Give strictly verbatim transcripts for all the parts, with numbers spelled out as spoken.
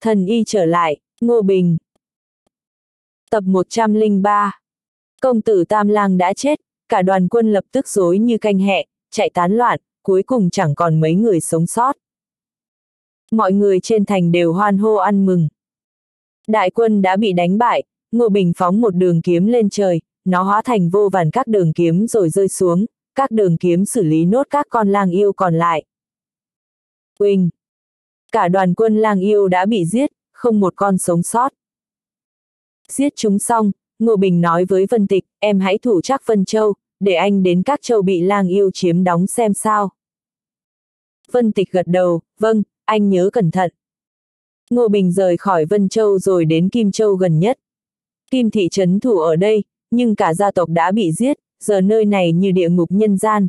Thần y trở lại, Ngô Bình. Tập một trăm lẻ ba. Công tử Tam Lang đã chết, cả đoàn quân lập tức rối như canh hẹ, chạy tán loạn, cuối cùng chẳng còn mấy người sống sót. Mọi người trên thành đều hoan hô ăn mừng. Đại quân đã bị đánh bại, Ngô Bình phóng một đường kiếm lên trời, nó hóa thành vô vàn các đường kiếm rồi rơi xuống, các đường kiếm xử lý nốt các con lang yêu còn lại. Uỳnh! Cả đoàn quân lang yêu đã bị giết, không một con sống sót. Giết chúng xong, Ngô Bình nói với Vân Tịch, em hãy thủ chắc Vân Châu, để anh đến các châu bị lang yêu chiếm đóng xem sao. Vân Tịch gật đầu, vâng, anh nhớ cẩn thận. Ngô Bình rời khỏi Vân Châu rồi đến Kim Châu gần nhất. Kim thị trấn thủ ở đây, nhưng cả gia tộc đã bị giết, giờ nơi này như địa ngục nhân gian.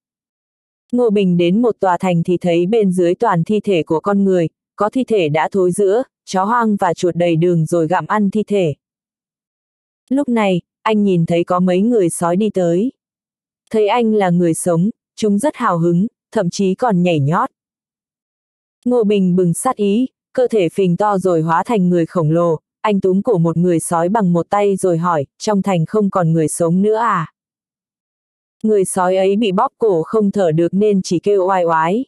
Ngô Bình đến một tòa thành thì thấy bên dưới toàn thi thể của con người, có thi thể đã thối rữa, chó hoang và chuột đầy đường rồi gặm ăn thi thể. Lúc này, anh nhìn thấy có mấy người sói đi tới. Thấy anh là người sống, chúng rất hào hứng, thậm chí còn nhảy nhót. Ngô Bình bừng sát ý, cơ thể phình to rồi hóa thành người khổng lồ, anh túm cổ một người sói bằng một tay rồi hỏi, trong thành không còn người sống nữa à? Người sói ấy bị bóp cổ không thở được nên chỉ kêu oai oái.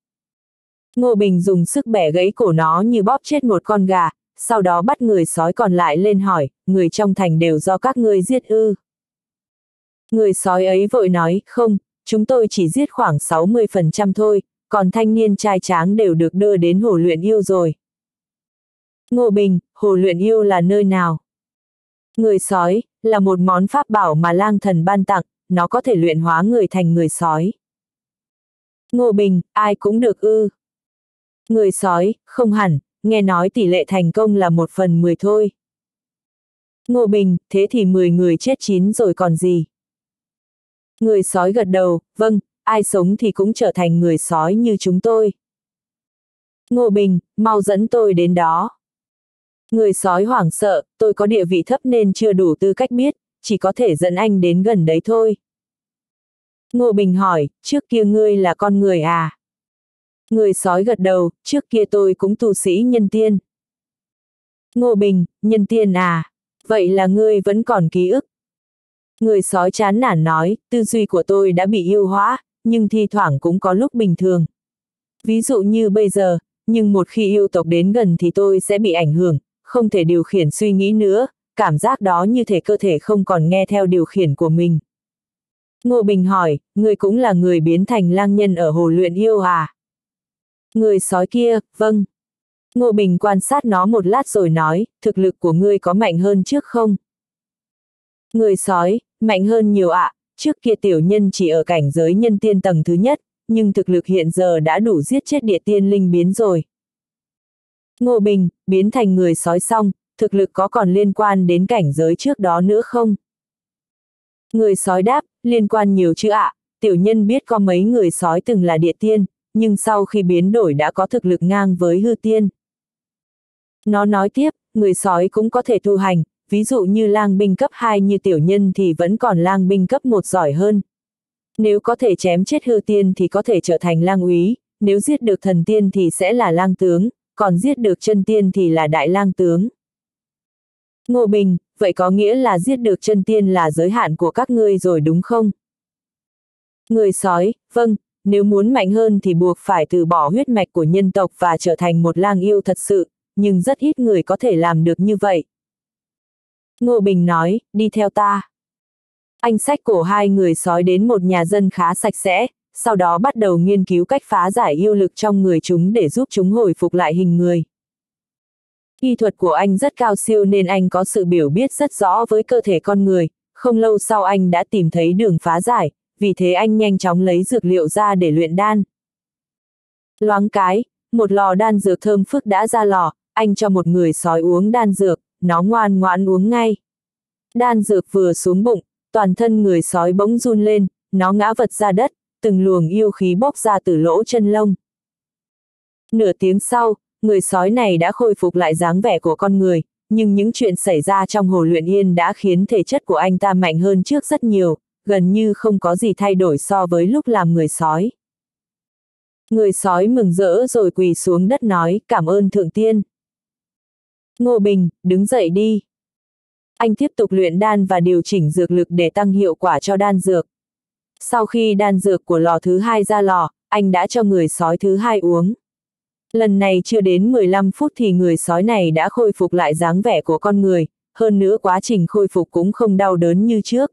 Ngô Bình dùng sức bẻ gãy cổ nó như bóp chết một con gà, sau đó bắt người sói còn lại lên hỏi, người trong thành đều do các ngươi giết ư? Người sói ấy vội nói, không, chúng tôi chỉ giết khoảng sáu mươi phần trăm thôi, còn thanh niên trai tráng đều được đưa đến hồ luyện yêu rồi. Ngô Bình, hồ luyện yêu là nơi nào? Người sói, là một món pháp bảo mà lang thần ban tặng, nó có thể luyện hóa người thành người sói. Ngô Bình, ai cũng được ư? Người sói, không hẳn, nghe nói tỷ lệ thành công là một phần mười thôi. Ngô Bình, thế thì mười người chết chín rồi còn gì? Người sói gật đầu, vâng, ai sống thì cũng trở thành người sói như chúng tôi. Ngô Bình, mau dẫn tôi đến đó. Người sói hoảng sợ, tôi có địa vị thấp nên chưa đủ tư cách biết, chỉ có thể dẫn anh đến gần đấy thôi. Ngô Bình hỏi, trước kia ngươi là con người à? Người sói gật đầu, trước kia tôi cũng tu sĩ nhân tiên. Ngô Bình, nhân tiên à? Vậy là ngươi vẫn còn ký ức. Người sói chán nản nói, tư duy của tôi đã bị yêu hóa, nhưng thi thoảng cũng có lúc bình thường. Ví dụ như bây giờ, nhưng một khi yêu tộc đến gần thì tôi sẽ bị ảnh hưởng, không thể điều khiển suy nghĩ nữa, cảm giác đó như thể cơ thể không còn nghe theo điều khiển của mình. Ngô Bình hỏi, ngươi cũng là người biến thành lang nhân ở hồ luyện yêu à? Người sói kia, vâng. Ngô Bình quan sát nó một lát rồi nói, thực lực của ngươi có mạnh hơn trước không? Người sói, mạnh hơn nhiều ạ, trước kia tiểu nhân chỉ ở cảnh giới nhân tiên tầng thứ nhất, nhưng thực lực hiện giờ đã đủ giết chết địa tiên linh biến rồi. Ngô Bình, biến thành người sói xong, thực lực có còn liên quan đến cảnh giới trước đó nữa không? Người sói đáp, liên quan nhiều chứ ạ, tiểu nhân biết có mấy người sói từng là địa tiên, nhưng sau khi biến đổi đã có thực lực ngang với hư tiên. Nó nói tiếp, người sói cũng có thể tu hành, ví dụ như lang binh cấp hai như tiểu nhân thì vẫn còn lang binh cấp một giỏi hơn. Nếu có thể chém chết hư tiên thì có thể trở thành lang úy, nếu giết được thần tiên thì sẽ là lang tướng, còn giết được chân tiên thì là đại lang tướng. Ngô Bình, vậy có nghĩa là giết được chân tiên là giới hạn của các ngươi rồi đúng không? Người sói, vâng, nếu muốn mạnh hơn thì buộc phải từ bỏ huyết mạch của nhân tộc và trở thành một lang yêu thật sự, nhưng rất ít người có thể làm được như vậy. Ngô Bình nói, đi theo ta. Anh xách cổ hai người sói đến một nhà dân khá sạch sẽ, sau đó bắt đầu nghiên cứu cách phá giải yêu lực trong người chúng để giúp chúng hồi phục lại hình người. Y thuật của anh rất cao siêu nên anh có sự hiểu biết rất rõ với cơ thể con người, không lâu sau anh đã tìm thấy đường phá giải, vì thế anh nhanh chóng lấy dược liệu ra để luyện đan. Loáng cái, một lò đan dược thơm phức đã ra lò, anh cho một người sói uống đan dược, nó ngoan ngoãn uống ngay. Đan dược vừa xuống bụng, toàn thân người sói bỗng run lên, nó ngã vật ra đất, từng luồng yêu khí bốc ra từ lỗ chân lông. Nửa tiếng sau, người sói này đã khôi phục lại dáng vẻ của con người, nhưng những chuyện xảy ra trong hồ luyện yên đã khiến thể chất của anh ta mạnh hơn trước rất nhiều, gần như không có gì thay đổi so với lúc làm người sói. Người sói mừng rỡ rồi quỳ xuống đất nói, cảm ơn thượng tiên. Ngô Bình, đứng dậy đi. Anh tiếp tục luyện đan và điều chỉnh dược lực để tăng hiệu quả cho đan dược. Sau khi đan dược của lò thứ hai ra lò, anh đã cho người sói thứ hai uống. Lần này chưa đến mười lăm phút thì người sói này đã khôi phục lại dáng vẻ của con người, hơn nữa quá trình khôi phục cũng không đau đớn như trước.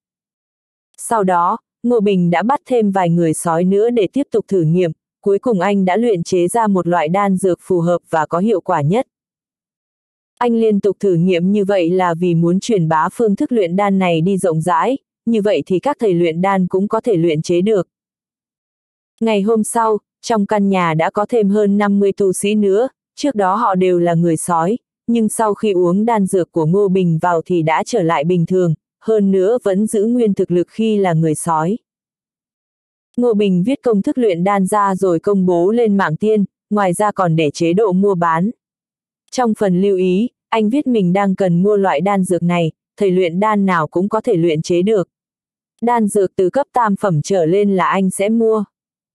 Sau đó, Ngô Bình đã bắt thêm vài người sói nữa để tiếp tục thử nghiệm, cuối cùng anh đã luyện chế ra một loại đan dược phù hợp và có hiệu quả nhất. Anh liên tục thử nghiệm như vậy là vì muốn truyền bá phương thức luyện đan này đi rộng rãi, như vậy thì các thầy luyện đan cũng có thể luyện chế được. Ngày hôm sau, trong căn nhà đã có thêm hơn năm mươi tu sĩ nữa, trước đó họ đều là người sói, nhưng sau khi uống đan dược của Ngô Bình vào thì đã trở lại bình thường, hơn nữa vẫn giữ nguyên thực lực khi là người sói. Ngô Bình viết công thức luyện đan ra rồi công bố lên mạng tiên, ngoài ra còn để chế độ mua bán. Trong phần lưu ý, anh viết mình đang cần mua loại đan dược này, thầy luyện đan nào cũng có thể luyện chế được. Đan dược từ cấp tam phẩm trở lên là anh sẽ mua.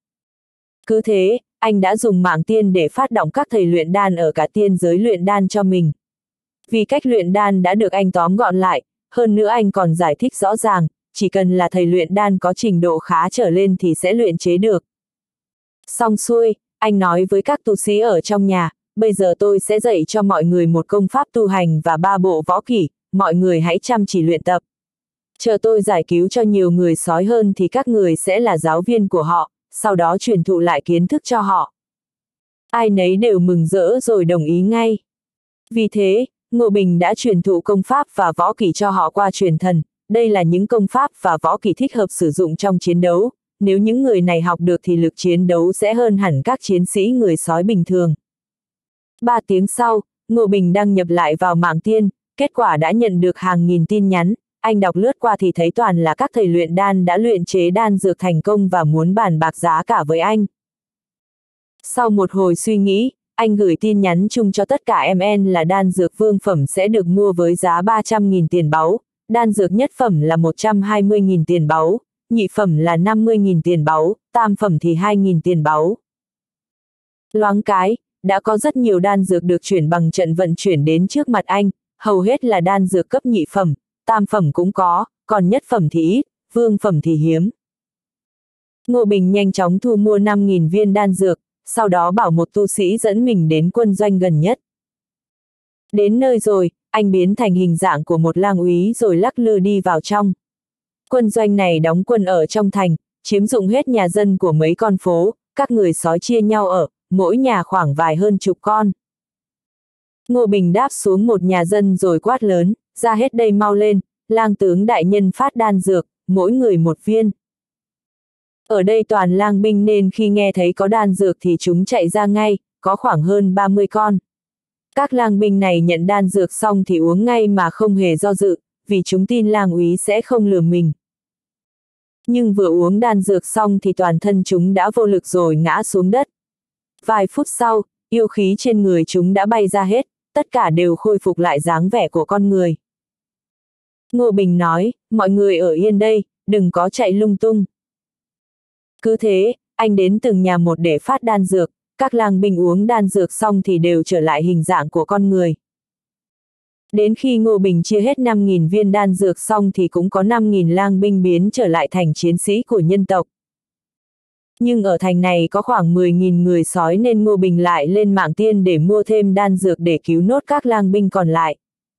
Cứ thế, anh đã dùng mạng tiên để phát động các thầy luyện đan ở cả tiên giới luyện đan cho mình. Vì cách luyện đan đã được anh tóm gọn lại, hơn nữa anh còn giải thích rõ ràng, chỉ cần là thầy luyện đan có trình độ khá trở lên thì sẽ luyện chế được. Xong xuôi, anh nói với các tu sĩ ở trong nhà, bây giờ tôi sẽ dạy cho mọi người một công pháp tu hành và ba bộ võ kỹ, mọi người hãy chăm chỉ luyện tập. Chờ tôi giải cứu cho nhiều người sói hơn thì các người sẽ là giáo viên của họ, sau đó truyền thụ lại kiến thức cho họ. Ai nấy đều mừng rỡ rồi đồng ý ngay. Vì thế, Ngô Bình đã truyền thụ công pháp và võ kỹ cho họ qua truyền thần, đây là những công pháp và võ kỹ thích hợp sử dụng trong chiến đấu, nếu những người này học được thì lực chiến đấu sẽ hơn hẳn các chiến sĩ người sói bình thường. Ba tiếng sau, Ngô Bình đăng nhập lại vào mạng tiên, kết quả đã nhận được hàng nghìn tin nhắn, anh đọc lướt qua thì thấy toàn là các thầy luyện đan đã luyện chế đan dược thành công và muốn bàn bạc giá cả với anh. Sau một hồi suy nghĩ, anh gửi tin nhắn chung cho tất cả em en là đan dược vương phẩm sẽ được mua với giá ba trăm nghìn tiền báu, đan dược nhất phẩm là một trăm hai mươi nghìn tiền báu, nhị phẩm là năm mươi nghìn tiền báu, tam phẩm thì hai nghìn tiền báu. Loáng cái, đã có rất nhiều đan dược được chuyển bằng trận vận chuyển đến trước mặt anh, hầu hết là đan dược cấp nhị phẩm, tam phẩm cũng có, còn nhất phẩm thì ít, vương phẩm thì hiếm. Ngô Bình nhanh chóng thu mua năm nghìn viên đan dược, sau đó bảo một tu sĩ dẫn mình đến quân doanh gần nhất. Đến nơi rồi, anh biến thành hình dạng của một lang úy rồi lắc lư đi vào trong. Quân doanh này đóng quân ở trong thành, chiếm dụng hết nhà dân của mấy con phố, các người sói chia nhau ở, mỗi nhà khoảng vài hơn chục con. Ngô Bình đáp xuống một nhà dân rồi quát lớn, ra hết đây mau lên, lang tướng đại nhân phát đan dược, mỗi người một viên. Ở đây toàn lang binh nên khi nghe thấy có đan dược thì chúng chạy ra ngay, có khoảng hơn ba mươi con. Các lang binh này nhận đan dược xong thì uống ngay mà không hề do dự, vì chúng tin lang úy sẽ không lừa mình. Nhưng vừa uống đan dược xong thì toàn thân chúng đã vô lực rồi ngã xuống đất. Vài phút sau, yêu khí trên người chúng đã bay ra hết, tất cả đều khôi phục lại dáng vẻ của con người. Ngô Bình nói, mọi người ở yên đây, đừng có chạy lung tung. Cứ thế, anh đến từng nhà một để phát đan dược, các lang binh uống đan dược xong thì đều trở lại hình dạng của con người. Đến khi Ngô Bình chia hết năm nghìn viên đan dược xong thì cũng có năm nghìn lang binh biến trở lại thành chiến sĩ của nhân tộc. Nhưng ở thành này có khoảng mười nghìn người sói nên Ngô Bình lại lên mạng tiên để mua thêm đan dược để cứu nốt các lang binh còn lại.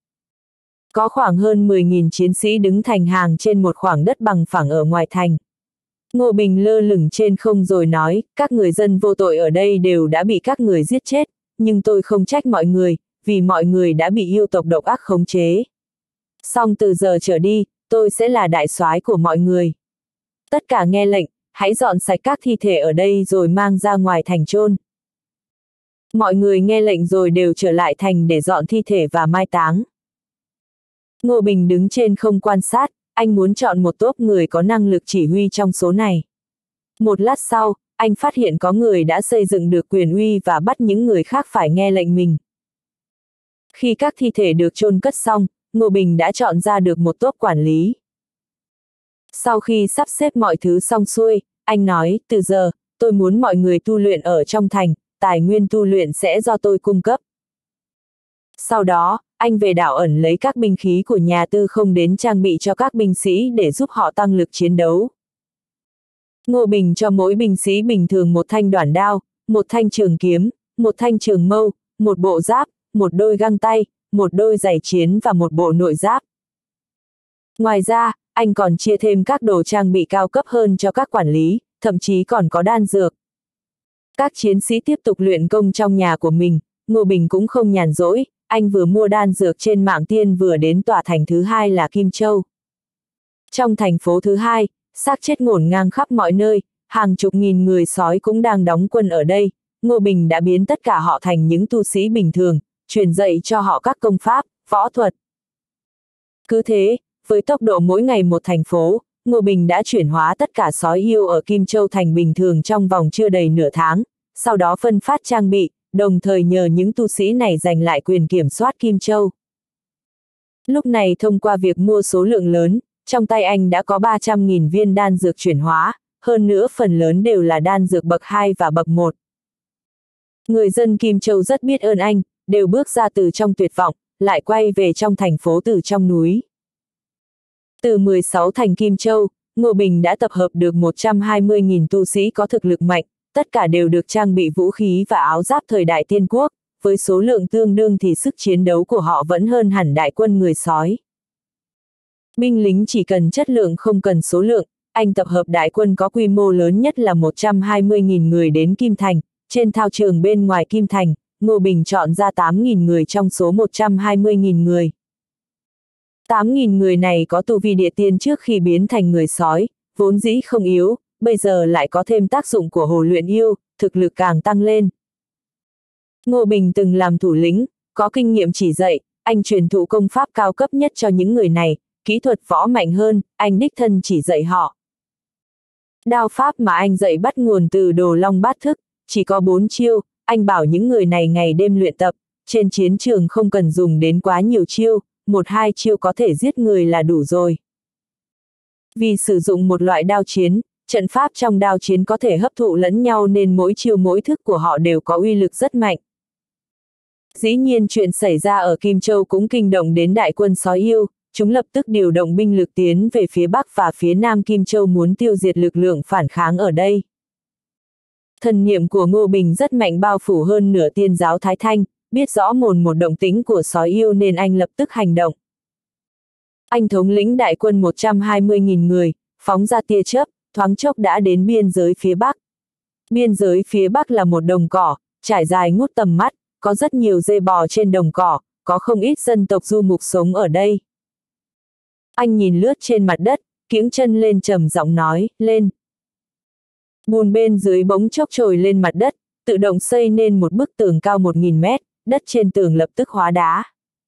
Có khoảng hơn mười nghìn chiến sĩ đứng thành hàng trên một khoảng đất bằng phẳng ở ngoài thành. Ngô Bình lơ lửng trên không rồi nói, các người dân vô tội ở đây đều đã bị các người giết chết, nhưng tôi không trách mọi người, vì mọi người đã bị yêu tộc độc ác khống chế. Song từ giờ trở đi, tôi sẽ là đại soái của mọi người. Tất cả nghe lệnh, hãy dọn sạch các thi thể ở đây rồi mang ra ngoài thành chôn. Mọi người nghe lệnh rồi đều trở lại thành để dọn thi thể và mai táng. Ngô Bình đứng trên không quan sát, anh muốn chọn một tốp người có năng lực chỉ huy trong số này. Một lát sau, anh phát hiện có người đã xây dựng được quyền uy và bắt những người khác phải nghe lệnh mình. Khi các thi thể được chôn cất xong, Ngô Bình đã chọn ra được một tốp quản lý. Sau khi sắp xếp mọi thứ xong xuôi, anh nói, từ giờ, tôi muốn mọi người tu luyện ở trong thành, tài nguyên tu luyện sẽ do tôi cung cấp. Sau đó, anh về đảo ẩn lấy các binh khí của nhà tư không đến trang bị cho các binh sĩ để giúp họ tăng lực chiến đấu. Ngô Bình cho mỗi binh sĩ bình thường một thanh đoản đao, một thanh trường kiếm, một thanh trường mâu, một bộ giáp, một đôi găng tay, một đôi giày chiến và một bộ nội giáp. Ngoài ra, anh còn chia thêm các đồ trang bị cao cấp hơn cho các quản lý, thậm chí còn có đan dược. Các chiến sĩ tiếp tục luyện công trong nhà của mình, Ngô Bình cũng không nhàn rỗi, anh vừa mua đan dược trên mạng tiên vừa đến tòa thành thứ hai là Kim Châu. Trong thành phố thứ hai, xác chết ngổn ngang khắp mọi nơi, hàng chục nghìn người sói cũng đang đóng quân ở đây, Ngô Bình đã biến tất cả họ thành những tu sĩ bình thường, truyền dạy cho họ các công pháp, võ thuật. Cứ thế, với tốc độ mỗi ngày một thành phố, Ngô Bình đã chuyển hóa tất cả sói yêu ở Kim Châu thành bình thường trong vòng chưa đầy nửa tháng, sau đó phân phát trang bị, đồng thời nhờ những tu sĩ này giành lại quyền kiểm soát Kim Châu. Lúc này thông qua việc mua số lượng lớn, trong tay anh đã có ba trăm nghìn viên đan dược chuyển hóa, hơn nữa phần lớn đều là đan dược bậc hai và bậc một. Người dân Kim Châu rất biết ơn anh, đều bước ra từ trong tuyệt vọng, lại quay về trong thành phố từ trong núi. Từ mười sáu thành Kim Châu, Ngô Bình đã tập hợp được một trăm hai mươi nghìn tu sĩ có thực lực mạnh, tất cả đều được trang bị vũ khí và áo giáp thời đại tiên quốc, với số lượng tương đương thì sức chiến đấu của họ vẫn hơn hẳn đại quân người sói. Binh lính chỉ cần chất lượng không cần số lượng, anh tập hợp đại quân có quy mô lớn nhất là một trăm hai mươi nghìn người đến Kim Thành, trên thao trường bên ngoài Kim Thành, Ngô Bình chọn ra tám nghìn người trong số một trăm hai mươi nghìn người. tám nghìn người này có tu vi địa tiên trước khi biến thành người sói, vốn dĩ không yếu, bây giờ lại có thêm tác dụng của hồ luyện yêu, thực lực càng tăng lên. Ngô Bình từng làm thủ lĩnh, có kinh nghiệm chỉ dạy, anh truyền thụ công pháp cao cấp nhất cho những người này, kỹ thuật võ mạnh hơn, anh đích thân chỉ dạy họ. Đao pháp mà anh dạy bắt nguồn từ Đồ Long Bát Thức, chỉ có bốn chiêu, anh bảo những người này ngày đêm luyện tập, trên chiến trường không cần dùng đến quá nhiều chiêu, một hai chiêu có thể giết người là đủ rồi. Vì sử dụng một loại đao chiến, trận pháp trong đao chiến có thể hấp thụ lẫn nhau nên mỗi chiêu mỗi thức của họ đều có uy lực rất mạnh. Dĩ nhiên chuyện xảy ra ở Kim Châu cũng kinh động đến đại quân sói yêu, chúng lập tức điều động binh lực tiến về phía Bắc và phía Nam Kim Châu muốn tiêu diệt lực lượng phản kháng ở đây. Thần niệm của Ngô Bình rất mạnh bao phủ hơn nửa tiên giáo Thái Thanh, biết rõ mồn một động tĩnh của sói yêu nên anh lập tức hành động. Anh thống lĩnh đại quân một trăm hai mươi nghìn người, phóng ra tia chớp, thoáng chốc đã đến biên giới phía Bắc. Biên giới phía Bắc là một đồng cỏ, trải dài ngút tầm mắt, có rất nhiều dê bò trên đồng cỏ, có không ít dân tộc du mục sống ở đây. Anh nhìn lướt trên mặt đất, kiễng chân lên trầm giọng nói, lên. Bùn bên dưới bỗng chốc trồi lên mặt đất, tự động xây nên một bức tường cao một nghìn mét, đất trên tường lập tức hóa đá.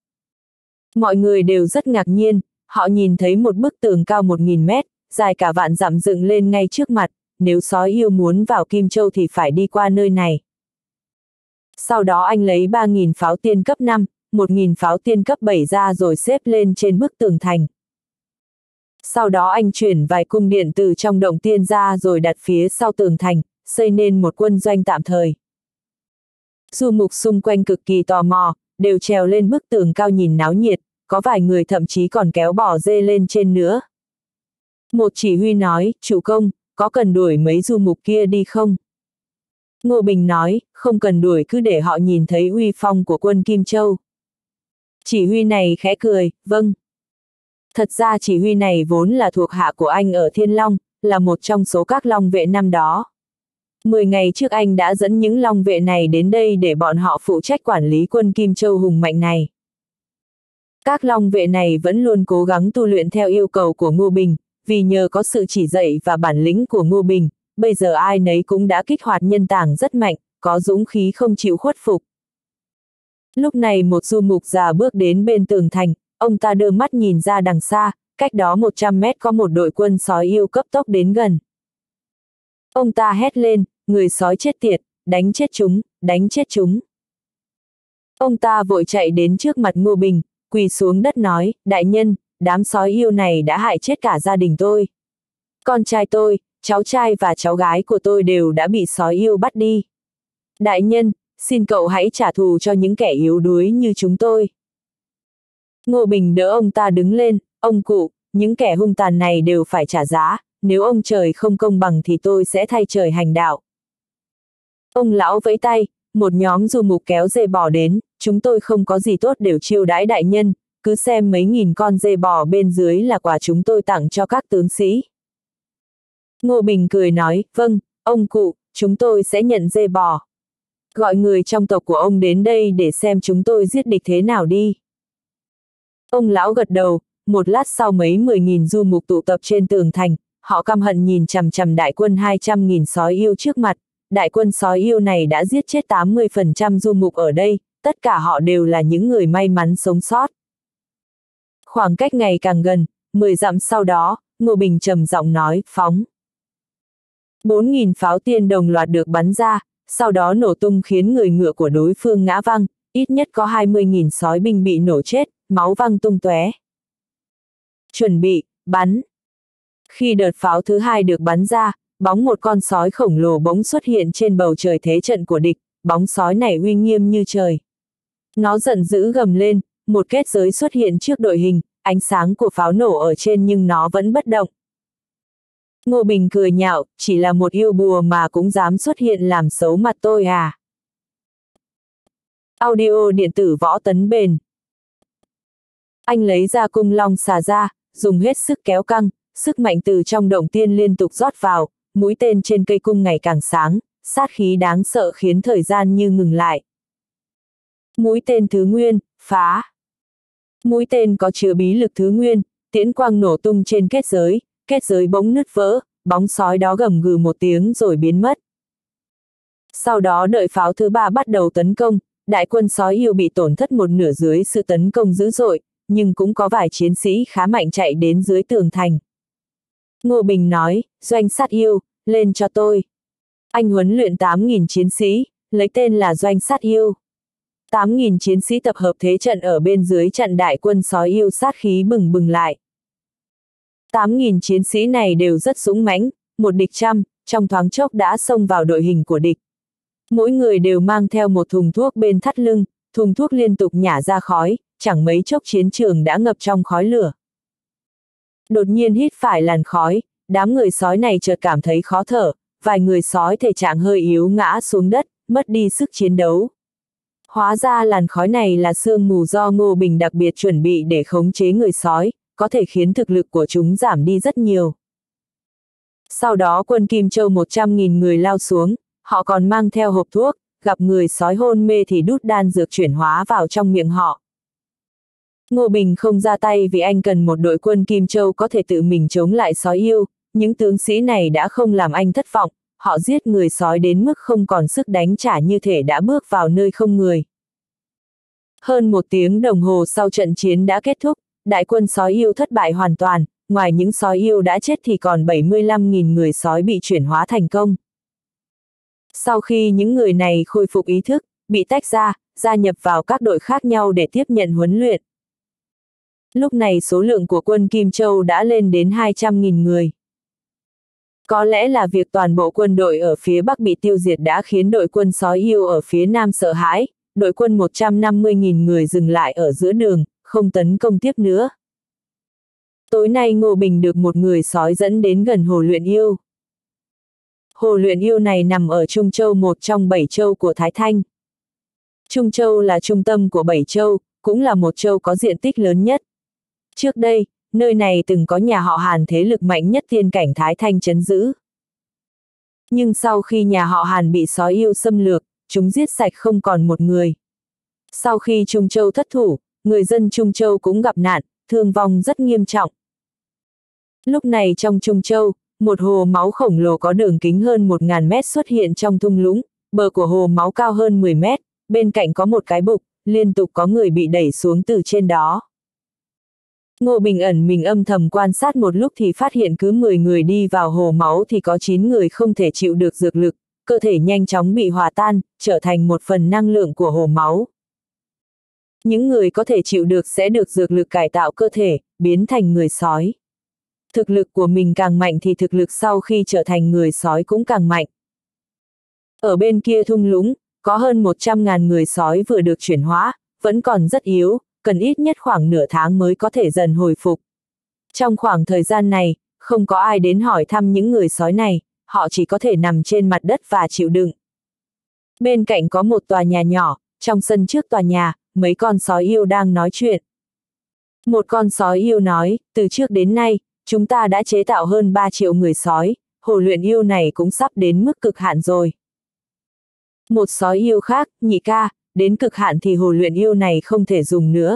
Mọi người đều rất ngạc nhiên, họ nhìn thấy một bức tường cao một nghìn mét, dài cả vạn dặm dựng lên ngay trước mặt, nếu sói yêu muốn vào Kim Châu thì phải đi qua nơi này. Sau đó anh lấy ba nghìn pháo tiên cấp năm, một nghìn pháo tiên cấp bảy ra rồi xếp lên trên bức tường thành. Sau đó anh chuyển vài cung điện từ trong động tiên ra rồi đặt phía sau tường thành, xây nên một quân doanh tạm thời. Du mục xung quanh cực kỳ tò mò, đều trèo lên bức tường cao nhìn náo nhiệt, có vài người thậm chí còn kéo bò dê lên trên nữa. Một chỉ huy nói, chủ công, có cần đuổi mấy du mục kia đi không? Ngô Bình nói, không cần đuổi cứ để họ nhìn thấy uy phong của quân Kim Châu. Chỉ huy này khẽ cười, vâng. Thật ra chỉ huy này vốn là thuộc hạ của anh ở Thiên Long, là một trong số các long vệ năm đó. Mười ngày trước anh đã dẫn những long vệ này đến đây để bọn họ phụ trách quản lý quân Kim Châu hùng mạnh này. Các long vệ này vẫn luôn cố gắng tu luyện theo yêu cầu của Ngô Bình, vì nhờ có sự chỉ dạy và bản lĩnh của Ngô Bình, bây giờ ai nấy cũng đã kích hoạt nhân tàng rất mạnh, có dũng khí không chịu khuất phục. Lúc này một du mục già bước đến bên tường thành, ông ta đưa mắt nhìn ra đằng xa, cách đó một trăm mét có một đội quân sói yêu cấp tốc đến gần. Ông ta hét lên, người sói chết tiệt, đánh chết chúng, đánh chết chúng. Ông ta vội chạy đến trước mặt Ngô Bình, quỳ xuống đất nói, đại nhân, đám sói yêu này đã hại chết cả gia đình tôi. Con trai tôi, cháu trai và cháu gái của tôi đều đã bị sói yêu bắt đi. Đại nhân, xin cậu hãy trả thù cho những kẻ yếu đuối như chúng tôi. Ngô Bình đỡ ông ta đứng lên, ông cụ, những kẻ hung tàn này đều phải trả giá, nếu ông trời không công bằng thì tôi sẽ thay trời hành đạo. Ông lão vẫy tay, một nhóm du mục kéo dê bò đến, chúng tôi không có gì tốt đều chiêu đãi đại nhân, cứ xem mấy nghìn con dê bò bên dưới là quà chúng tôi tặng cho các tướng sĩ. Ngô Bình cười nói, vâng, ông cụ, chúng tôi sẽ nhận dê bò. Gọi người trong tộc của ông đến đây để xem chúng tôi giết địch thế nào đi. Ông lão gật đầu, một lát sau mấy mười nghìn du mục tụ tập trên tường thành, họ căm hận nhìn chằm chằm đại quân hai trăm nghìn sói yêu trước mặt. Đại quân sói yêu này đã giết chết tám mươi phần trăm du mục ở đây, tất cả họ đều là những người may mắn sống sót. Khoảng cách ngày càng gần, mười dặm sau đó, Ngô Bình trầm giọng nói, phóng. bốn nghìn pháo tiên đồng loạt được bắn ra, sau đó nổ tung khiến người ngựa của đối phương ngã văng, ít nhất có hai mươi nghìn sói binh bị nổ chết, máu văng tung tóe. Chuẩn bị, bắn. Khi đợt pháo thứ hai được bắn ra, bóng một con sói khổng lồ bỗng xuất hiện trên bầu trời thế trận của địch, bóng sói này uy nghiêm như trời. Nó giận dữ gầm lên, một kết giới xuất hiện trước đội hình, ánh sáng của pháo nổ ở trên nhưng nó vẫn bất động. Ngô Bình cười nhạo, chỉ là một yêu bùa mà cũng dám xuất hiện làm xấu mặt tôi à. Audio điện tử Võ Tấn Bền. Anh lấy ra cung long xà ra, dùng hết sức kéo căng, sức mạnh từ trong động tiên liên tục rót vào, mũi tên trên cây cung ngày càng sáng, sát khí đáng sợ khiến thời gian như ngừng lại. Mũi tên thứ nguyên, phá. Mũi tên có chứa bí lực thứ nguyên, tiễn quang nổ tung trên kết giới, kết giới bỗng nứt vỡ, bóng sói đó gầm gừ một tiếng rồi biến mất. Sau đó đợi pháo thứ ba bắt đầu tấn công, đại quân sói yêu bị tổn thất một nửa dưới sự tấn công dữ dội, nhưng cũng có vài chiến sĩ khá mạnh chạy đến dưới tường thành. Ngô Bình nói, doanh sát yêu, lên cho tôi. Anh huấn luyện tám nghìn chiến sĩ, lấy tên là doanh sát yêu. tám nghìn chiến sĩ tập hợp thế trận ở bên dưới chặn đại quân sói yêu sát khí bừng bừng lại. tám nghìn chiến sĩ này đều rất dũng mãnh, một địch trăm, trong thoáng chốc đã xông vào đội hình của địch. Mỗi người đều mang theo một thùng thuốc bên thắt lưng, thùng thuốc liên tục nhả ra khói, chẳng mấy chốc chiến trường đã ngập trong khói lửa. Đột nhiên hít phải làn khói, đám người sói này chợt cảm thấy khó thở, vài người sói thể trạng hơi yếu ngã xuống đất, mất đi sức chiến đấu. Hóa ra làn khói này là sương mù do Ngô Bình đặc biệt chuẩn bị để khống chế người sói, có thể khiến thực lực của chúng giảm đi rất nhiều. Sau đó quân Kim Châu một trăm nghìn người lao xuống, họ còn mang theo hộp thuốc, gặp người sói hôn mê thì đút đan dược chuyển hóa vào trong miệng họ. Ngô Bình không ra tay vì anh cần một đội quân Kim Châu có thể tự mình chống lại sói yêu, những tướng sĩ này đã không làm anh thất vọng, họ giết người sói đến mức không còn sức đánh trả như thể đã bước vào nơi không người. Hơn một tiếng đồng hồ sau trận chiến đã kết thúc, đại quân sói yêu thất bại hoàn toàn, ngoài những sói yêu đã chết thì còn bảy mươi lăm nghìn người sói bị chuyển hóa thành công. Sau khi những người này khôi phục ý thức, bị tách ra, gia nhập vào các đội khác nhau để tiếp nhận huấn luyện. Lúc này số lượng của quân Kim Châu đã lên đến hai trăm nghìn người. Có lẽ là việc toàn bộ quân đội ở phía Bắc bị tiêu diệt đã khiến đội quân sói yêu ở phía Nam sợ hãi, đội quân một trăm năm mươi nghìn người dừng lại ở giữa đường, không tấn công tiếp nữa. Tối nay Ngô Bình được một người sói dẫn đến gần hồ luyện yêu. Hồ luyện yêu này nằm ở Trung Châu, một trong bảy châu của Thái Thanh. Trung Châu là trung tâm của bảy châu, cũng là một châu có diện tích lớn nhất. Trước đây, nơi này từng có nhà họ Hàn thế lực mạnh nhất tiên cảnh Thái Thanh trấn giữ. Nhưng sau khi nhà họ Hàn bị sói yêu xâm lược, chúng giết sạch không còn một người. Sau khi Trung Châu thất thủ, người dân Trung Châu cũng gặp nạn, thương vong rất nghiêm trọng. Lúc này trong Trung Châu, một hồ máu khổng lồ có đường kính hơn một nghìn mét xuất hiện trong thung lũng, bờ của hồ máu cao hơn mười mét, bên cạnh có một cái bục, liên tục có người bị đẩy xuống từ trên đó. Ngô Bình ẩn mình âm thầm quan sát một lúc thì phát hiện cứ mười người đi vào hồ máu thì có chín người không thể chịu được dược lực, cơ thể nhanh chóng bị hòa tan, trở thành một phần năng lượng của hồ máu. Những người có thể chịu được sẽ được dược lực cải tạo cơ thể, biến thành người sói. Thực lực của mình càng mạnh thì thực lực sau khi trở thành người sói cũng càng mạnh. Ở bên kia thung lũng, có hơn một trăm ngàn người sói vừa được chuyển hóa, vẫn còn rất yếu, cần ít nhất khoảng nửa tháng mới có thể dần hồi phục. Trong khoảng thời gian này, không có ai đến hỏi thăm những người sói này, họ chỉ có thể nằm trên mặt đất và chịu đựng. Bên cạnh có một tòa nhà nhỏ, trong sân trước tòa nhà, mấy con sói yêu đang nói chuyện. Một con sói yêu nói, từ trước đến nay, chúng ta đã chế tạo hơn ba triệu người sói, hồ luyện yêu này cũng sắp đến mức cực hạn rồi. Một sói yêu khác, nhị ca, đến cực hạn thì hồ luyện yêu này không thể dùng nữa.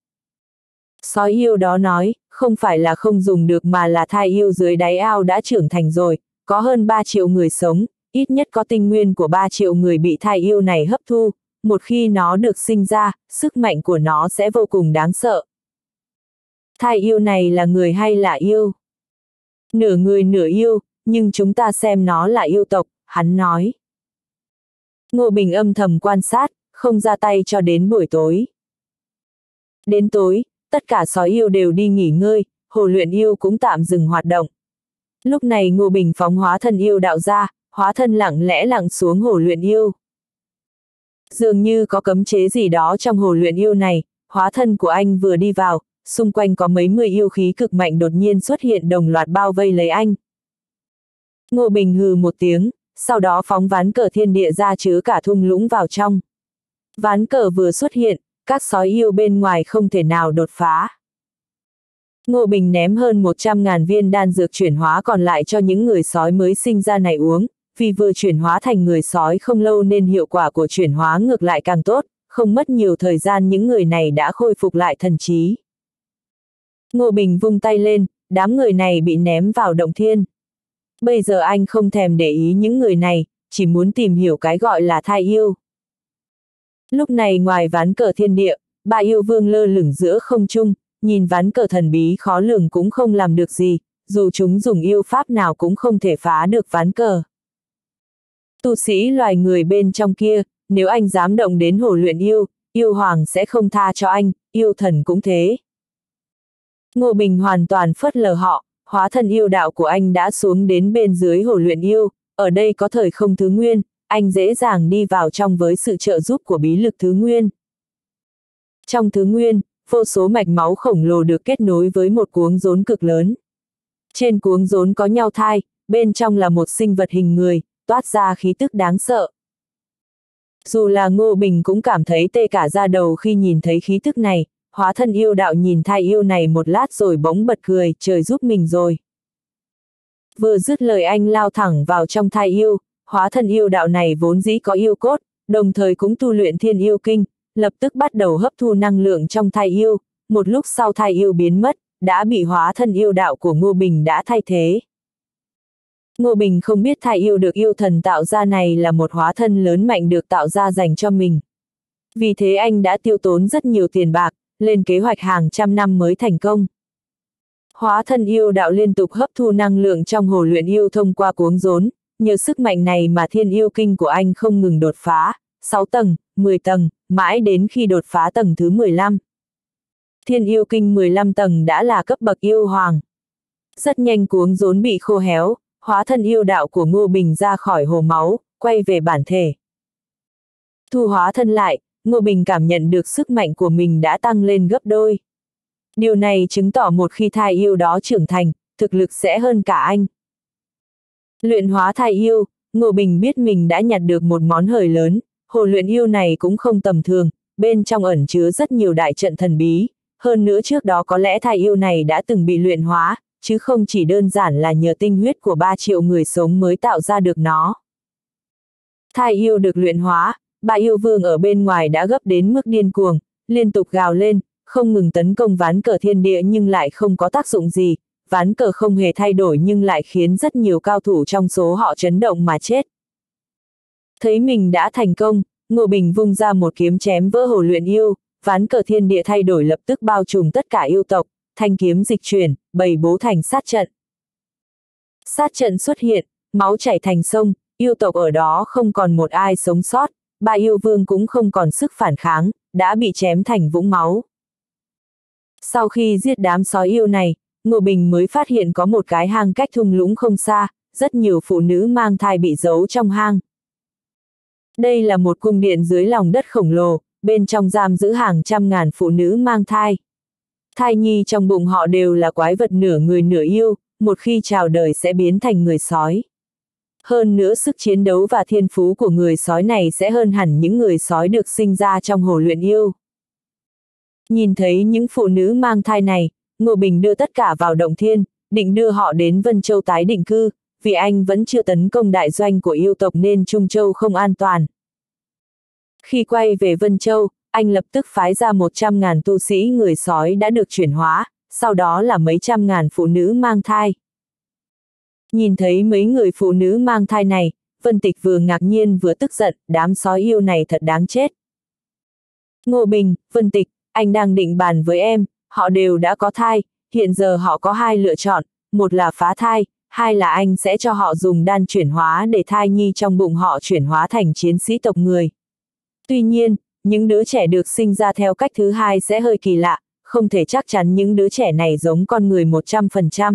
Sói yêu đó nói, không phải là không dùng được mà là thai yêu dưới đáy ao đã trưởng thành rồi, có hơn ba triệu người sống, ít nhất có tinh nguyên của ba triệu người bị thai yêu này hấp thu, một khi nó được sinh ra, sức mạnh của nó sẽ vô cùng đáng sợ. Thai yêu này là người hay là yêu? Nửa người nửa yêu, nhưng chúng ta xem nó là yêu tộc, hắn nói. Ngô Bình âm thầm quan sát, không ra tay cho đến buổi tối. Đến tối, tất cả sói yêu đều đi nghỉ ngơi, hồ luyện yêu cũng tạm dừng hoạt động. Lúc này Ngô Bình phóng hóa thân yêu đạo ra, hóa thân lặng lẽ lặn xuống hồ luyện yêu. Dường như có cấm chế gì đó trong hồ luyện yêu này, hóa thân của anh vừa đi vào, xung quanh có mấy mươi yêu khí cực mạnh đột nhiên xuất hiện đồng loạt bao vây lấy anh. Ngô Bình hừ một tiếng, sau đó phóng ván cờ thiên địa ra chứa cả thung lũng vào trong. Ván cờ vừa xuất hiện, các sói yêu bên ngoài không thể nào đột phá. Ngô Bình ném hơn một trăm ngàn viên đan dược chuyển hóa còn lại cho những người sói mới sinh ra này uống, vì vừa chuyển hóa thành người sói không lâu nên hiệu quả của chuyển hóa ngược lại càng tốt, không mất nhiều thời gian những người này đã khôi phục lại thần trí. Ngô Bình vung tay lên, đám người này bị ném vào động thiên. Bây giờ anh không thèm để ý những người này, chỉ muốn tìm hiểu cái gọi là thai yêu. Lúc này ngoài ván cờ thiên địa, ba yêu vương lơ lửng giữa không trung, nhìn ván cờ thần bí khó lường cũng không làm được gì, dù chúng dùng yêu pháp nào cũng không thể phá được ván cờ. Tu sĩ loài người bên trong kia, nếu anh dám động đến hồ luyện yêu, yêu hoàng sẽ không tha cho anh, yêu thần cũng thế. Ngô Bình hoàn toàn phớt lờ họ, hóa thân yêu đạo của anh đã xuống đến bên dưới hồ luyện yêu, ở đây có thời không thứ nguyên, anh dễ dàng đi vào trong với sự trợ giúp của bí lực thứ nguyên. Trong thứ nguyên, vô số mạch máu khổng lồ được kết nối với một cuống rốn cực lớn. Trên cuống rốn có nhau thai, bên trong là một sinh vật hình người, toát ra khí tức đáng sợ. Dù là Ngô Bình cũng cảm thấy tê cả da đầu khi nhìn thấy khí tức này, hóa thân yêu đạo nhìn thai yêu này một lát rồi bỗng bật cười, trời giúp mình rồi. Vừa dứt lời anh lao thẳng vào trong thai yêu, hóa thân yêu đạo này vốn dĩ có yêu cốt, đồng thời cũng tu luyện thiên yêu kinh, lập tức bắt đầu hấp thu năng lượng trong thai yêu, một lúc sau thai yêu biến mất, đã bị hóa thân yêu đạo của Ngô Bình đã thay thế. Ngô Bình không biết thai yêu được yêu thần tạo ra này là một hóa thân lớn mạnh được tạo ra dành cho mình. Vì thế anh đã tiêu tốn rất nhiều tiền bạc, lên kế hoạch hàng trăm năm mới thành công. Hóa thân yêu đạo liên tục hấp thu năng lượng trong hồ luyện yêu thông qua cuống rốn, nhờ sức mạnh này mà thiên yêu kinh của anh không ngừng đột phá, sáu tầng, mười tầng, mãi đến khi đột phá tầng thứ mười lăm. Thiên yêu kinh mười lăm tầng đã là cấp bậc yêu hoàng. Rất nhanh cuống rốn bị khô héo, hóa thân yêu đạo của Ngô Bình ra khỏi hồ máu, quay về bản thể. Thu hóa thân lại, Ngô Bình cảm nhận được sức mạnh của mình đã tăng lên gấp đôi. Điều này chứng tỏ một khi thai yêu đó trưởng thành, thực lực sẽ hơn cả anh. Luyện hóa thai yêu, Ngô Bình biết mình đã nhặt được một món hời lớn, hồ luyện yêu này cũng không tầm thường, bên trong ẩn chứa rất nhiều đại trận thần bí, hơn nữa trước đó có lẽ thai yêu này đã từng bị luyện hóa, chứ không chỉ đơn giản là nhờ tinh huyết của ba triệu người sống mới tạo ra được nó. Thai yêu được luyện hóa, ba yêu vương ở bên ngoài đã gấp đến mức điên cuồng, liên tục gào lên, không ngừng tấn công ván cờ thiên địa nhưng lại không có tác dụng gì, ván cờ không hề thay đổi nhưng lại khiến rất nhiều cao thủ trong số họ chấn động mà chết. Thấy mình đã thành công, Ngô Bình vung ra một kiếm chém vỡ hồ luyện yêu, ván cờ thiên địa thay đổi lập tức bao trùm tất cả yêu tộc, thanh kiếm dịch chuyển, bày bố thành sát trận. Sát trận xuất hiện, máu chảy thành sông, yêu tộc ở đó không còn một ai sống sót, ba yêu vương cũng không còn sức phản kháng, đã bị chém thành vũng máu. Sau khi giết đám sói yêu này, Ngô Bình mới phát hiện có một cái hang cách thung lũng không xa, rất nhiều phụ nữ mang thai bị giấu trong hang. Đây là một cung điện dưới lòng đất khổng lồ, bên trong giam giữ hàng trăm ngàn phụ nữ mang thai. Thai nhi trong bụng họ đều là quái vật nửa người nửa yêu, một khi chào đời sẽ biến thành người sói. Hơn nữa sức chiến đấu và thiên phú của người sói này sẽ hơn hẳn những người sói được sinh ra trong hồ luyện yêu. Nhìn thấy những phụ nữ mang thai này, Ngô Bình đưa tất cả vào động thiên, định đưa họ đến Vân Châu tái định cư, vì anh vẫn chưa tấn công đại doanh của yêu tộc nên Trung Châu không an toàn. Khi quay về Vân Châu, anh lập tức phái ra một trăm ngàn tu sĩ người sói đã được chuyển hóa, sau đó là mấy trăm ngàn phụ nữ mang thai. Nhìn thấy mấy người phụ nữ mang thai này, Vân Tịch vừa ngạc nhiên vừa tức giận, đám sói yêu này thật đáng chết. Ngô Bình, Vân Tịch, anh đang định bàn với em, họ đều đã có thai, hiện giờ họ có hai lựa chọn, một là phá thai, hai là anh sẽ cho họ dùng đan chuyển hóa để thai nhi trong bụng họ chuyển hóa thành chiến sĩ tộc người. Tuy nhiên, những đứa trẻ được sinh ra theo cách thứ hai sẽ hơi kỳ lạ, không thể chắc chắn những đứa trẻ này giống con người một trăm phần trăm.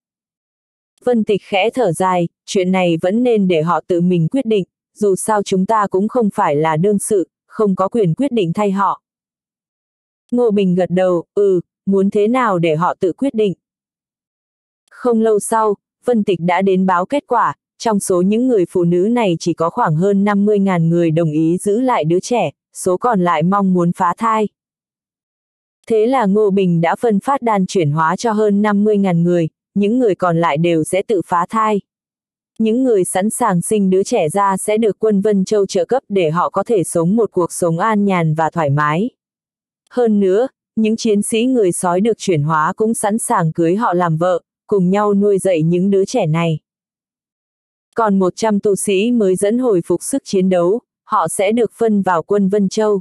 Vân Tịch khẽ thở dài, chuyện này vẫn nên để họ tự mình quyết định, dù sao chúng ta cũng không phải là đương sự, không có quyền quyết định thay họ. Ngô Bình gật đầu, ừ, muốn thế nào để họ tự quyết định. Không lâu sau, Vân Tịch đã đến báo kết quả, trong số những người phụ nữ này chỉ có khoảng hơn năm mươi ngàn người đồng ý giữ lại đứa trẻ, số còn lại mong muốn phá thai. Thế là Ngô Bình đã phân phát đan chuyển hóa cho hơn năm mươi ngàn người, những người còn lại đều sẽ tự phá thai. Những người sẵn sàng sinh đứa trẻ ra sẽ được quân Vân Châu trợ cấp để họ có thể sống một cuộc sống an nhàn và thoải mái. Hơn nữa, những chiến sĩ người sói được chuyển hóa cũng sẵn sàng cưới họ làm vợ, cùng nhau nuôi dạy những đứa trẻ này. Còn một trăm tu sĩ mới dẫn hồi phục sức chiến đấu, họ sẽ được phân vào quân Vân Châu.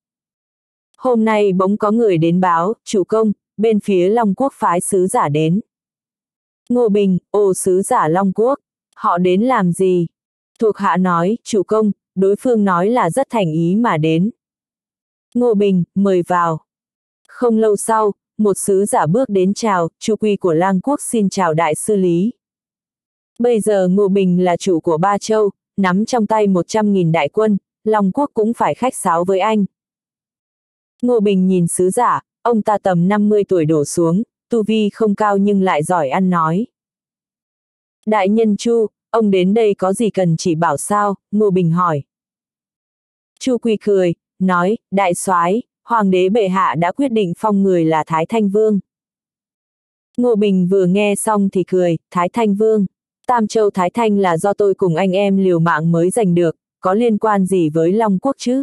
Hôm nay bỗng có người đến báo, chủ công, bên phía Long Quốc phái sứ giả đến. Ngô Bình, ồ sứ giả Long Quốc, họ đến làm gì? Thuộc hạ nói, chủ công, đối phương nói là rất thành ý mà đến. Ngô Bình, mời vào. Không lâu sau, một sứ giả bước đến chào, Chu Quy của Lang Quốc xin chào đại sư Lý. Bây giờ Ngô Bình là chủ của Ba Châu, nắm trong tay một trăm nghìn đại quân, Long Quốc cũng phải khách sáo với anh. Ngô Bình nhìn sứ giả, ông ta tầm năm mươi tuổi đổ xuống, tu vi không cao nhưng lại giỏi ăn nói. Đại nhân Chu, ông đến đây có gì cần chỉ bảo sao? Ngô Bình hỏi. Chu Quy cười, nói, đại soái, hoàng đế bệ hạ đã quyết định phong người là Thái Thanh Vương. Ngô Bình vừa nghe xong thì cười, Thái Thanh Vương. Tam Châu Thái Thanh là do tôi cùng anh em liều mạng mới giành được, có liên quan gì với Long Quốc chứ?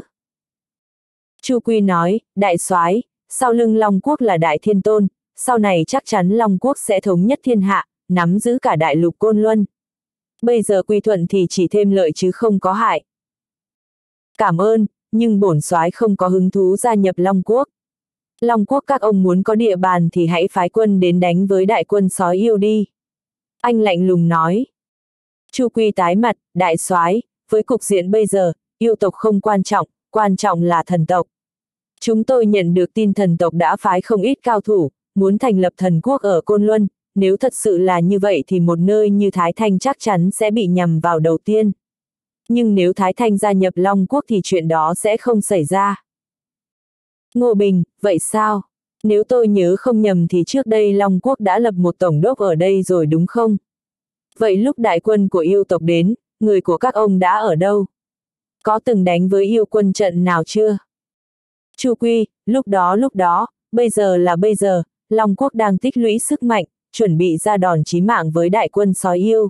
Chu Quy nói, đại soái, sau lưng Long Quốc là Đại Thiên Tôn, sau này chắc chắn Long Quốc sẽ thống nhất thiên hạ, nắm giữ cả đại lục Côn Luân. Bây giờ quy thuận thì chỉ thêm lợi chứ không có hại. Cảm ơn, nhưng bổn soái không có hứng thú gia nhập Long Quốc. Long Quốc các ông muốn có địa bàn thì hãy phái quân đến đánh với đại quân sói yêu đi. Anh lạnh lùng nói. Chu Quy tái mặt, đại soái, với cục diện bây giờ, yêu tộc không quan trọng, quan trọng là thần tộc. Chúng tôi nhận được tin thần tộc đã phái không ít cao thủ, muốn thành lập thần quốc ở Côn Luân, nếu thật sự là như vậy thì một nơi như Thái Thanh chắc chắn sẽ bị nhằm vào đầu tiên. Nhưng nếu Thái Thanh gia nhập Long Quốc thì chuyện đó sẽ không xảy ra. Ngô Bình, vậy sao? Nếu tôi nhớ không nhầm thì trước đây Long Quốc đã lập một tổng đốc ở đây rồi đúng không? Vậy lúc đại quân của yêu tộc đến, người của các ông đã ở đâu? Có từng đánh với yêu quân trận nào chưa? Chu Quy, lúc đó lúc đó, bây giờ là bây giờ, Long Quốc đang tích lũy sức mạnh, chuẩn bị ra đòn chí mạng với đại quân sói yêu.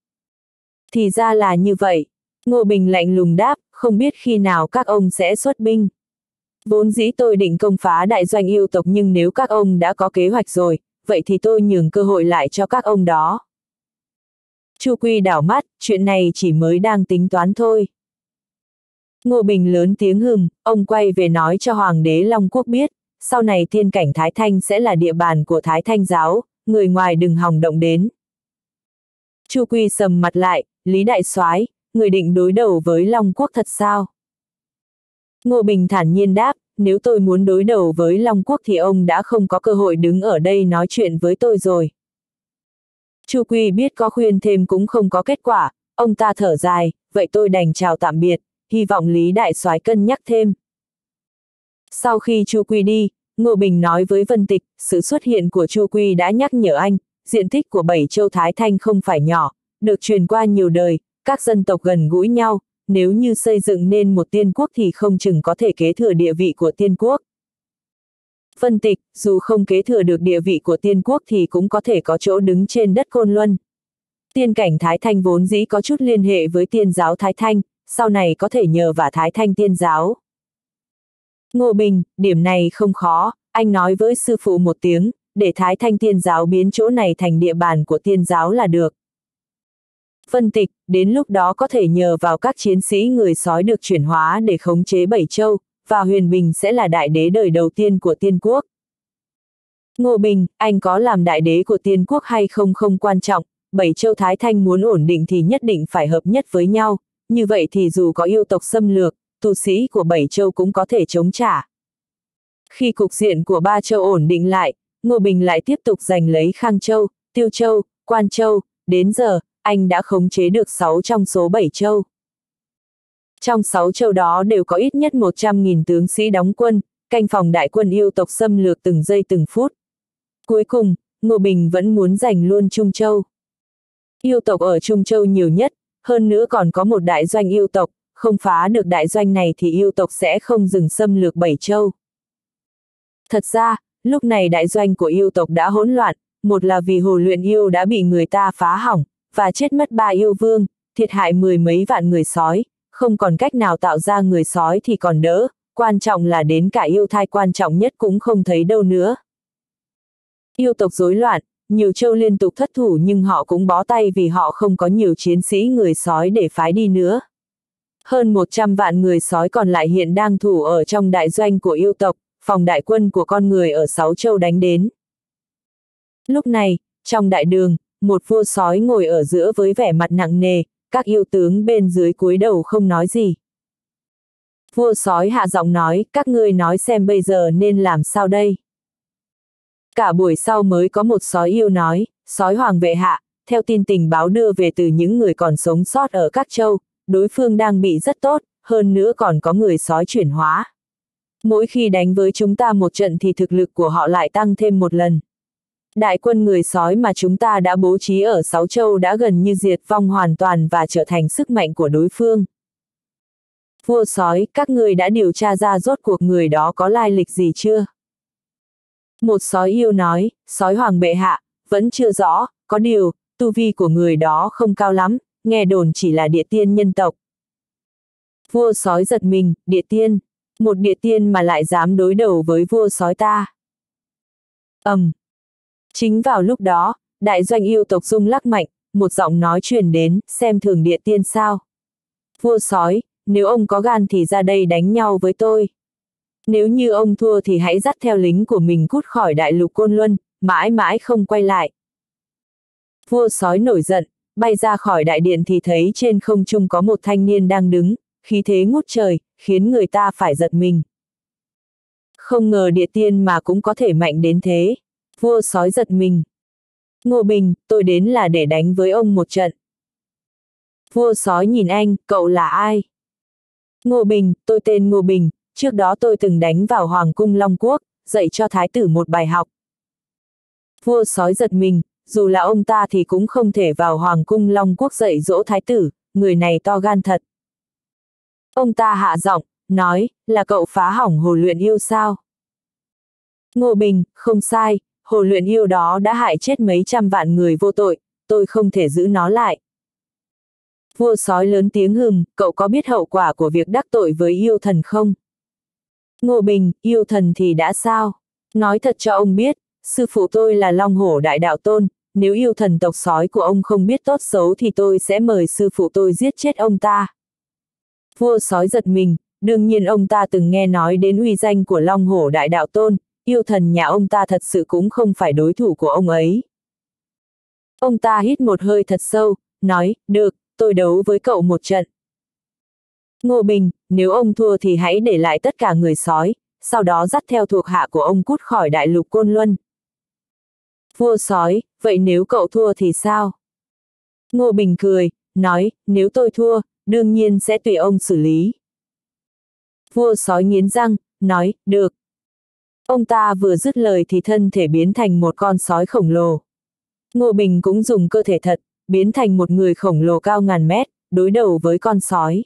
Thì ra là như vậy. Ngô Bình lạnh lùng đáp, không biết khi nào các ông sẽ xuất binh. Vốn dĩ tôi định công phá đại doanh yêu tộc nhưng nếu các ông đã có kế hoạch rồi, vậy thì tôi nhường cơ hội lại cho các ông đó. Chu Quy đảo mắt, chuyện này chỉ mới đang tính toán thôi. Ngô Bình lớn tiếng hừm, ông quay về nói cho Hoàng đế Long Quốc biết, sau này thiên cảnh Thái Thanh sẽ là địa bàn của Thái Thanh giáo, người ngoài đừng hòng động đến. Chu Quy sầm mặt lại, Lý đại soái, người định đối đầu với Long Quốc thật sao? Ngô Bình thản nhiên đáp, nếu tôi muốn đối đầu với Long Quốc thì ông đã không có cơ hội đứng ở đây nói chuyện với tôi rồi. Chu Quy biết có khuyên thêm cũng không có kết quả, ông ta thở dài, vậy tôi đành chào tạm biệt, hy vọng Lý đại soái cân nhắc thêm. Sau khi Chu Quy đi, Ngô Bình nói với Vân Tịch, sự xuất hiện của Chu Quy đã nhắc nhở anh, diện tích của Bảy Châu Thái Thanh không phải nhỏ, được truyền qua nhiều đời, các dân tộc gần gũi nhau, nếu như xây dựng nên một tiên quốc thì không chừng có thể kế thừa địa vị của tiên quốc. Vân Tịch, dù không kế thừa được địa vị của tiên quốc thì cũng có thể có chỗ đứng trên đất Côn Luân. Tiên cảnh Thái Thanh vốn dĩ có chút liên hệ với tiên giáo Thái Thanh, sau này có thể nhờ vả Thái Thanh tiên giáo. Ngô Bình, điểm này không khó, anh nói với sư phụ một tiếng, để Thái Thanh tiên giáo biến chỗ này thành địa bàn của tiên giáo là được. Vân Tịch, đến lúc đó có thể nhờ vào các chiến sĩ người sói được chuyển hóa để khống chế Bảy Châu, và Huyền Bình sẽ là đại đế đời đầu tiên của tiên quốc. Ngô Bình, anh có làm đại đế của tiên quốc hay không không quan trọng, Bảy Châu Thái Thanh muốn ổn định thì nhất định phải hợp nhất với nhau, như vậy thì dù có yêu tộc xâm lược, tu sĩ của Bảy Châu cũng có thể chống trả. Khi cục diện của ba châu ổn định lại, Ngô Bình lại tiếp tục giành lấy Khang Châu, Tiêu Châu, Quan Châu, đến giờ, anh đã khống chế được sáu trong số bảy châu. Trong sáu châu đó đều có ít nhất một trăm nghìn tướng sĩ đóng quân, canh phòng đại quân yêu tộc xâm lược từng giây từng phút. Cuối cùng, Ngô Bình vẫn muốn giành luôn Trung Châu. Yêu tộc ở Trung Châu nhiều nhất, hơn nữa còn có một đại doanh yêu tộc, không phá được đại doanh này thì yêu tộc sẽ không dừng xâm lược bảy châu. Thật ra, lúc này đại doanh của yêu tộc đã hỗn loạn, một là vì Hồ Luyện Yêu đã bị người ta phá hỏng, và chết mất ba yêu vương, thiệt hại mười mấy vạn người sói, không còn cách nào tạo ra người sói thì còn đỡ, quan trọng là đến cả yêu thai quan trọng nhất cũng không thấy đâu nữa. Yêu tộc rối loạn, nhiều châu liên tục thất thủ nhưng họ cũng bó tay vì họ không có nhiều chiến sĩ người sói để phái đi nữa. Hơn một trăm vạn người sói còn lại hiện đang thủ ở trong đại doanh của yêu tộc, phòng đại quân của con người ở sáu châu đánh đến. Lúc này, trong đại đường, một vua sói ngồi ở giữa với vẻ mặt nặng nề, các yêu tướng bên dưới cúi đầu không nói gì. Vua sói hạ giọng nói, các ngươi nói xem bây giờ nên làm sao đây? Cả buổi sau mới có một sói yêu nói, sói hoàng vệ hạ, theo tin tình báo đưa về từ những người còn sống sót ở các châu, đối phương đang bị rất tốt, hơn nữa còn có người sói chuyển hóa. Mỗi khi đánh với chúng ta một trận thì thực lực của họ lại tăng thêm một lần. Đại quân người sói mà chúng ta đã bố trí ở sáu châu đã gần như diệt vong hoàn toàn và trở thành sức mạnh của đối phương. Vua sói, các ngươi đã điều tra ra rốt cuộc người đó có lai lịch gì chưa? Một sói yêu nói, sói hoàng bệ hạ, vẫn chưa rõ, có điều, tu vi của người đó không cao lắm, nghe đồn chỉ là địa tiên nhân tộc. Vua sói giật mình, địa tiên, một địa tiên mà lại dám đối đầu với vua sói ta. Ầm. Um. Chính vào lúc đó, đại doanh yêu tộc rung lắc mạnh, một giọng nói truyền đến, xem thường địa tiên sao. Vua sói, nếu ông có gan thì ra đây đánh nhau với tôi. Nếu như ông thua thì hãy dắt theo lính của mình cút khỏi đại lục Côn Luân, mãi mãi không quay lại. Vua sói nổi giận, bay ra khỏi đại điện thì thấy trên không trung có một thanh niên đang đứng, khí thế ngút trời, khiến người ta phải giật mình. Không ngờ địa tiên mà cũng có thể mạnh đến thế. Vua sói giật mình. Ngô Bình, tôi đến là để đánh với ông một trận. Vua sói nhìn anh, cậu là ai? Ngô Bình, tôi tên Ngô Bình, trước đó tôi từng đánh vào Hoàng cung Long Quốc, dạy cho thái tử một bài học. Vua sói giật mình, dù là ông ta thì cũng không thể vào Hoàng cung Long Quốc dạy dỗ thái tử, người này to gan thật. Ông ta hạ giọng, nói, là cậu phá hỏng Hồ Luyện Yêu sao? Ngô Bình, không sai, Hồ Luyện Yêu đó đã hại chết mấy trăm vạn người vô tội, tôi không thể giữ nó lại. Vua sói lớn tiếng hừm, cậu có biết hậu quả của việc đắc tội với yêu thần không? Ngô Bình, yêu thần thì đã sao? Nói thật cho ông biết, sư phụ tôi là Long Hổ Đại Đạo Tôn, nếu yêu thần tộc sói của ông không biết tốt xấu thì tôi sẽ mời sư phụ tôi giết chết ông ta. Vua sói giật mình, đương nhiên ông ta từng nghe nói đến uy danh của Long Hổ Đại Đạo Tôn, yêu thần nhà ông ta thật sự cũng không phải đối thủ của ông ấy. Ông ta hít một hơi thật sâu, nói, được, tôi đấu với cậu một trận. Ngô Bình, nếu ông thua thì hãy để lại tất cả người sói, sau đó dắt theo thuộc hạ của ông cút khỏi đại lục Côn Luân. Vua sói, vậy nếu cậu thua thì sao? Ngô Bình cười, nói, nếu tôi thua, đương nhiên sẽ tùy ông xử lý. Vua sói nghiến răng, nói, được. Ông ta vừa dứt lời thì thân thể biến thành một con sói khổng lồ. Ngô Bình cũng dùng cơ thể thật, biến thành một người khổng lồ cao ngàn mét, đối đầu với con sói.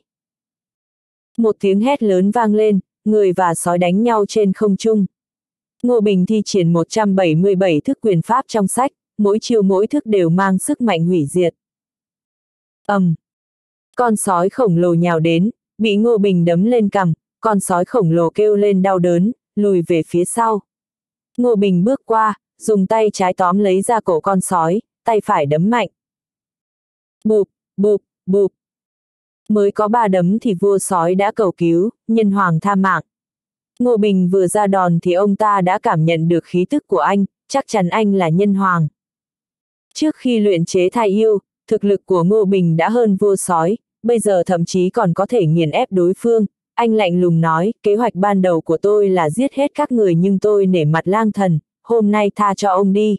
Một tiếng hét lớn vang lên, người và sói đánh nhau trên không trung. Ngô Bình thi triển một trăm bảy mươi bảy thức quyền pháp trong sách, mỗi chiêu mỗi thức đều mang sức mạnh hủy diệt. ầm, um, con sói khổng lồ nhào đến, bị Ngô Bình đấm lên cằm, con sói khổng lồ kêu lên đau đớn, lùi về phía sau. Ngô Bình bước qua, dùng tay trái tóm lấy ra cổ con sói, tay phải đấm mạnh. Bụp, bụp, bụp. Mới có ba đấm thì vua sói đã cầu cứu, nhân hoàng tha mạng. Ngô Bình vừa ra đòn thì ông ta đã cảm nhận được khí tức của anh, chắc chắn anh là nhân hoàng. Trước khi luyện chế thai yêu, thực lực của Ngô Bình đã hơn vua sói, bây giờ thậm chí còn có thể nghiền ép đối phương. Anh lạnh lùng nói, kế hoạch ban đầu của tôi là giết hết các người nhưng tôi nể mặt lang thần, hôm nay tha cho ông đi.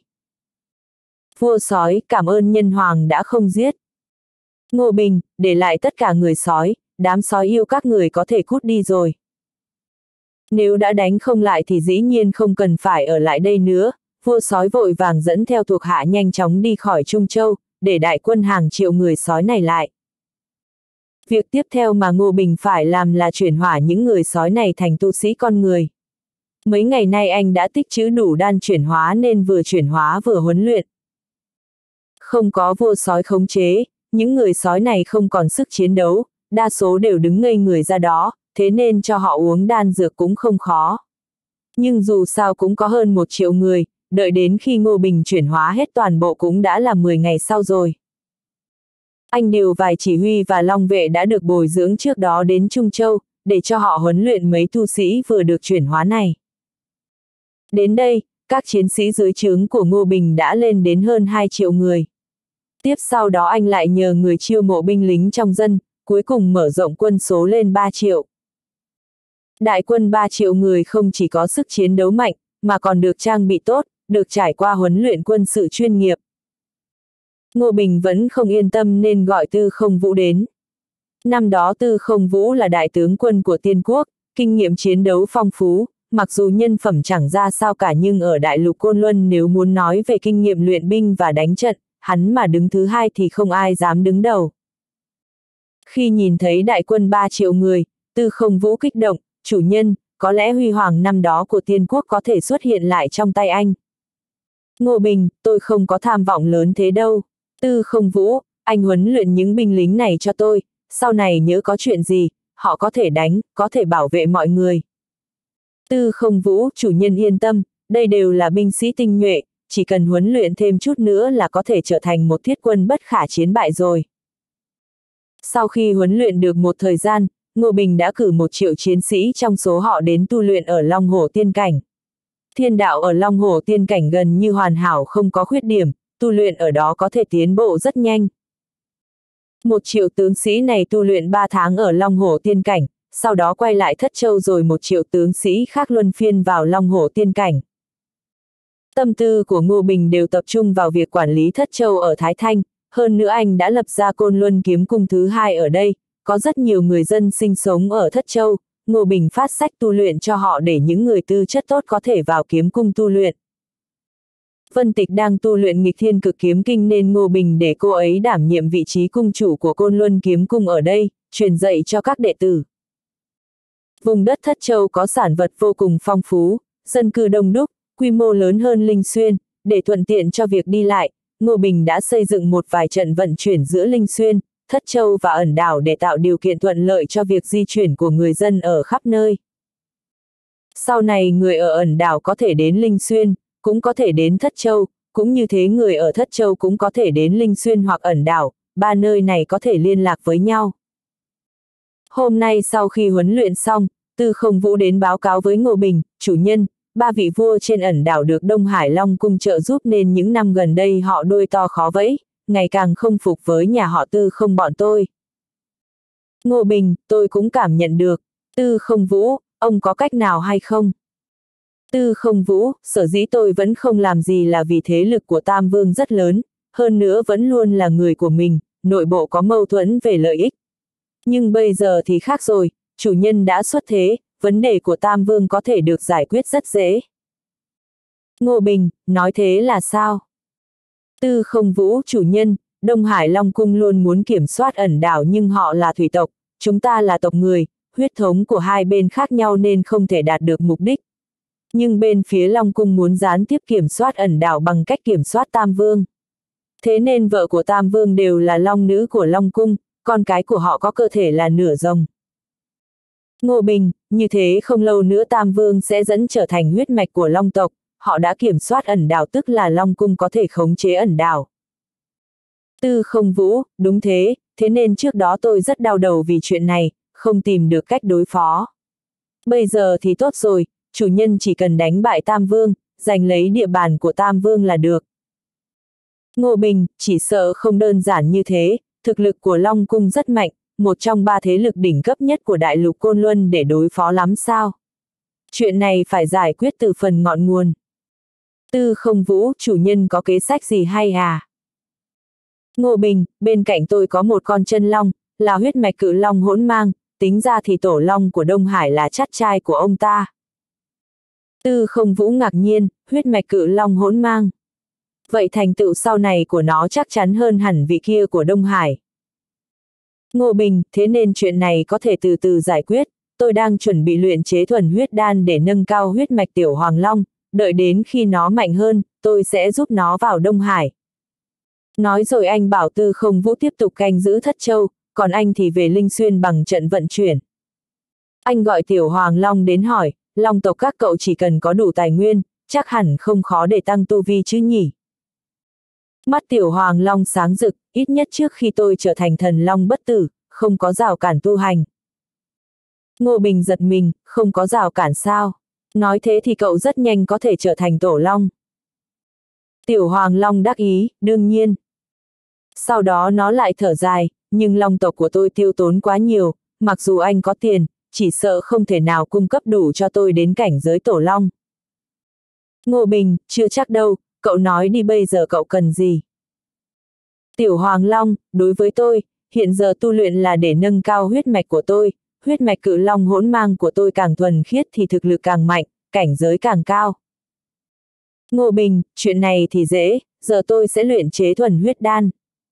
Vua sói, cảm ơn nhân hoàng đã không giết. Ngô Bình, để lại tất cả người sói, đám sói yêu các người có thể cút đi rồi. Nếu đã đánh không lại thì dĩ nhiên không cần phải ở lại đây nữa. Vua sói vội vàng dẫn theo thuộc hạ nhanh chóng đi khỏi Trung Châu, để đại quân hàng triệu người sói này lại. Việc tiếp theo mà Ngô Bình phải làm là chuyển hỏa những người sói này thành tu sĩ con người. Mấy ngày nay anh đã tích trữ đủ đan chuyển hóa nên vừa chuyển hóa vừa huấn luyện. Không có vua sói khống chế, những người sói này không còn sức chiến đấu, đa số đều đứng ngây người ra đó, thế nên cho họ uống đan dược cũng không khó. Nhưng dù sao cũng có hơn một triệu người, đợi đến khi Ngô Bình chuyển hóa hết toàn bộ cũng đã là mười ngày sau rồi. Anh điều vài chỉ huy và long vệ đã được bồi dưỡng trước đó đến Trung Châu, để cho họ huấn luyện mấy tu sĩ vừa được chuyển hóa này. Đến đây, các chiến sĩ dưới trướng của Ngô Bình đã lên đến hơn hai triệu người. Tiếp sau đó anh lại nhờ người chiêu mộ binh lính trong dân, cuối cùng mở rộng quân số lên ba triệu. Đại quân ba triệu người không chỉ có sức chiến đấu mạnh, mà còn được trang bị tốt, được trải qua huấn luyện quân sự chuyên nghiệp. Ngô Bình vẫn không yên tâm nên gọi Tư Không Vũ đến. Năm đó Tư Không Vũ là đại tướng quân của Tiên Quốc, kinh nghiệm chiến đấu phong phú, mặc dù nhân phẩm chẳng ra sao cả nhưng ở đại lục Côn Luân nếu muốn nói về kinh nghiệm luyện binh và đánh trận, hắn mà đứng thứ hai thì không ai dám đứng đầu. Khi nhìn thấy đại quân ba triệu người, Tư Không Vũ kích động, chủ nhân, có lẽ huy hoàng năm đó của Tiên Quốc có thể xuất hiện lại trong tay anh. Ngô Bình, tôi không có tham vọng lớn thế đâu. Tư Không Vũ, anh huấn luyện những binh lính này cho tôi, sau này nhớ có chuyện gì, họ có thể đánh, có thể bảo vệ mọi người. Tư Không Vũ, chủ nhân yên tâm, đây đều là binh sĩ tinh nhuệ, chỉ cần huấn luyện thêm chút nữa là có thể trở thành một thiết quân bất khả chiến bại rồi. Sau khi huấn luyện được một thời gian, Ngô Bình đã cử một triệu chiến sĩ trong số họ đến tu luyện ở Long Hổ Tiên Cảnh. Thiên đạo ở Long Hổ Tiên Cảnh gần như hoàn hảo không có khuyết điểm, tu luyện ở đó có thể tiến bộ rất nhanh. Một triệu tướng sĩ này tu luyện ba tháng ở Long Hổ Tiên Cảnh, sau đó quay lại Thất Châu rồi một triệu tướng sĩ khác luân phiên vào Long Hổ Tiên Cảnh. Tâm tư của Ngô Bình đều tập trung vào việc quản lý Thất Châu ở Thái Thanh, hơn nữa anh đã lập ra Côn Luân kiếm cung thứ hai ở đây, có rất nhiều người dân sinh sống ở Thất Châu, Ngô Bình phát sách tu luyện cho họ để những người tư chất tốt có thể vào kiếm cung tu luyện. Vân Tịch đang tu luyện nghịch thiên cực kiếm kinh nên Ngô Bình để cô ấy đảm nhiệm vị trí cung chủ của Côn Luân kiếm cung ở đây, truyền dạy cho các đệ tử. Vùng đất Thất Châu có sản vật vô cùng phong phú, dân cư đông đúc, quy mô lớn hơn Linh Xuyên, để thuận tiện cho việc đi lại, Ngô Bình đã xây dựng một vài trận vận chuyển giữa Linh Xuyên, Thất Châu và ẩn đảo để tạo điều kiện thuận lợi cho việc di chuyển của người dân ở khắp nơi. Sau này người ở ẩn đảo có thể đến Linh Xuyên, cũng có thể đến Thất Châu, cũng như thế người ở Thất Châu cũng có thể đến Linh Xuyên hoặc ẩn đảo, ba nơi này có thể liên lạc với nhau. Hôm nay sau khi huấn luyện xong, Tư Không Vũ đến báo cáo với Ngô Bình, chủ nhân, ba vị vua trên ẩn đảo được Đông Hải Long cung trợ giúp nên những năm gần đây họ đôi to khó vẫy, ngày càng không phục với nhà họ Tư Không bọn tôi. Ngô Bình, tôi cũng cảm nhận được. Tư Không Vũ, ông có cách nào hay không? Tư Không Vũ, sở dĩ tôi vẫn không làm gì là vì thế lực của Tam Vương rất lớn, hơn nữa vẫn luôn là người của mình, nội bộ có mâu thuẫn về lợi ích. Nhưng bây giờ thì khác rồi, chủ nhân đã xuất thế, vấn đề của Tam Vương có thể được giải quyết rất dễ. Ngô Bình, nói thế là sao? Tư Không Vũ chủ nhân, Đông Hải Long Cung luôn muốn kiểm soát ẩn đảo nhưng họ là thủy tộc, chúng ta là tộc người, huyết thống của hai bên khác nhau nên không thể đạt được mục đích. Nhưng bên phía Long Cung muốn gián tiếp kiểm soát ẩn đảo bằng cách kiểm soát Tam Vương. Thế nên vợ của Tam Vương đều là Long nữ của Long Cung, con cái của họ có cơ thể là nửa rồng. Ngô Bình, như thế không lâu nữa Tam Vương sẽ dẫn trở thành huyết mạch của Long tộc, họ đã kiểm soát ẩn đảo tức là Long Cung có thể khống chế ẩn đảo. Tư Không Vũ, đúng thế, thế nên trước đó tôi rất đau đầu vì chuyện này, không tìm được cách đối phó. Bây giờ thì tốt rồi, chủ nhân chỉ cần đánh bại Tam Vương, giành lấy địa bàn của Tam Vương là được. Ngô Bình, chỉ sợ không đơn giản như thế, thực lực của Long Cung rất mạnh, một trong ba thế lực đỉnh cấp nhất của đại lục Côn Luân để đối phó lắm sao? Chuyện này phải giải quyết từ phần ngọn nguồn. Tư Không Vũ, chủ nhân có kế sách gì hay à? Ngô Bình, bên cạnh tôi có một con chân long, là huyết mạch cự long hỗn mang, tính ra thì tổ long của Đông Hải là chắt trai của ông ta. Tư Không Vũ ngạc nhiên, huyết mạch cự long hỗn mang. Vậy thành tựu sau này của nó chắc chắn hơn hẳn vị kia của Đông Hải. Ngô Bình, thế nên chuyện này có thể từ từ giải quyết, tôi đang chuẩn bị luyện chế thuần huyết đan để nâng cao huyết mạch tiểu hoàng long, đợi đến khi nó mạnh hơn, tôi sẽ giúp nó vào Đông Hải. Nói rồi anh bảo Tư Không Vũ tiếp tục canh giữ Thất Châu, còn anh thì về Linh Xuyên bằng trận vận chuyển. Anh gọi tiểu hoàng long đến hỏi, long tộc các cậu chỉ cần có đủ tài nguyên, chắc hẳn không khó để tăng tu vi chứ nhỉ. Mắt tiểu hoàng long sáng rực, ít nhất trước khi tôi trở thành thần long bất tử, không có rào cản tu hành. Ngô Bình giật mình, không có rào cản sao? Nói thế thì cậu rất nhanh có thể trở thành tổ long. Tiểu hoàng long đắc ý, đương nhiên. Sau đó nó lại thở dài, nhưng long tộc của tôi tiêu tốn quá nhiều, mặc dù anh có tiền, chỉ sợ không thể nào cung cấp đủ cho tôi đến cảnh giới tổ long. Ngô Bình, chưa chắc đâu, cậu nói đi bây giờ cậu cần gì? Tiểu hoàng long, đối với tôi, hiện giờ tu luyện là để nâng cao huyết mạch của tôi, huyết mạch cự long hỗn mang của tôi càng thuần khiết thì thực lực càng mạnh, cảnh giới càng cao. Ngô Bình, chuyện này thì dễ, giờ tôi sẽ luyện chế thuần huyết đan.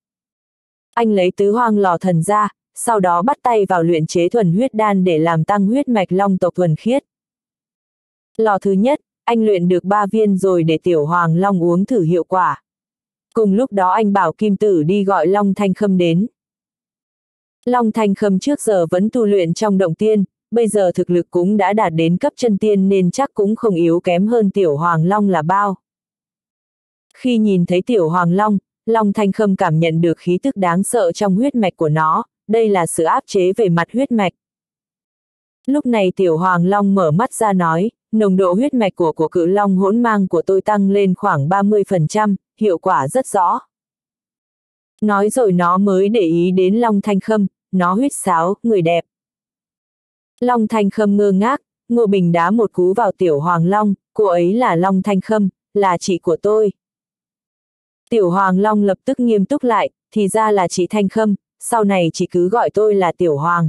Anh lấy tứ hoang lò thần ra, sau đó bắt tay vào luyện chế thuần huyết đan để làm tăng huyết mạch long tộc thuần khiết. Lò thứ nhất, anh luyện được ba viên rồi để tiểu hoàng long uống thử hiệu quả. Cùng lúc đó anh bảo Kim Tử đi gọi Long Thanh Khâm đến. Long Thanh Khâm trước giờ vẫn tu luyện trong động tiên, bây giờ thực lực cũng đã đạt đến cấp chân tiên nên chắc cũng không yếu kém hơn tiểu hoàng long là bao. Khi nhìn thấy tiểu hoàng long, Long Thanh Khâm cảm nhận được khí tức đáng sợ trong huyết mạch của nó, đây là sự áp chế về mặt huyết mạch. Lúc này tiểu hoàng long mở mắt ra nói, nồng độ huyết mạch của của cự long hỗn mang của tôi tăng lên khoảng ba mươi phần trăm, hiệu quả rất rõ. Nói rồi nó mới để ý đến Long Thanh Khâm, nó huýt sáo, người đẹp. Long Thanh Khâm ngơ ngác, Ngô Bình đá một cú vào tiểu hoàng long, cô ấy là Long Thanh Khâm, là chị của tôi. Tiểu hoàng long lập tức nghiêm túc lại, thì ra là chị Thanh Khâm, sau này chị cứ gọi tôi là tiểu hoàng.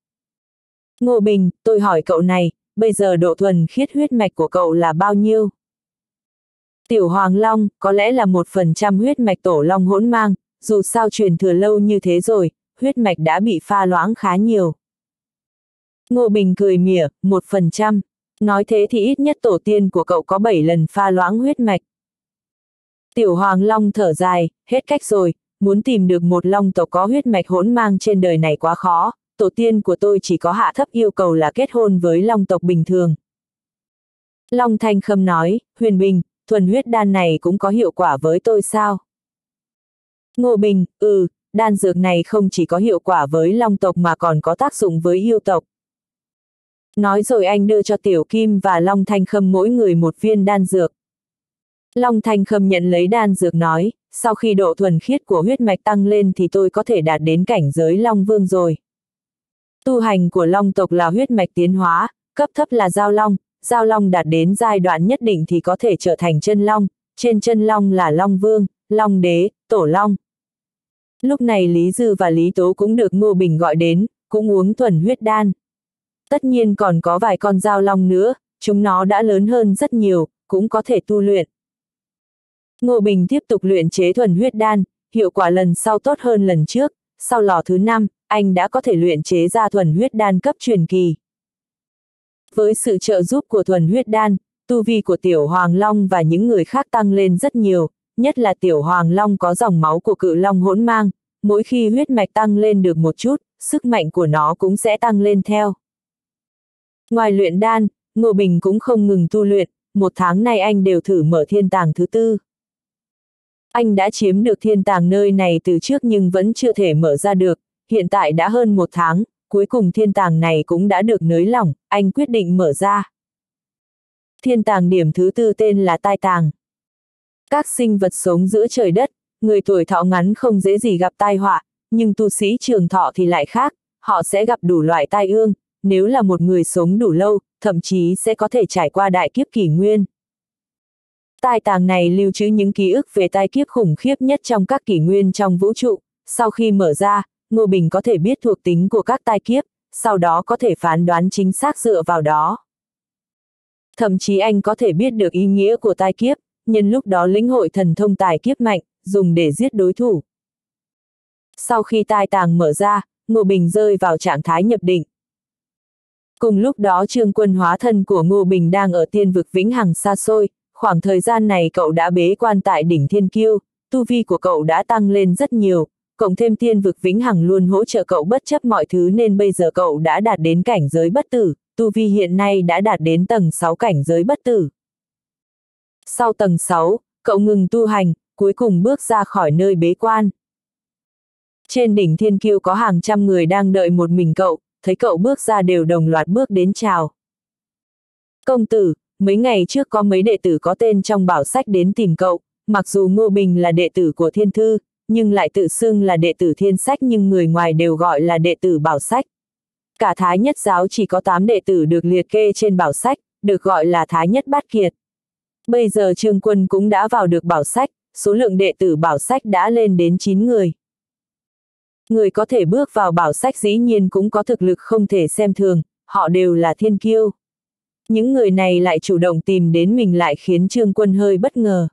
Ngô Bình, tôi hỏi cậu này, bây giờ độ thuần khiết huyết mạch của cậu là bao nhiêu? Tiểu hoàng long, có lẽ là một phần trăm huyết mạch tổ long hỗn mang, dù sao truyền thừa lâu như thế rồi, huyết mạch đã bị pha loãng khá nhiều. Ngô Bình cười mỉa, một phần trăm, nói thế thì ít nhất tổ tiên của cậu có bảy lần pha loãng huyết mạch. Tiểu hoàng long thở dài, hết cách rồi, muốn tìm được một long tộc có huyết mạch hỗn mang trên đời này quá khó, tổ tiên của tôi chỉ có hạ thấp yêu cầu là kết hôn với long tộc bình thường. Long Thanh Khâm nói, Huyền Bình, thuần huyết đan này cũng có hiệu quả với tôi sao? Ngô Bình, ừ, đan dược này không chỉ có hiệu quả với long tộc mà còn có tác dụng với yêu tộc. Nói rồi anh đưa cho Tiểu Kim và Long Thanh Khâm mỗi người một viên đan dược. Long Thanh Khâm nhận lấy đan dược nói, sau khi độ thuần khiết của huyết mạch tăng lên thì tôi có thể đạt đến cảnh giới Long Vương rồi. Tu hành của long tộc là huyết mạch tiến hóa, cấp thấp là giao long, giao long đạt đến giai đoạn nhất định thì có thể trở thành chân long, trên chân long là Long Vương, Long Đế, Tổ Long. Lúc này Lý Dư và Lý Tố cũng được Ngô Bình gọi đến, cũng uống thuần huyết đan. Tất nhiên còn có vài con dao long nữa, chúng nó đã lớn hơn rất nhiều, cũng có thể tu luyện. Ngô Bình tiếp tục luyện chế thuần huyết đan, hiệu quả lần sau tốt hơn lần trước, sau lò thứ năm, anh đã có thể luyện chế ra thuần huyết đan cấp truyền kỳ. Với sự trợ giúp của thuần huyết đan, tu vi của Tiểu Hoàng Long và những người khác tăng lên rất nhiều, nhất là Tiểu Hoàng Long có dòng máu của cự long hỗn mang, mỗi khi huyết mạch tăng lên được một chút, sức mạnh của nó cũng sẽ tăng lên theo. Ngoài luyện đan, Ngô Bình cũng không ngừng tu luyện, một tháng nay anh đều thử mở thiên tàng thứ tư. Anh đã chiếm được thiên tàng nơi này từ trước nhưng vẫn chưa thể mở ra được, hiện tại đã hơn một tháng, cuối cùng thiên tàng này cũng đã được nới lỏng, anh quyết định mở ra. Thiên tàng điểm thứ tư tên là tai tàng. Các sinh vật sống giữa trời đất, người tuổi thọ ngắn không dễ gì gặp tai họa, nhưng tu sĩ trường thọ thì lại khác, họ sẽ gặp đủ loại tai ương, nếu là một người sống đủ lâu, thậm chí sẽ có thể trải qua đại kiếp kỷ nguyên. Tai tàng này lưu trữ những ký ức về tai kiếp khủng khiếp nhất trong các kỷ nguyên trong vũ trụ, sau khi mở ra, Ngô Bình có thể biết thuộc tính của các tai kiếp, sau đó có thể phán đoán chính xác dựa vào đó. Thậm chí anh có thể biết được ý nghĩa của tai kiếp, nhân lúc đó lĩnh hội thần thông tài kiếp mạnh, dùng để giết đối thủ. Sau khi tai tàng mở ra, Ngô Bình rơi vào trạng thái nhập định. Cùng lúc đó Trương Quân hóa thân của Ngô Bình đang ở tiên vực vĩnh hằng xa xôi, khoảng thời gian này cậu đã bế quan tại đỉnh Thiên Kiêu, tu vi của cậu đã tăng lên rất nhiều, cộng thêm tiên vực vĩnh hằng luôn hỗ trợ cậu bất chấp mọi thứ nên bây giờ cậu đã đạt đến cảnh giới bất tử, tu vi hiện nay đã đạt đến tầng sáu cảnh giới bất tử. Sau tầng sáu, cậu ngừng tu hành, cuối cùng bước ra khỏi nơi bế quan. Trên đỉnh Thiên Kiêu có hàng trăm người đang đợi một mình cậu, thấy cậu bước ra đều đồng loạt bước đến chào. Công tử, mấy ngày trước có mấy đệ tử có tên trong bảo sách đến tìm cậu, mặc dù Ngô Bình là đệ tử của Thiên Thư, nhưng lại tự xưng là đệ tử Thiên Sách nhưng người ngoài đều gọi là đệ tử bảo sách. Cả Thái Nhất giáo chỉ có tám đệ tử được liệt kê trên bảo sách, được gọi là Thái Nhất Bát Kiệt. Bây giờ Trương Quân cũng đã vào được bảo sách, số lượng đệ tử bảo sách đã lên đến chín người. Người có thể bước vào bảo sách dĩ nhiên cũng có thực lực không thể xem thường, họ đều là thiên kiêu. Những người này lại chủ động tìm đến mình lại khiến Trương Quân hơi bất ngờ.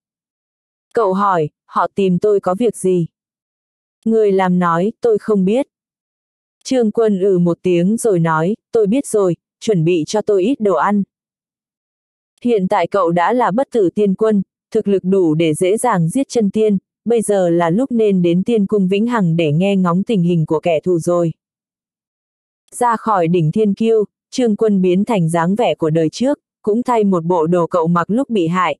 Cậu hỏi, họ tìm tôi có việc gì? Người làm nói, tôi không biết. Trương Quân ừ một tiếng rồi nói, tôi biết rồi, chuẩn bị cho tôi ít đồ ăn. Hiện tại cậu đã là bất tử tiên quân, thực lực đủ để dễ dàng giết chân tiên, bây giờ là lúc nên đến tiên cung vĩnh hằng để nghe ngóng tình hình của kẻ thù rồi. Ra khỏi đỉnh Thiên Kiêu, Trương Quân biến thành dáng vẻ của đời trước, cũng thay một bộ đồ cậu mặc lúc bị hại.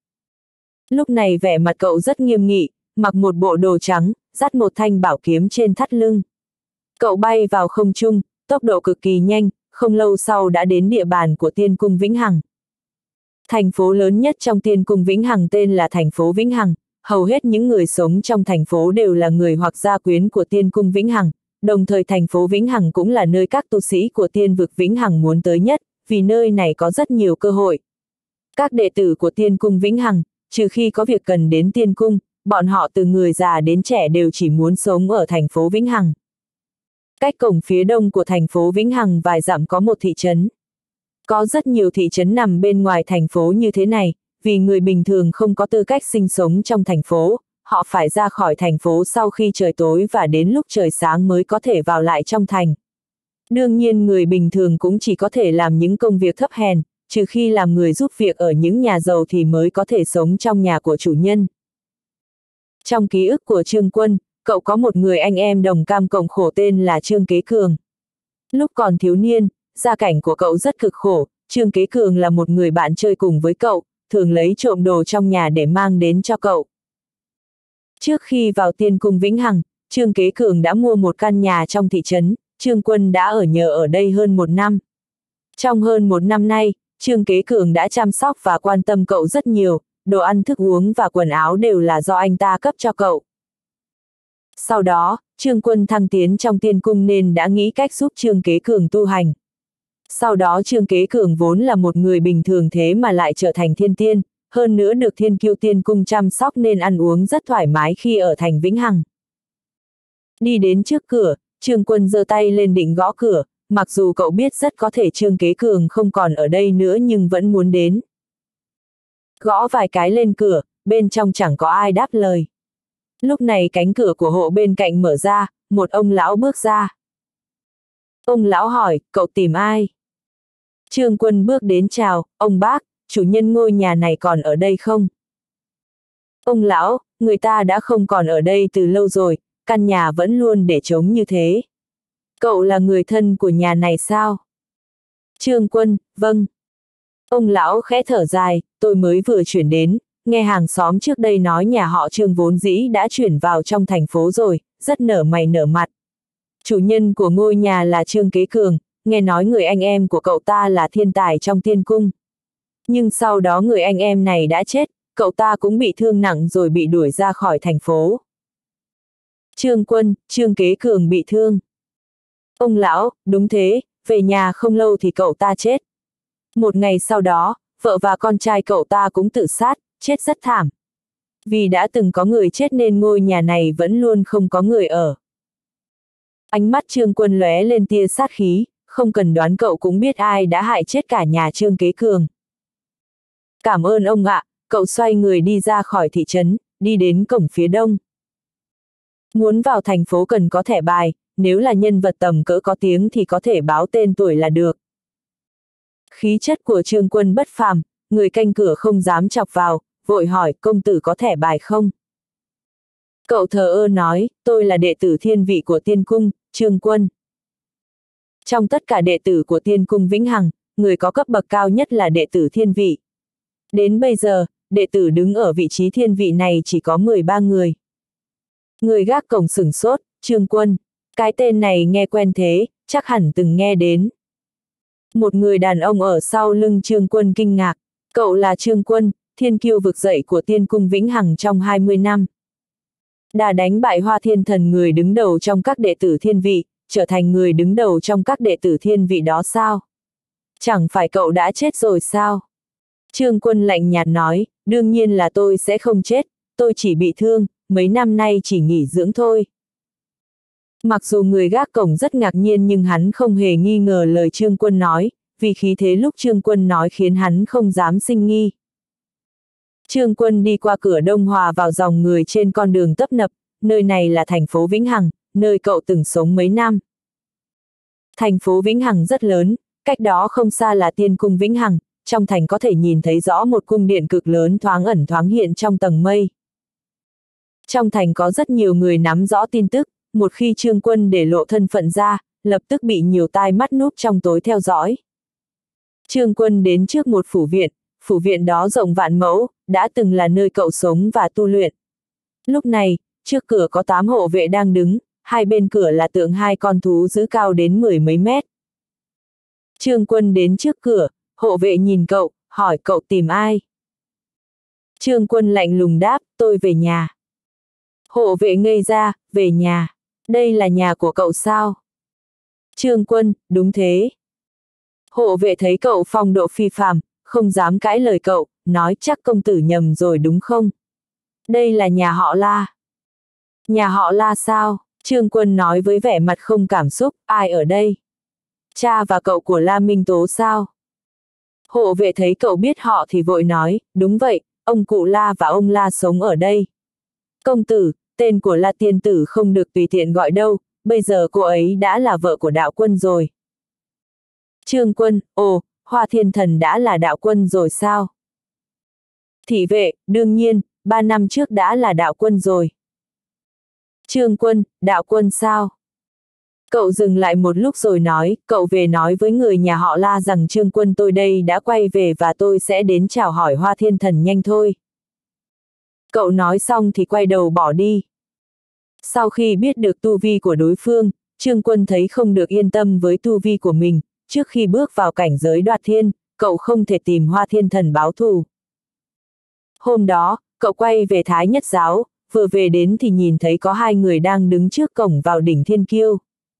Lúc này vẻ mặt cậu rất nghiêm nghị, mặc một bộ đồ trắng, dắt một thanh bảo kiếm trên thắt lưng. Cậu bay vào không trung, tốc độ cực kỳ nhanh, không lâu sau đã đến địa bàn của tiên cung vĩnh hằng. Thành phố lớn nhất trong tiên cung vĩnh hằng tên là thành phố Vĩnh Hằng, hầu hết những người sống trong thành phố đều là người hoặc gia quyến của tiên cung vĩnh hằng, đồng thời thành phố Vĩnh Hằng cũng là nơi các tu sĩ của tiên vực vĩnh hằng muốn tới nhất, vì nơi này có rất nhiều cơ hội. Các đệ tử của tiên cung vĩnh hằng, trừ khi có việc cần đến tiên cung, bọn họ từ người già đến trẻ đều chỉ muốn sống ở thành phố Vĩnh Hằng. Cách cổng phía đông của thành phố Vĩnh Hằng vài dặm có một thị trấn. Có rất nhiều thị trấn nằm bên ngoài thành phố như thế này, vì người bình thường không có tư cách sinh sống trong thành phố, họ phải ra khỏi thành phố sau khi trời tối và đến lúc trời sáng mới có thể vào lại trong thành. Đương nhiên người bình thường cũng chỉ có thể làm những công việc thấp hèn, trừ khi làm người giúp việc ở những nhà giàu thì mới có thể sống trong nhà của chủ nhân. Trong ký ức của Trương Quân, cậu có một người anh em đồng cam cộng khổ tên là Trương Kế Cường. Lúc còn thiếu niên, gia cảnh của cậu rất cực khổ, Trương Kế Cường là một người bạn chơi cùng với cậu, thường lấy trộm đồ trong nhà để mang đến cho cậu. Trước khi vào tiên cung vĩnh hằng, Trương Kế Cường đã mua một căn nhà trong thị trấn, Trương Quân đã ở nhờ ở đây hơn một năm. Trong hơn một năm nay, Trương Kế Cường đã chăm sóc và quan tâm cậu rất nhiều, đồ ăn thức uống và quần áo đều là do anh ta cấp cho cậu. Sau đó, Trương Quân thăng tiến trong tiên cung nên đã nghĩ cách giúp Trương Kế Cường tu hành. Sau đó Trương Kế Cường vốn là một người bình thường thế mà lại trở thành thiên tiên, hơn nữa được Thiên Kiêu tiên cung chăm sóc nên ăn uống rất thoải mái khi ở thành Vĩnh Hằng. Đi đến trước cửa, Trương Quân giơ tay lên định gõ cửa, mặc dù cậu biết rất có thể Trương Kế Cường không còn ở đây nữa nhưng vẫn muốn đến. Gõ vài cái lên cửa, bên trong chẳng có ai đáp lời. Lúc này cánh cửa của hộ bên cạnh mở ra, một ông lão bước ra. Ông lão hỏi, cậu tìm ai? Trương Quân bước đến chào, ông bác, chủ nhân ngôi nhà này còn ở đây không? Ông lão, người ta đã không còn ở đây từ lâu rồi, căn nhà vẫn luôn để trống như thế. Cậu là người thân của nhà này sao? Trương Quân, vâng. Ông lão khẽ thở dài, tôi mới vừa chuyển đến, nghe hàng xóm trước đây nói nhà họ Trương vốn dĩ đã chuyển vào trong thành phố rồi, rất nở mày nở mặt. Chủ nhân của ngôi nhà là Trương Kế Cường, nghe nói người anh em của cậu ta là thiên tài trong tiên cung. Nhưng sau đó người anh em này đã chết, cậu ta cũng bị thương nặng rồi bị đuổi ra khỏi thành phố. Trương Quân, Trương Kế Cường bị thương. Ông lão, đúng thế, về nhà không lâu thì cậu ta chết. Một ngày sau đó, vợ và con trai cậu ta cũng tự sát, chết rất thảm. Vì đã từng có người chết nên ngôi nhà này vẫn luôn không có người ở. Ánh mắt Trương Quân lóe lên tia sát khí, không cần đoán cậu cũng biết ai đã hại chết cả nhà Trương Kế Cường. Cảm ơn ông ạ, cậu xoay người đi ra khỏi thị trấn, đi đến cổng phía đông. Muốn vào thành phố cần có thẻ bài, nếu là nhân vật tầm cỡ có tiếng thì có thể báo tên tuổi là được. Khí chất của Trương Quân bất phàm, người canh cửa không dám chọc vào, vội hỏi công tử có thẻ bài không? Cậu thờ ơ nói, tôi là đệ tử thiên vị của tiên cung, Trương Quân. Trong tất cả đệ tử của tiên cung Vĩnh Hằng, người có cấp bậc cao nhất là đệ tử thiên vị. Đến bây giờ, đệ tử đứng ở vị trí thiên vị này chỉ có mười ba người. Người gác cổng sửng sốt, Trương Quân. Cái tên này nghe quen thế, chắc hẳn từng nghe đến. Một người đàn ông ở sau lưng Trương Quân kinh ngạc. Cậu là Trương Quân, thiên kiêu vực dậy của tiên cung Vĩnh Hằng trong hai mươi năm. Đã đánh bại Hoa Thiên Thần người đứng đầu trong các đệ tử thiên vị, trở thành người đứng đầu trong các đệ tử thiên vị đó sao? Chẳng phải cậu đã chết rồi sao? Trương Quân lạnh nhạt nói, đương nhiên là tôi sẽ không chết, tôi chỉ bị thương, mấy năm nay chỉ nghỉ dưỡng thôi. Mặc dù người gác cổng rất ngạc nhiên nhưng hắn không hề nghi ngờ lời Trương Quân nói, vì khí thế lúc Trương Quân nói khiến hắn không dám sinh nghi. Trương Quân đi qua cửa đông hòa vào dòng người trên con đường tấp nập, nơi này là thành phố Vĩnh Hằng, nơi cậu từng sống mấy năm. Thành phố Vĩnh Hằng rất lớn, cách đó không xa là tiên cung Vĩnh Hằng, trong thành có thể nhìn thấy rõ một cung điện cực lớn thoáng ẩn thoáng hiện trong tầng mây. Trong thành có rất nhiều người nắm rõ tin tức, một khi Trương Quân để lộ thân phận ra, lập tức bị nhiều tai mắt núp trong tối theo dõi. Trương Quân đến trước một phủ viện, phủ viện đó rộng vạn mẫu, đã từng là nơi cậu sống và tu luyện. Lúc này, trước cửa có tám hộ vệ đang đứng, hai bên cửa là tượng hai con thú dữ cao đến mười mấy mét. Trương Quân đến trước cửa, hộ vệ nhìn cậu, hỏi cậu tìm ai? Trương Quân lạnh lùng đáp, tôi về nhà. Hộ vệ ngây ra, về nhà. Đây là nhà của cậu sao? Trương Quân, đúng thế. Hộ vệ thấy cậu phong độ phi phàm, không dám cãi lời cậu, nói chắc công tử nhầm rồi đúng không? Đây là nhà họ La. Nhà họ La sao? Trương Quân nói với vẻ mặt không cảm xúc, ai ở đây? Cha và cậu của La Minh Tố sao? Hộ vệ thấy cậu biết họ thì vội nói, đúng vậy, ông cụ La và ông La sống ở đây. Công tử, tên của La tiên tử không được tùy tiện gọi đâu, bây giờ cô ấy đã là vợ của đạo quân rồi. Trương Quân, ồ, Hoa Thiên Thần đã là đạo quân rồi sao? Thị vệ, đương nhiên, ba năm trước đã là đạo quân rồi. Trương Quân, đạo quân sao? Cậu dừng lại một lúc rồi nói, cậu về nói với người nhà họ La rằng Trương Quân tôi đây đã quay về và tôi sẽ đến chào hỏi Hoa Thiên Thần nhanh thôi. Cậu nói xong thì quay đầu bỏ đi. Sau khi biết được tu vi của đối phương, Trương Quân thấy không được yên tâm với tu vi của mình, trước khi bước vào cảnh giới đoạt thiên, cậu không thể tìm Hoa Thiên Thần báo thù. Hôm đó, cậu quay về Thái Nhất Giáo, vừa về đến thì nhìn thấy có hai người đang đứng trước cổng vào đỉnh Thiên Kiêu.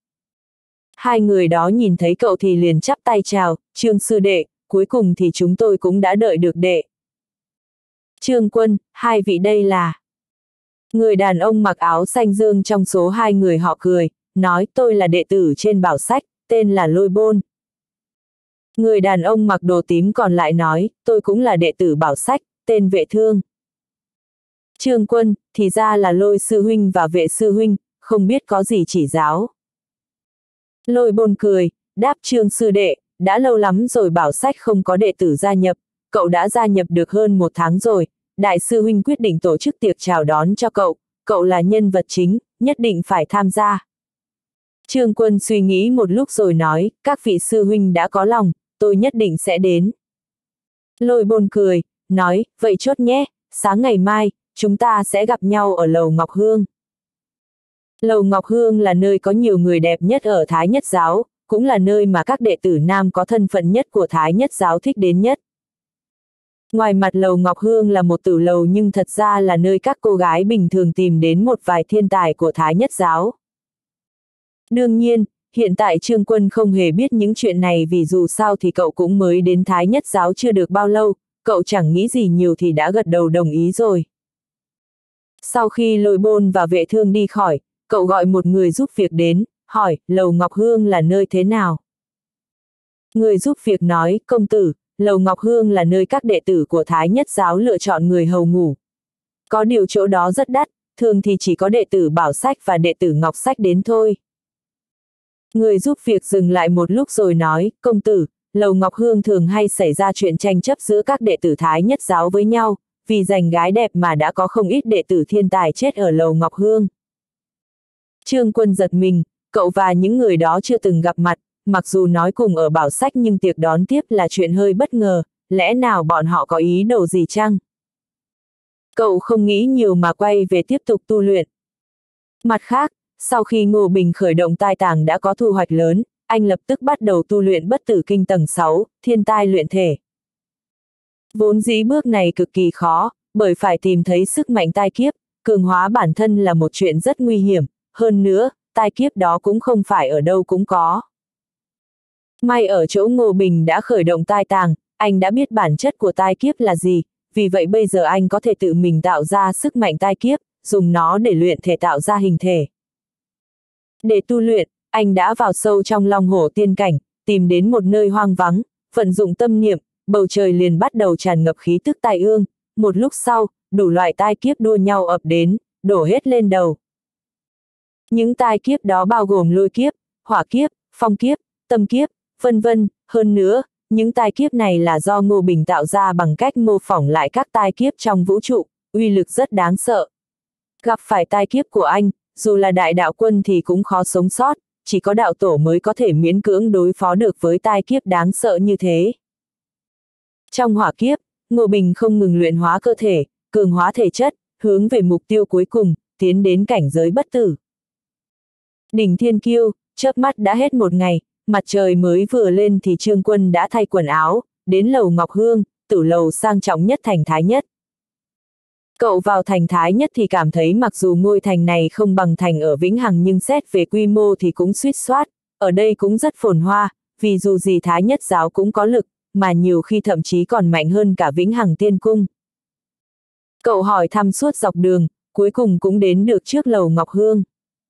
Hai người đó nhìn thấy cậu thì liền chắp tay chào, Trương sư đệ, cuối cùng thì chúng tôi cũng đã đợi được đệ. Trương Quân, hai vị đây là... Người đàn ông mặc áo xanh dương trong số hai người họ cười, nói tôi là đệ tử trên bảo sách, tên là Lôi Bôn. Người đàn ông mặc đồ tím còn lại nói, tôi cũng là đệ tử Bảo Sách, tên Vệ Thương. Trương Quân, thì ra là Lôi sư huynh và Vệ sư huynh, không biết có gì chỉ giáo. Lôi Bôn cười, đáp Trương sư đệ, đã lâu lắm rồi Bảo Sách không có đệ tử gia nhập, cậu đã gia nhập được hơn một tháng rồi, đại sư huynh quyết định tổ chức tiệc chào đón cho cậu, cậu là nhân vật chính, nhất định phải tham gia. Trương Quân suy nghĩ một lúc rồi nói, các vị sư huynh đã có lòng, tôi nhất định sẽ đến. Lôi Bôn cười, nói, vậy chốt nhé, sáng ngày mai, chúng ta sẽ gặp nhau ở Lầu Ngọc Hương. Lầu Ngọc Hương là nơi có nhiều người đẹp nhất ở Thái Nhất Giáo, cũng là nơi mà các đệ tử nam có thân phận nhất của Thái Nhất Giáo thích đến nhất. Ngoài mặt Lầu Ngọc Hương là một tử lầu nhưng thật ra là nơi các cô gái bình thường tìm đến một vài thiên tài của Thái Nhất Giáo. Đương nhiên, hiện tại Trương Quân không hề biết những chuyện này vì dù sao thì cậu cũng mới đến Thái Nhất Giáo chưa được bao lâu, cậu chẳng nghĩ gì nhiều thì đã gật đầu đồng ý rồi. Sau khi Lôi Bôn và Vệ Thương đi khỏi, cậu gọi một người giúp việc đến, hỏi, Lầu Ngọc Hương là nơi thế nào? Người giúp việc nói, công tử, Lầu Ngọc Hương là nơi các đệ tử của Thái Nhất Giáo lựa chọn người hầu ngủ. Có điều chỗ đó rất đắt, thường thì chỉ có đệ tử Bảo Sách và đệ tử Ngọc Sách đến thôi. Người giúp việc dừng lại một lúc rồi nói, công tử, Lầu Ngọc Hương thường hay xảy ra chuyện tranh chấp giữa các đệ tử Thái Nhất Giáo với nhau, vì giành gái đẹp mà đã có không ít đệ tử thiên tài chết ở Lầu Ngọc Hương. Trương Quân giật mình, cậu và những người đó chưa từng gặp mặt, mặc dù nói cùng ở Bảo Sách nhưng tiệc đón tiếp là chuyện hơi bất ngờ, lẽ nào bọn họ có ý đồ gì chăng? Cậu không nghĩ nhiều mà quay về tiếp tục tu luyện. Mặt khác, sau khi Ngô Bình khởi động tai tàng đã có thu hoạch lớn, anh lập tức bắt đầu tu luyện bất tử kinh tầng sáu, thiên tai luyện thể. Vốn dĩ bước này cực kỳ khó, bởi phải tìm thấy sức mạnh tai kiếp, cường hóa bản thân là một chuyện rất nguy hiểm, hơn nữa, tai kiếp đó cũng không phải ở đâu cũng có. May ở chỗ Ngô Bình đã khởi động tai tàng, anh đã biết bản chất của tai kiếp là gì, vì vậy bây giờ anh có thể tự mình tạo ra sức mạnh tai kiếp, dùng nó để luyện thể tạo ra hình thể. Để tu luyện, anh đã vào sâu trong Long Hổ tiên cảnh, tìm đến một nơi hoang vắng, vận dụng tâm niệm, bầu trời liền bắt đầu tràn ngập khí tức tai ương, một lúc sau, đủ loại tai kiếp đua nhau ập đến, đổ hết lên đầu. Những tai kiếp đó bao gồm lôi kiếp, hỏa kiếp, phong kiếp, tâm kiếp, vân vân, hơn nữa, những tai kiếp này là do Ngô Bình tạo ra bằng cách mô phỏng lại các tai kiếp trong vũ trụ, uy lực rất đáng sợ. Gặp phải tai kiếp của anh, dù là đại đạo quân thì cũng khó sống sót, chỉ có đạo tổ mới có thể miễn cưỡng đối phó được với tai kiếp đáng sợ như thế. Trong hỏa kiếp, Ngô Bình không ngừng luyện hóa cơ thể, cường hóa thể chất, hướng về mục tiêu cuối cùng, tiến đến cảnh giới bất tử. Đỉnh Thiên Kiêu, chớp mắt đã hết một ngày, mặt trời mới vừa lên thì Trương Quân đã thay quần áo, đến Lầu Ngọc Hương, tử lầu sang trọng nhất thành Thái Nhất. Cậu vào thành Thái Nhất thì cảm thấy mặc dù ngôi thành này không bằng thành ở Vĩnh Hằng nhưng xét về quy mô thì cũng suýt soát, ở đây cũng rất phồn hoa, vì dù gì Thái Nhất Giáo cũng có lực, mà nhiều khi thậm chí còn mạnh hơn cả Vĩnh Hằng Tiên Cung. Cậu hỏi thăm suốt dọc đường, cuối cùng cũng đến được trước Lầu Ngọc Hương.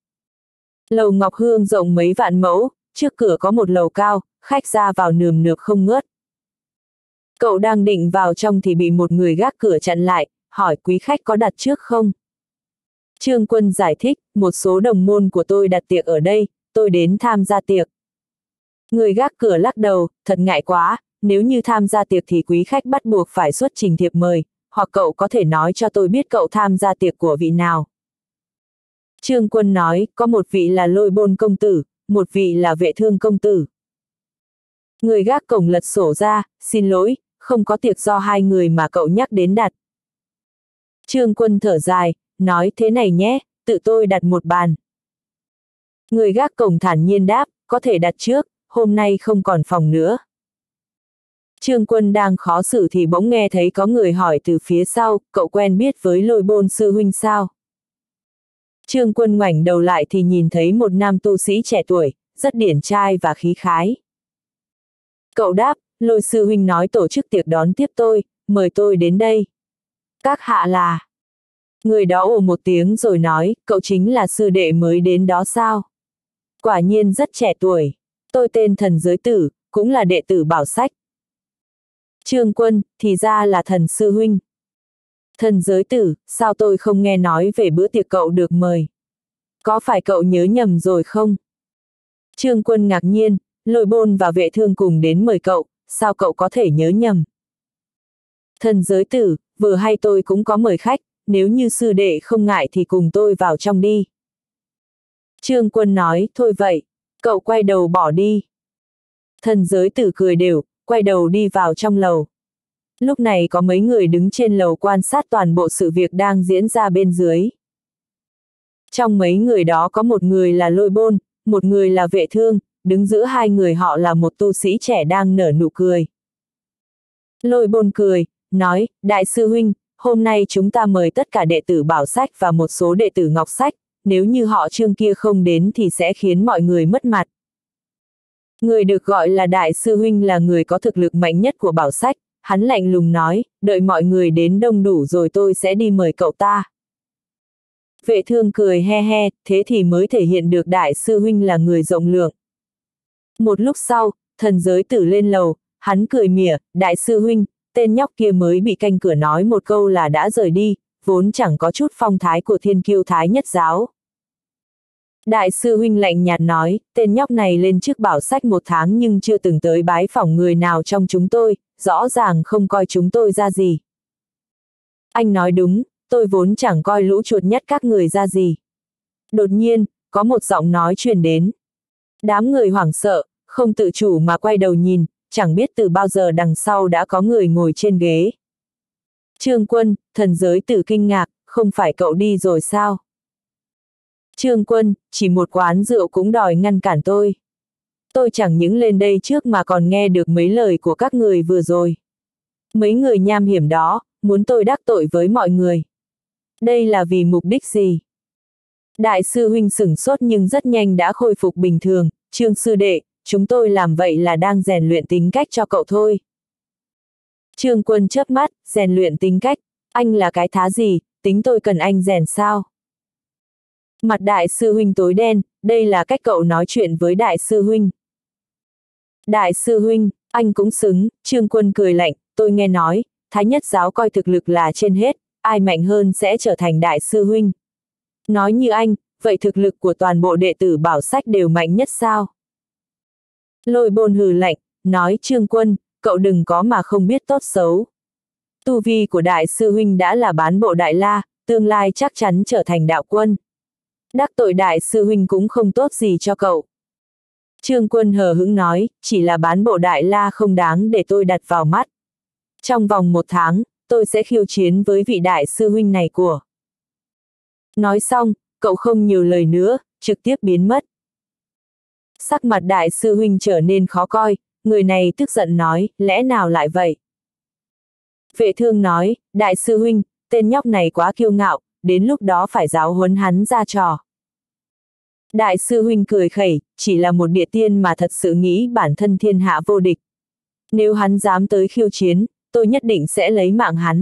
Lầu Ngọc Hương rộng mấy vạn mẫu, trước cửa có một lầu cao, khách ra vào nườm nượp không ngớt. Cậu đang định vào trong thì bị một người gác cửa chặn lại, hỏi quý khách có đặt trước không? Trương Quân giải thích, một số đồng môn của tôi đặt tiệc ở đây, tôi đến tham gia tiệc. Người gác cửa lắc đầu, thật ngại quá, nếu như tham gia tiệc thì quý khách bắt buộc phải xuất trình thiệp mời, hoặc cậu có thể nói cho tôi biết cậu tham gia tiệc của vị nào. Trương Quân nói, có một vị là Lôi Bôn công tử, một vị là Vệ Thương công tử. Người gác cổng lật sổ ra, xin lỗi, không có tiệc do hai người mà cậu nhắc đến đặt. Trương Quân thở dài, nói thế này nhé, tự tôi đặt một bàn. Người gác cổng thản nhiên đáp, có thể đặt trước, hôm nay không còn phòng nữa. Trương Quân đang khó xử thì bỗng nghe thấy có người hỏi từ phía sau, cậu quen biết với Lôi Bôn sư huynh sao? Trương Quân ngoảnh đầu lại thì nhìn thấy một nam tu sĩ trẻ tuổi, rất điển trai và khí khái. Cậu đáp, Lôi sư huynh nói tổ chức tiệc đón tiếp tôi, mời tôi đến đây. Các hạ là... Người đó ồ một tiếng rồi nói, cậu chính là sư đệ mới đến đó sao? Quả nhiên rất trẻ tuổi. Tôi tên Thần Giới Tử, cũng là đệ tử Bảo Sách. Trương Quân, thì ra là Thần sư huynh. Thần Giới Tử, sao tôi không nghe nói về bữa tiệc cậu được mời? Có phải cậu nhớ nhầm rồi không? Trương Quân ngạc nhiên, Lôi Bôn và Vệ Thương cùng đến mời cậu, sao cậu có thể nhớ nhầm? Thần Giới Tử, vừa hay tôi cũng có mời khách, nếu như sư đệ không ngại thì cùng tôi vào trong đi. Trương Quân nói, thôi vậy, cậu quay đầu bỏ đi. Thần Giới Tử cười đều, quay đầu đi vào trong lầu. Lúc này có mấy người đứng trên lầu quan sát toàn bộ sự việc đang diễn ra bên dưới. Trong mấy người đó có một người là Lôi Bôn, một người là Vệ Thương, đứng giữa hai người họ là một tu sĩ trẻ đang nở nụ cười. Lôi Bôn cười, nói, Đại sư huynh, hôm nay chúng ta mời tất cả đệ tử Bảo Sách và một số đệ tử Ngọc Sách, nếu như họ Trương kia không đến thì sẽ khiến mọi người mất mặt. Người được gọi là Đại sư huynh là người có thực lực mạnh nhất của Bảo Sách, hắn lạnh lùng nói, đợi mọi người đến đông đủ rồi tôi sẽ đi mời cậu ta. Vệ Thương cười he he, thế thì mới thể hiện được Đại sư huynh là người rộng lượng. Một lúc sau, Thần Giới Tử lên lầu, hắn cười mỉa, Đại sư huynh, tên nhóc kia mới bị canh cửa nói một câu là đã rời đi, vốn chẳng có chút phong thái của Thiên Kiêu Thái Nhất giáo. Đại sư huynh lạnh nhạt nói, tên nhóc này lên trước Bảo Sách một tháng nhưng chưa từng tới bái phỏng người nào trong chúng tôi, rõ ràng không coi chúng tôi ra gì. Anh nói đúng, tôi vốn chẳng coi lũ chuột nhất các người ra gì. Đột nhiên, có một giọng nói truyền đến. Đám người hoảng sợ, không tự chủ mà quay đầu nhìn, chẳng biết từ bao giờ đằng sau đã có người ngồi trên ghế. Trương Quân, Thần Giới Tử kinh ngạc, không phải cậu đi rồi sao? Trương Quân, chỉ một quán rượu cũng đòi ngăn cản tôi. Tôi chẳng những lên đây trước mà còn nghe được mấy lời của các người vừa rồi. Mấy người nham hiểm đó, muốn tôi đắc tội với mọi người. Đây là vì mục đích gì? Đại sư huynh sửng sốt nhưng rất nhanh đã khôi phục bình thường, Trương sư đệ, chúng tôi làm vậy là đang rèn luyện tính cách cho cậu thôi. Trương Quân chớp mắt, rèn luyện tính cách, anh là cái thá gì, tính tôi cần anh rèn sao? Mặt đại sư huynh tối đen, đây là cách cậu nói chuyện với đại sư huynh. Đại sư huynh, anh cũng xứng, Trương Quân cười lạnh, tôi nghe nói, Thái Nhất giáo coi thực lực là trên hết, ai mạnh hơn sẽ trở thành đại sư huynh. Nói như anh, vậy thực lực của toàn bộ đệ tử Bảo Sách đều mạnh nhất sao? Lôi Bôn hừ lạnh, nói Trương Quân, cậu đừng có mà không biết tốt xấu. Tu vi của đại sư huynh đã là bán bộ đại la, tương lai chắc chắn trở thành đạo quân. Đắc tội đại sư huynh cũng không tốt gì cho cậu. Trương Quân hờ hững nói, chỉ là bán bộ đại la không đáng để tôi đặt vào mắt. Trong vòng một tháng, tôi sẽ khiêu chiến với vị đại sư huynh này của. Nói xong, cậu không nhiều lời nữa, trực tiếp biến mất. Sắc mặt đại sư huynh trở nên khó coi, người này tức giận nói, lẽ nào lại vậy? Vệ Thương nói, đại sư huynh, tên nhóc này quá kiêu ngạo, đến lúc đó phải giáo huấn hắn ra trò. Đại sư huynh cười khẩy, chỉ là một địa tiên mà thật sự nghĩ bản thân thiên hạ vô địch. Nếu hắn dám tới khiêu chiến, tôi nhất định sẽ lấy mạng hắn.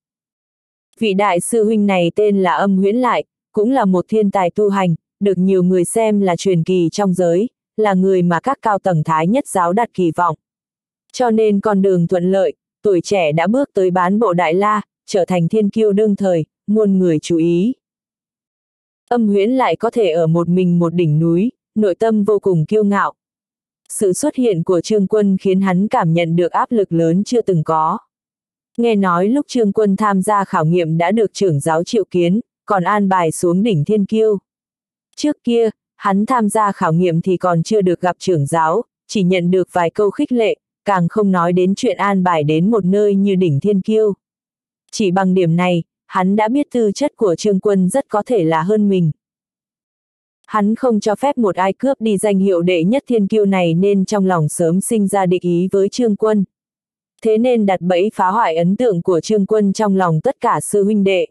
Vị đại sư huynh này tên là Âm Huyễn Lại, cũng là một thiên tài tu hành, được nhiều người xem là truyền kỳ trong giới, là người mà các cao tầng Thái Nhất giáo đặt kỳ vọng. Cho nên con đường thuận lợi, tuổi trẻ đã bước tới bán bộ đại la, trở thành thiên kiêu đương thời, muôn người chú ý. Âm Huyễn Lại có thể ở một mình một đỉnh núi, nội tâm vô cùng kiêu ngạo. Sự xuất hiện của Trương Quân khiến hắn cảm nhận được áp lực lớn chưa từng có. Nghe nói lúc Trương Quân tham gia khảo nghiệm đã được trưởng giáo triệu kiến, còn an bài xuống đỉnh thiên kiêu. Trước kia, hắn tham gia khảo nghiệm thì còn chưa được gặp trưởng giáo, chỉ nhận được vài câu khích lệ, càng không nói đến chuyện an bài đến một nơi như đỉnh thiên kiêu. Chỉ bằng điểm này, hắn đã biết tư chất của Trương Quân rất có thể là hơn mình. Hắn không cho phép một ai cướp đi danh hiệu đệ nhất thiên kiêu này nên trong lòng sớm sinh ra địch ý với Trương Quân. Thế nên đặt bẫy phá hoại ấn tượng của Trương Quân trong lòng tất cả sư huynh đệ.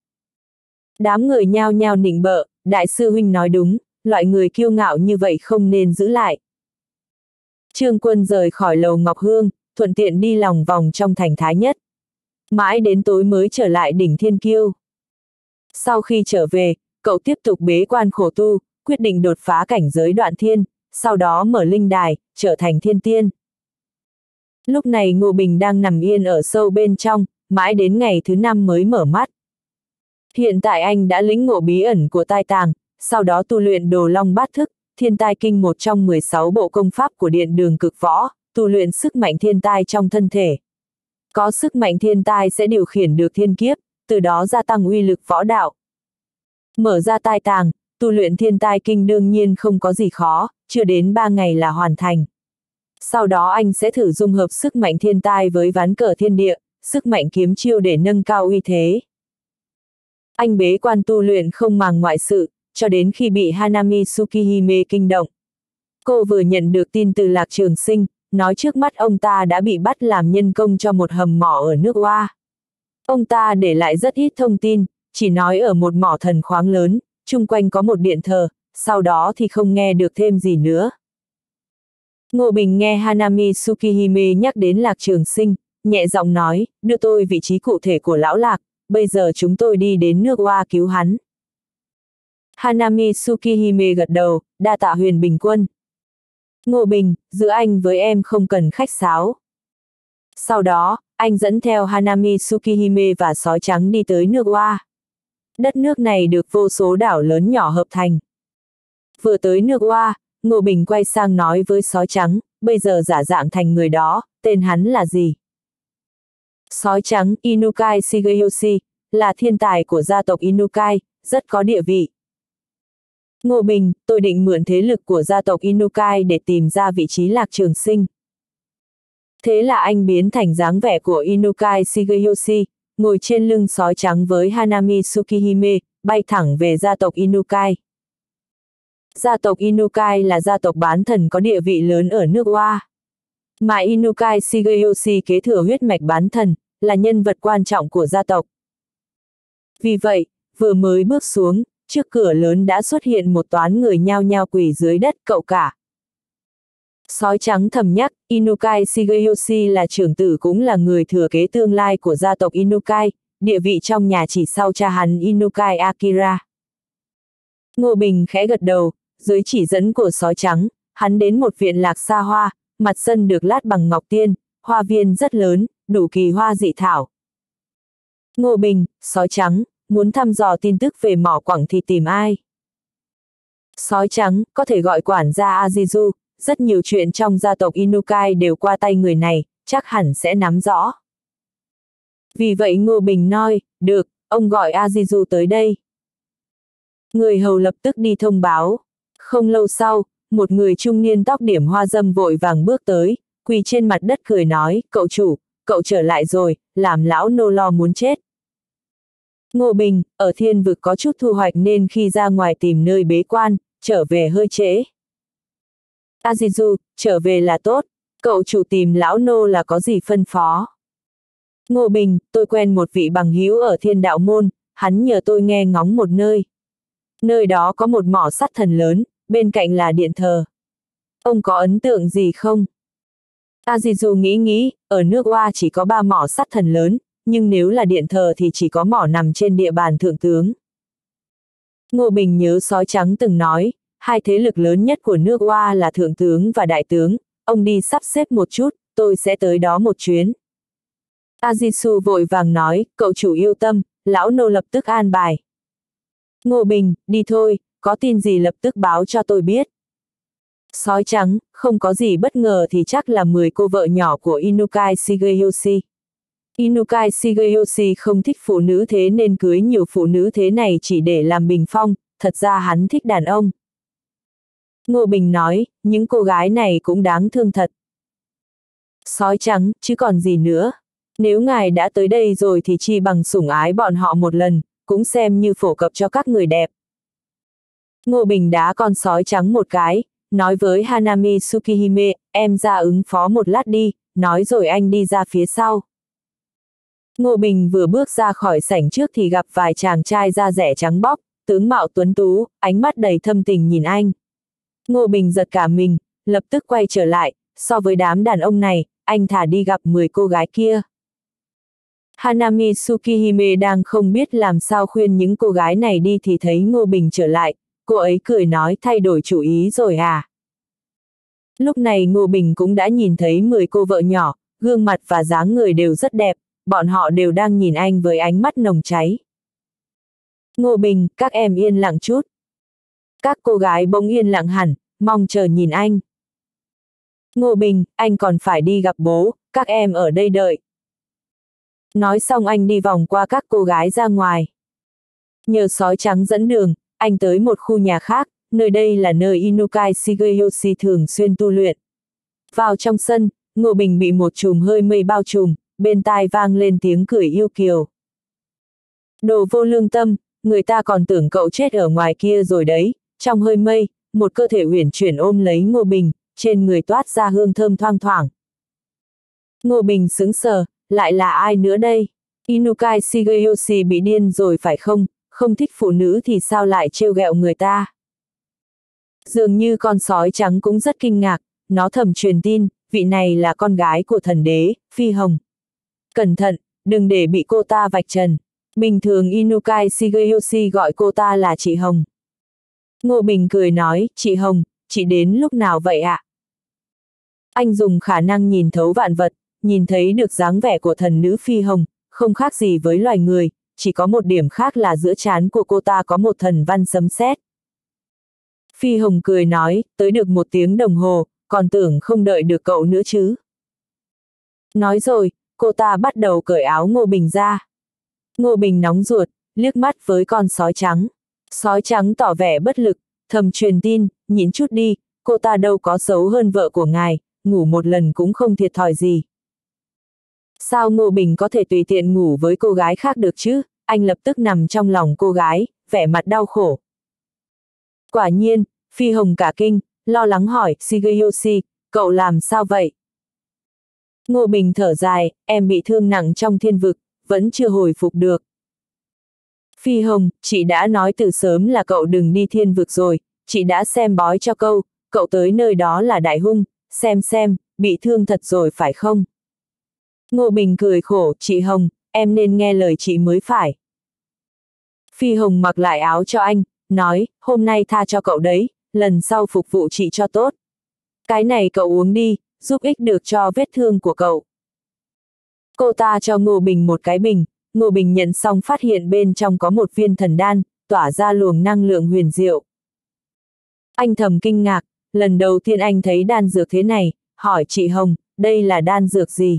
Đám người nhao nhao nịnh bợ, đại sư huynh nói đúng, loại người kiêu ngạo như vậy không nên giữ lại. Trương Quân rời khỏi lầu Ngọc Hương, thuận tiện đi lòng vòng trong thành Thái Nhất. Mãi đến tối mới trở lại đỉnh thiên kiêu. Sau khi trở về, cậu tiếp tục bế quan khổ tu, quyết định đột phá cảnh giới đoạn thiên, sau đó mở linh đài, trở thành thiên tiên. Lúc này Ngô Bình đang nằm yên ở sâu bên trong, mãi đến ngày thứ năm mới mở mắt. Hiện tại anh đã lĩnh ngộ bí ẩn của tai tàng, sau đó tu luyện Đồ Long Bát Thức, Thiên Tai Kinh, một trong mười sáu bộ công pháp của Điện Đường Cực Võ, tu luyện sức mạnh thiên tai trong thân thể. Có sức mạnh thiên tai sẽ điều khiển được thiên kiếp, từ đó gia tăng uy lực võ đạo. Mở ra tai tàng, tu luyện Thiên Tai Kinh đương nhiên không có gì khó, chưa đến ba ngày là hoàn thành. Sau đó anh sẽ thử dung hợp sức mạnh thiên tai với ván cờ thiên địa, sức mạnh kiếm chiêu để nâng cao uy thế. Anh bế quan tu luyện không màng ngoại sự, cho đến khi bị Hanami Tsukihime kinh động. Cô vừa nhận được tin từ Lạc Trường Sinh, nói trước mắt ông ta đã bị bắt làm nhân công cho một hầm mỏ ở nước Hoa. Ông ta để lại rất ít thông tin, chỉ nói ở một mỏ thần khoáng lớn, chung quanh có một điện thờ, sau đó thì không nghe được thêm gì nữa. Ngô Bình nghe Hanami Tsukihime nhắc đến Lạc Trường Sinh, nhẹ giọng nói, đưa tôi vị trí cụ thể của lão Lạc, bây giờ chúng tôi đi đến nước Hoa cứu hắn. Hanami Tsukihime gật đầu, đa tạ Huyền Bình Quân. Ngô Bình, giữa anh với em không cần khách sáo. Sau đó, anh dẫn theo Hanami Tsukihime và sói trắng đi tới nước Hoa. Đất nước này được vô số đảo lớn nhỏ hợp thành. Vừa tới nước Hoa, Ngô Bình quay sang nói với sói trắng, bây giờ giả dạng thành người đó, tên hắn là gì? Sói trắng, Inukai Shigeyoshi, là thiên tài của gia tộc Inukai, rất có địa vị. Ngô Bình, tôi định mượn thế lực của gia tộc Inukai để tìm ra vị trí Lạc Trường Sinh. Thế là anh biến thành dáng vẻ của Inukai Shigeyoshi, ngồi trên lưng sói trắng với Hanami Tsukihime, bay thẳng về gia tộc Inukai. Gia tộc Inukai là gia tộc bán thần có địa vị lớn ở nước Hoa. Mà Inukai Shigeyoshi kế thừa huyết mạch bán thần, là nhân vật quan trọng của gia tộc. Vì vậy, vừa mới bước xuống, trước cửa lớn đã xuất hiện một toán người nhao nhao quỳ dưới đất cậu cả. Sói trắng thầm nhắc, Inukai Shigeyoshi là trưởng tử cũng là người thừa kế tương lai của gia tộc Inukai, địa vị trong nhà chỉ sau cha hắn Inukai Akira. Ngô Bình khẽ gật đầu, dưới chỉ dẫn của sói trắng, hắn đến một viện lạc xa hoa, mặt sân được lát bằng ngọc tiên, hoa viên rất lớn, đủ kỳ hoa dị thảo. Ngô Bình, sói trắng, muốn thăm dò tin tức về mỏ quặng thì tìm ai? Sói trắng, có thể gọi quản gia Ajizu, rất nhiều chuyện trong gia tộc Inukai đều qua tay người này, chắc hẳn sẽ nắm rõ. Vì vậy Ngô Bình nói, được, ông gọi Ajizu tới đây. Người hầu lập tức đi thông báo. Không lâu sau, một người trung niên tóc điểm hoa dâm vội vàng bước tới, quỳ trên mặt đất cười nói, cậu chủ, cậu trở lại rồi, làm lão nô lo muốn chết. Ngô Bình, ở thiên vực có chút thu hoạch nên khi ra ngoài tìm nơi bế quan, trở về hơi trễ. Ajizu, trở về là tốt, cậu chủ tìm lão nô là có gì phân phó? Ngô Bình, tôi quen một vị bằng hữu ở Thiên Đạo Môn, hắn nhờ tôi nghe ngóng một nơi. Nơi đó có một mỏ sắt thần lớn, bên cạnh là điện thờ. Ông có ấn tượng gì không? Ajizu nghĩ nghĩ, ở nước Hoa chỉ có ba mỏ sắt thần lớn, nhưng nếu là điện thờ thì chỉ có mỏ nằm trên địa bàn thượng tướng. Ngô Bình nhớ sói trắng từng nói, hai thế lực lớn nhất của nước Hoa là thượng tướng và đại tướng, ông đi sắp xếp một chút, tôi sẽ tới đó một chuyến. Ajizu vội vàng nói, cậu chủ yêu tâm, lão nô lập tức an bài. Ngô Bình, đi thôi, có tin gì lập tức báo cho tôi biết. Sói trắng, không có gì bất ngờ thì chắc là mười cô vợ nhỏ của Inukai Shigeyoshi. Inukai Shigeyoshi không thích phụ nữ thế nên cưới nhiều phụ nữ thế này chỉ để làm bình phong, thật ra hắn thích đàn ông. Ngô Bình nói, những cô gái này cũng đáng thương thật. Sói trắng, chứ còn gì nữa. Nếu ngài đã tới đây rồi thì chi bằng sủng ái bọn họ một lần, cũng xem như phổ cập cho các người đẹp. Ngô Bình đá con sói trắng một cái, nói với Hanami Tsukihime, em ra ứng phó một lát đi, nói rồi anh đi ra phía sau. Ngô Bình vừa bước ra khỏi sảnh trước thì gặp vài chàng trai da rẻ trắng bóc, tướng mạo tuấn tú, ánh mắt đầy thâm tình nhìn anh. Ngô Bình giật cả mình, lập tức quay trở lại, so với đám đàn ông này, anh thả đi gặp mười cô gái kia. Hanami Tsukihime đang không biết làm sao khuyên những cô gái này đi thì thấy Ngô Bình trở lại, cô ấy cười nói thay đổi chủ ý rồi à. Lúc này Ngô Bình cũng đã nhìn thấy mười cô vợ nhỏ, gương mặt và dáng người đều rất đẹp, bọn họ đều đang nhìn anh với ánh mắt nồng cháy. Ngô Bình, các em yên lặng chút. Các cô gái bỗng yên lặng hẳn, mong chờ nhìn anh. Ngô Bình, anh còn phải đi gặp bố, các em ở đây đợi. Nói xong anh đi vòng qua các cô gái ra ngoài. Nhờ sói trắng dẫn đường, anh tới một khu nhà khác, nơi đây là nơi Inukai Shigeyoshi thường xuyên tu luyện. Vào trong sân, Ngô Bình bị một chùm hơi mây bao trùm, bên tai vang lên tiếng cười yêu kiều. Đồ vô lương tâm, người ta còn tưởng cậu chết ở ngoài kia rồi đấy. Trong hơi mây, một cơ thể uyển chuyển ôm lấy Ngô Bình, trên người toát ra hương thơm thoang thoảng. Ngô Bình sững sờ, lại là ai nữa đây? Inukai Shigeyoshi bị điên rồi phải không? Không thích phụ nữ thì sao lại trêu ghẹo người ta? Dường như con sói trắng cũng rất kinh ngạc, nó thầm truyền tin, vị này là con gái của thần đế, Phi Hồng. Cẩn thận, đừng để bị cô ta vạch trần. Bình thường Inukai Shigeyoshi gọi cô ta là chị Hồng. Ngô Bình cười nói, chị Hồng, chị đến lúc nào vậy ạ? Anh dùng khả năng nhìn thấu vạn vật, nhìn thấy được dáng vẻ của thần nữ Phi Hồng, không khác gì với loài người, chỉ có một điểm khác là giữa trán của cô ta có một thần văn sấm sét. Phi Hồng cười nói, tới được một tiếng đồng hồ, còn tưởng không đợi được cậu nữa chứ. Nói rồi, cô ta bắt đầu cởi áo Ngô Bình ra. Ngô Bình nóng ruột, liếc mắt với con sói trắng. Sói trắng tỏ vẻ bất lực, thầm truyền tin, nhịn chút đi, cô ta đâu có xấu hơn vợ của ngài, ngủ một lần cũng không thiệt thòi gì. Sao Ngô Bình có thể tùy tiện ngủ với cô gái khác được chứ? Anh lập tức nằm trong lòng cô gái, vẻ mặt đau khổ. Quả nhiên, Phi Hồng cả kinh, lo lắng hỏi, Shigeyoshi, cậu làm sao vậy? Ngô Bình thở dài, em bị thương nặng trong thiên vực, vẫn chưa hồi phục được. Phi Hồng, chị đã nói từ sớm là cậu đừng đi thiên vực rồi, chị đã xem bói cho cậu, cậu tới nơi đó là đại hung, xem xem, bị thương thật rồi phải không? Ngô Bình cười khổ, chị Hồng, em nên nghe lời chị mới phải. Phi Hồng mặc lại áo cho anh, nói, hôm nay tha cho cậu đấy, lần sau phục vụ chị cho tốt. Cái này cậu uống đi, giúp ích được cho vết thương của cậu. Cô ta cho Ngô Bình một cái bình, Ngô Bình nhận xong phát hiện bên trong có một viên thần đan, tỏa ra luồng năng lượng huyền diệu. Anh thầm kinh ngạc, lần đầu tiên anh thấy đan dược thế này, hỏi chị Hồng, đây là đan dược gì?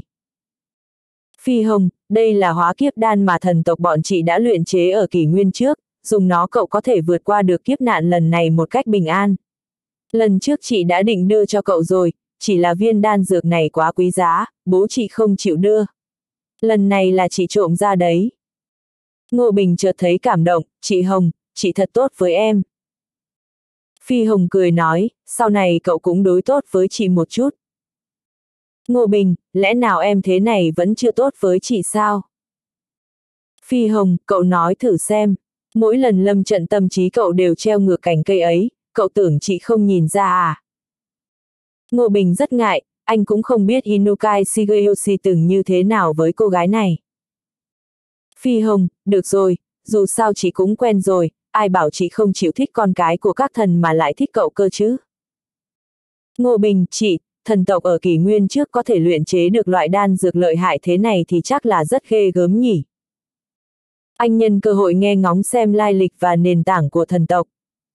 Phi Hồng, đây là hóa kiếp đan mà thần tộc bọn chị đã luyện chế ở kỷ nguyên trước, dùng nó cậu có thể vượt qua được kiếp nạn lần này một cách bình an. Lần trước chị đã định đưa cho cậu rồi, chỉ là viên đan dược này quá quý giá, bố chị không chịu đưa. Lần này là chị trộm ra đấy. Ngô Bình chợt thấy cảm động, chị Hồng, chị thật tốt với em. Phi Hồng cười nói, sau này cậu cũng đối tốt với chị một chút. Ngô Bình, lẽ nào em thế này vẫn chưa tốt với chị sao? Phi Hồng, cậu nói thử xem, mỗi lần lâm trận tâm trí cậu đều treo ngược cành cây ấy, cậu tưởng chị không nhìn ra à? Ngô Bình rất ngại, anh cũng không biết Inukai Shigeyoshi từng như thế nào với cô gái này. Phi Hồng, được rồi, dù sao chị cũng quen rồi, ai bảo chị không chịu thích con cái của các thần mà lại thích cậu cơ chứ? Ngô Bình, chị, thần tộc ở kỷ nguyên trước có thể luyện chế được loại đan dược lợi hại thế này thì chắc là rất ghê gớm nhỉ. Anh nhân cơ hội nghe ngóng xem lai lịch và nền tảng của thần tộc.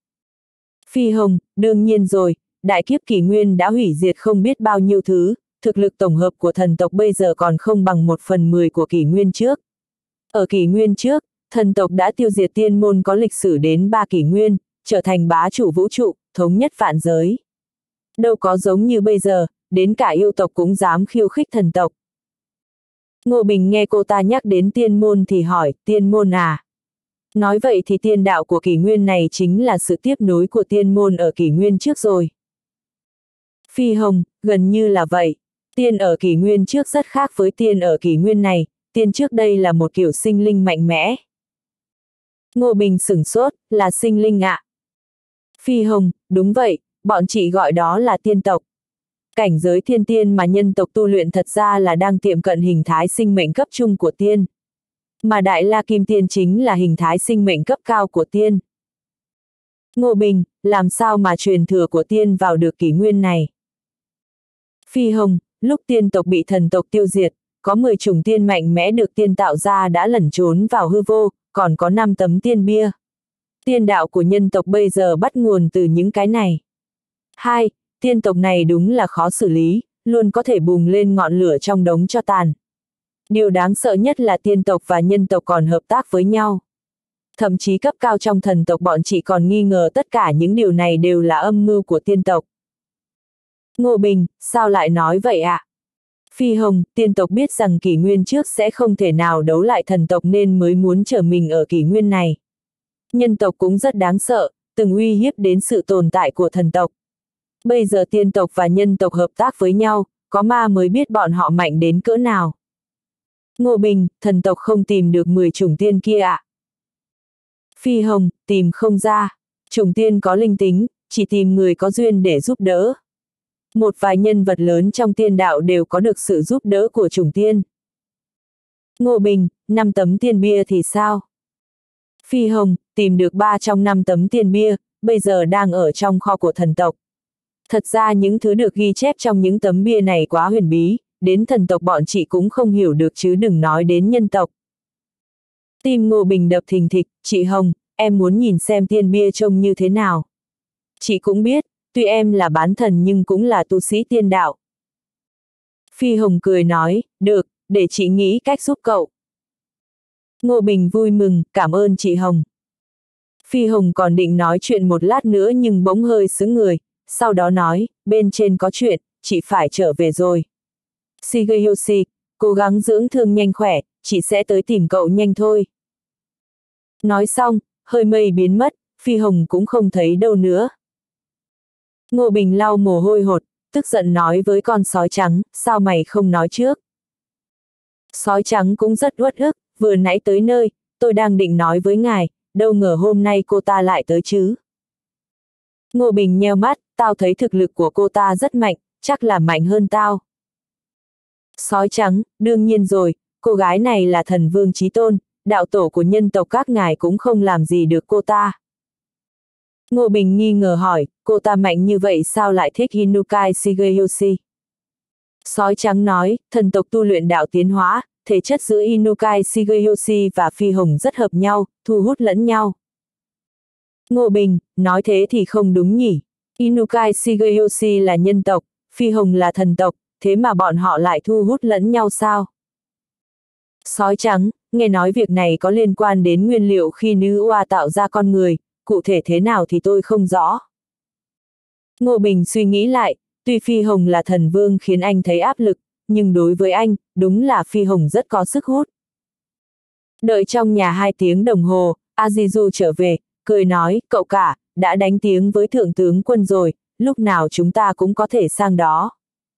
Phi Hồng, đương nhiên rồi, đại kiếp kỷ nguyên đã hủy diệt không biết bao nhiêu thứ, thực lực tổng hợp của thần tộc bây giờ còn không bằng một phần mười của kỷ nguyên trước. Ở kỷ nguyên trước, thần tộc đã tiêu diệt tiên môn có lịch sử đến ba kỷ nguyên, trở thành bá chủ vũ trụ, thống nhất vạn giới. Đâu có giống như bây giờ, đến cả yêu tộc cũng dám khiêu khích thần tộc. Ngô Bình nghe cô ta nhắc đến tiên môn thì hỏi, tiên môn à? Nói vậy thì tiên đạo của kỷ nguyên này chính là sự tiếp nối của tiên môn ở kỷ nguyên trước rồi. Phi Hồng, gần như là vậy. Tiên ở kỷ nguyên trước rất khác với tiên ở kỷ nguyên này, tiên trước đây là một kiểu sinh linh mạnh mẽ. Ngô Bình sửng sốt, là sinh linh ạ. Phi Hồng, đúng vậy, bọn chị gọi đó là tiên tộc. Cảnh giới thiên tiên mà nhân tộc tu luyện thật ra là đang tiệm cận hình thái sinh mệnh cấp trung của tiên. Mà Đại La Kim Tiên chính là hình thái sinh mệnh cấp cao của tiên. Ngô Bình, làm sao mà truyền thừa của tiên vào được kỷ nguyên này? Phi Hồng, lúc tiên tộc bị thần tộc tiêu diệt, có mười chủng tiên mạnh mẽ được tiên tạo ra đã lẩn trốn vào hư vô, còn có năm tấm tiên bia. Tiên đạo của nhân tộc bây giờ bắt nguồn từ những cái này. Hai, tiên tộc này đúng là khó xử lý, luôn có thể bùng lên ngọn lửa trong đống tro tàn. Điều đáng sợ nhất là tiên tộc và nhân tộc còn hợp tác với nhau. Thậm chí cấp cao trong thần tộc bọn chị còn nghi ngờ tất cả những điều này đều là âm mưu của tiên tộc. Ngô Bình, sao lại nói vậy ạ? À? Phi Hồng, tiên tộc biết rằng kỷ nguyên trước sẽ không thể nào đấu lại thần tộc nên mới muốn trở mình ở kỷ nguyên này. Nhân tộc cũng rất đáng sợ, từng uy hiếp đến sự tồn tại của thần tộc. Bây giờ tiên tộc và nhân tộc hợp tác với nhau, có ma mới biết bọn họ mạnh đến cỡ nào. Ngô Bình, thần tộc không tìm được mười chủng tiên kia ạ. À? Phi Hồng, tìm không ra. Chủng tiên có linh tính, chỉ tìm người có duyên để giúp đỡ. Một vài nhân vật lớn trong tiên đạo đều có được sự giúp đỡ của chủng tiên. Ngô Bình, năm tấm tiên bia thì sao? Phi Hồng, tìm được ba trong năm tấm tiên bia, bây giờ đang ở trong kho của thần tộc. Thật ra những thứ được ghi chép trong những tấm bia này quá huyền bí, đến thần tộc bọn chị cũng không hiểu được chứ đừng nói đến nhân tộc. Tim Ngô Bình đập thình thịch, chị Hồng, em muốn nhìn xem tiên bia trông như thế nào. Chị cũng biết, tuy em là bán thần nhưng cũng là tu sĩ tiên đạo. Phi Hồng cười nói, được, để chị nghĩ cách giúp cậu. Ngô Bình vui mừng, cảm ơn chị Hồng. Phi Hồng còn định nói chuyện một lát nữa nhưng bỗng hơi sững người, sau đó nói, bên trên có chuyện, chị phải trở về rồi. Shigeyoshi, cố gắng dưỡng thương nhanh khỏe, chị sẽ tới tìm cậu nhanh thôi. Nói xong, hơi mây biến mất, Phi Hồng cũng không thấy đâu nữa. Ngô Bình lau mồ hôi hột, tức giận nói với con sói trắng, sao mày không nói trước? Sói trắng cũng rất uất ức, vừa nãy tới nơi, tôi đang định nói với ngài, đâu ngờ hôm nay cô ta lại tới chứ. Ngô Bình nheo mắt, tao thấy thực lực của cô ta rất mạnh, chắc là mạnh hơn tao. Sói trắng, đương nhiên rồi, cô gái này là thần vương chí tôn, đạo tổ của nhân tộc các ngài cũng không làm gì được cô ta. Ngô Bình nghi ngờ hỏi, cô ta mạnh như vậy sao lại thích Hinukai Shigeyoshi? Sói trắng nói, thần tộc tu luyện đạo tiến hóa, thể chất giữa Hinukai Shigeyoshi và Phi Hồng rất hợp nhau, thu hút lẫn nhau. Ngô Bình, nói thế thì không đúng nhỉ. Hinukai Shigeyoshi là nhân tộc, Phi Hồng là thần tộc, thế mà bọn họ lại thu hút lẫn nhau sao? Sói trắng, nghe nói việc này có liên quan đến nguyên liệu khi nữ oa tạo ra con người, cụ thể thế nào thì tôi không rõ. Ngô Bình suy nghĩ lại, tuy Phi Hồng là thần vương khiến anh thấy áp lực, nhưng đối với anh, đúng là Phi Hồng rất có sức hút. Đợi trong nhà hai tiếng đồng hồ, Azizu trở về, cười nói, cậu cả, đã đánh tiếng với thượng tướng quân rồi, lúc nào chúng ta cũng có thể sang đó.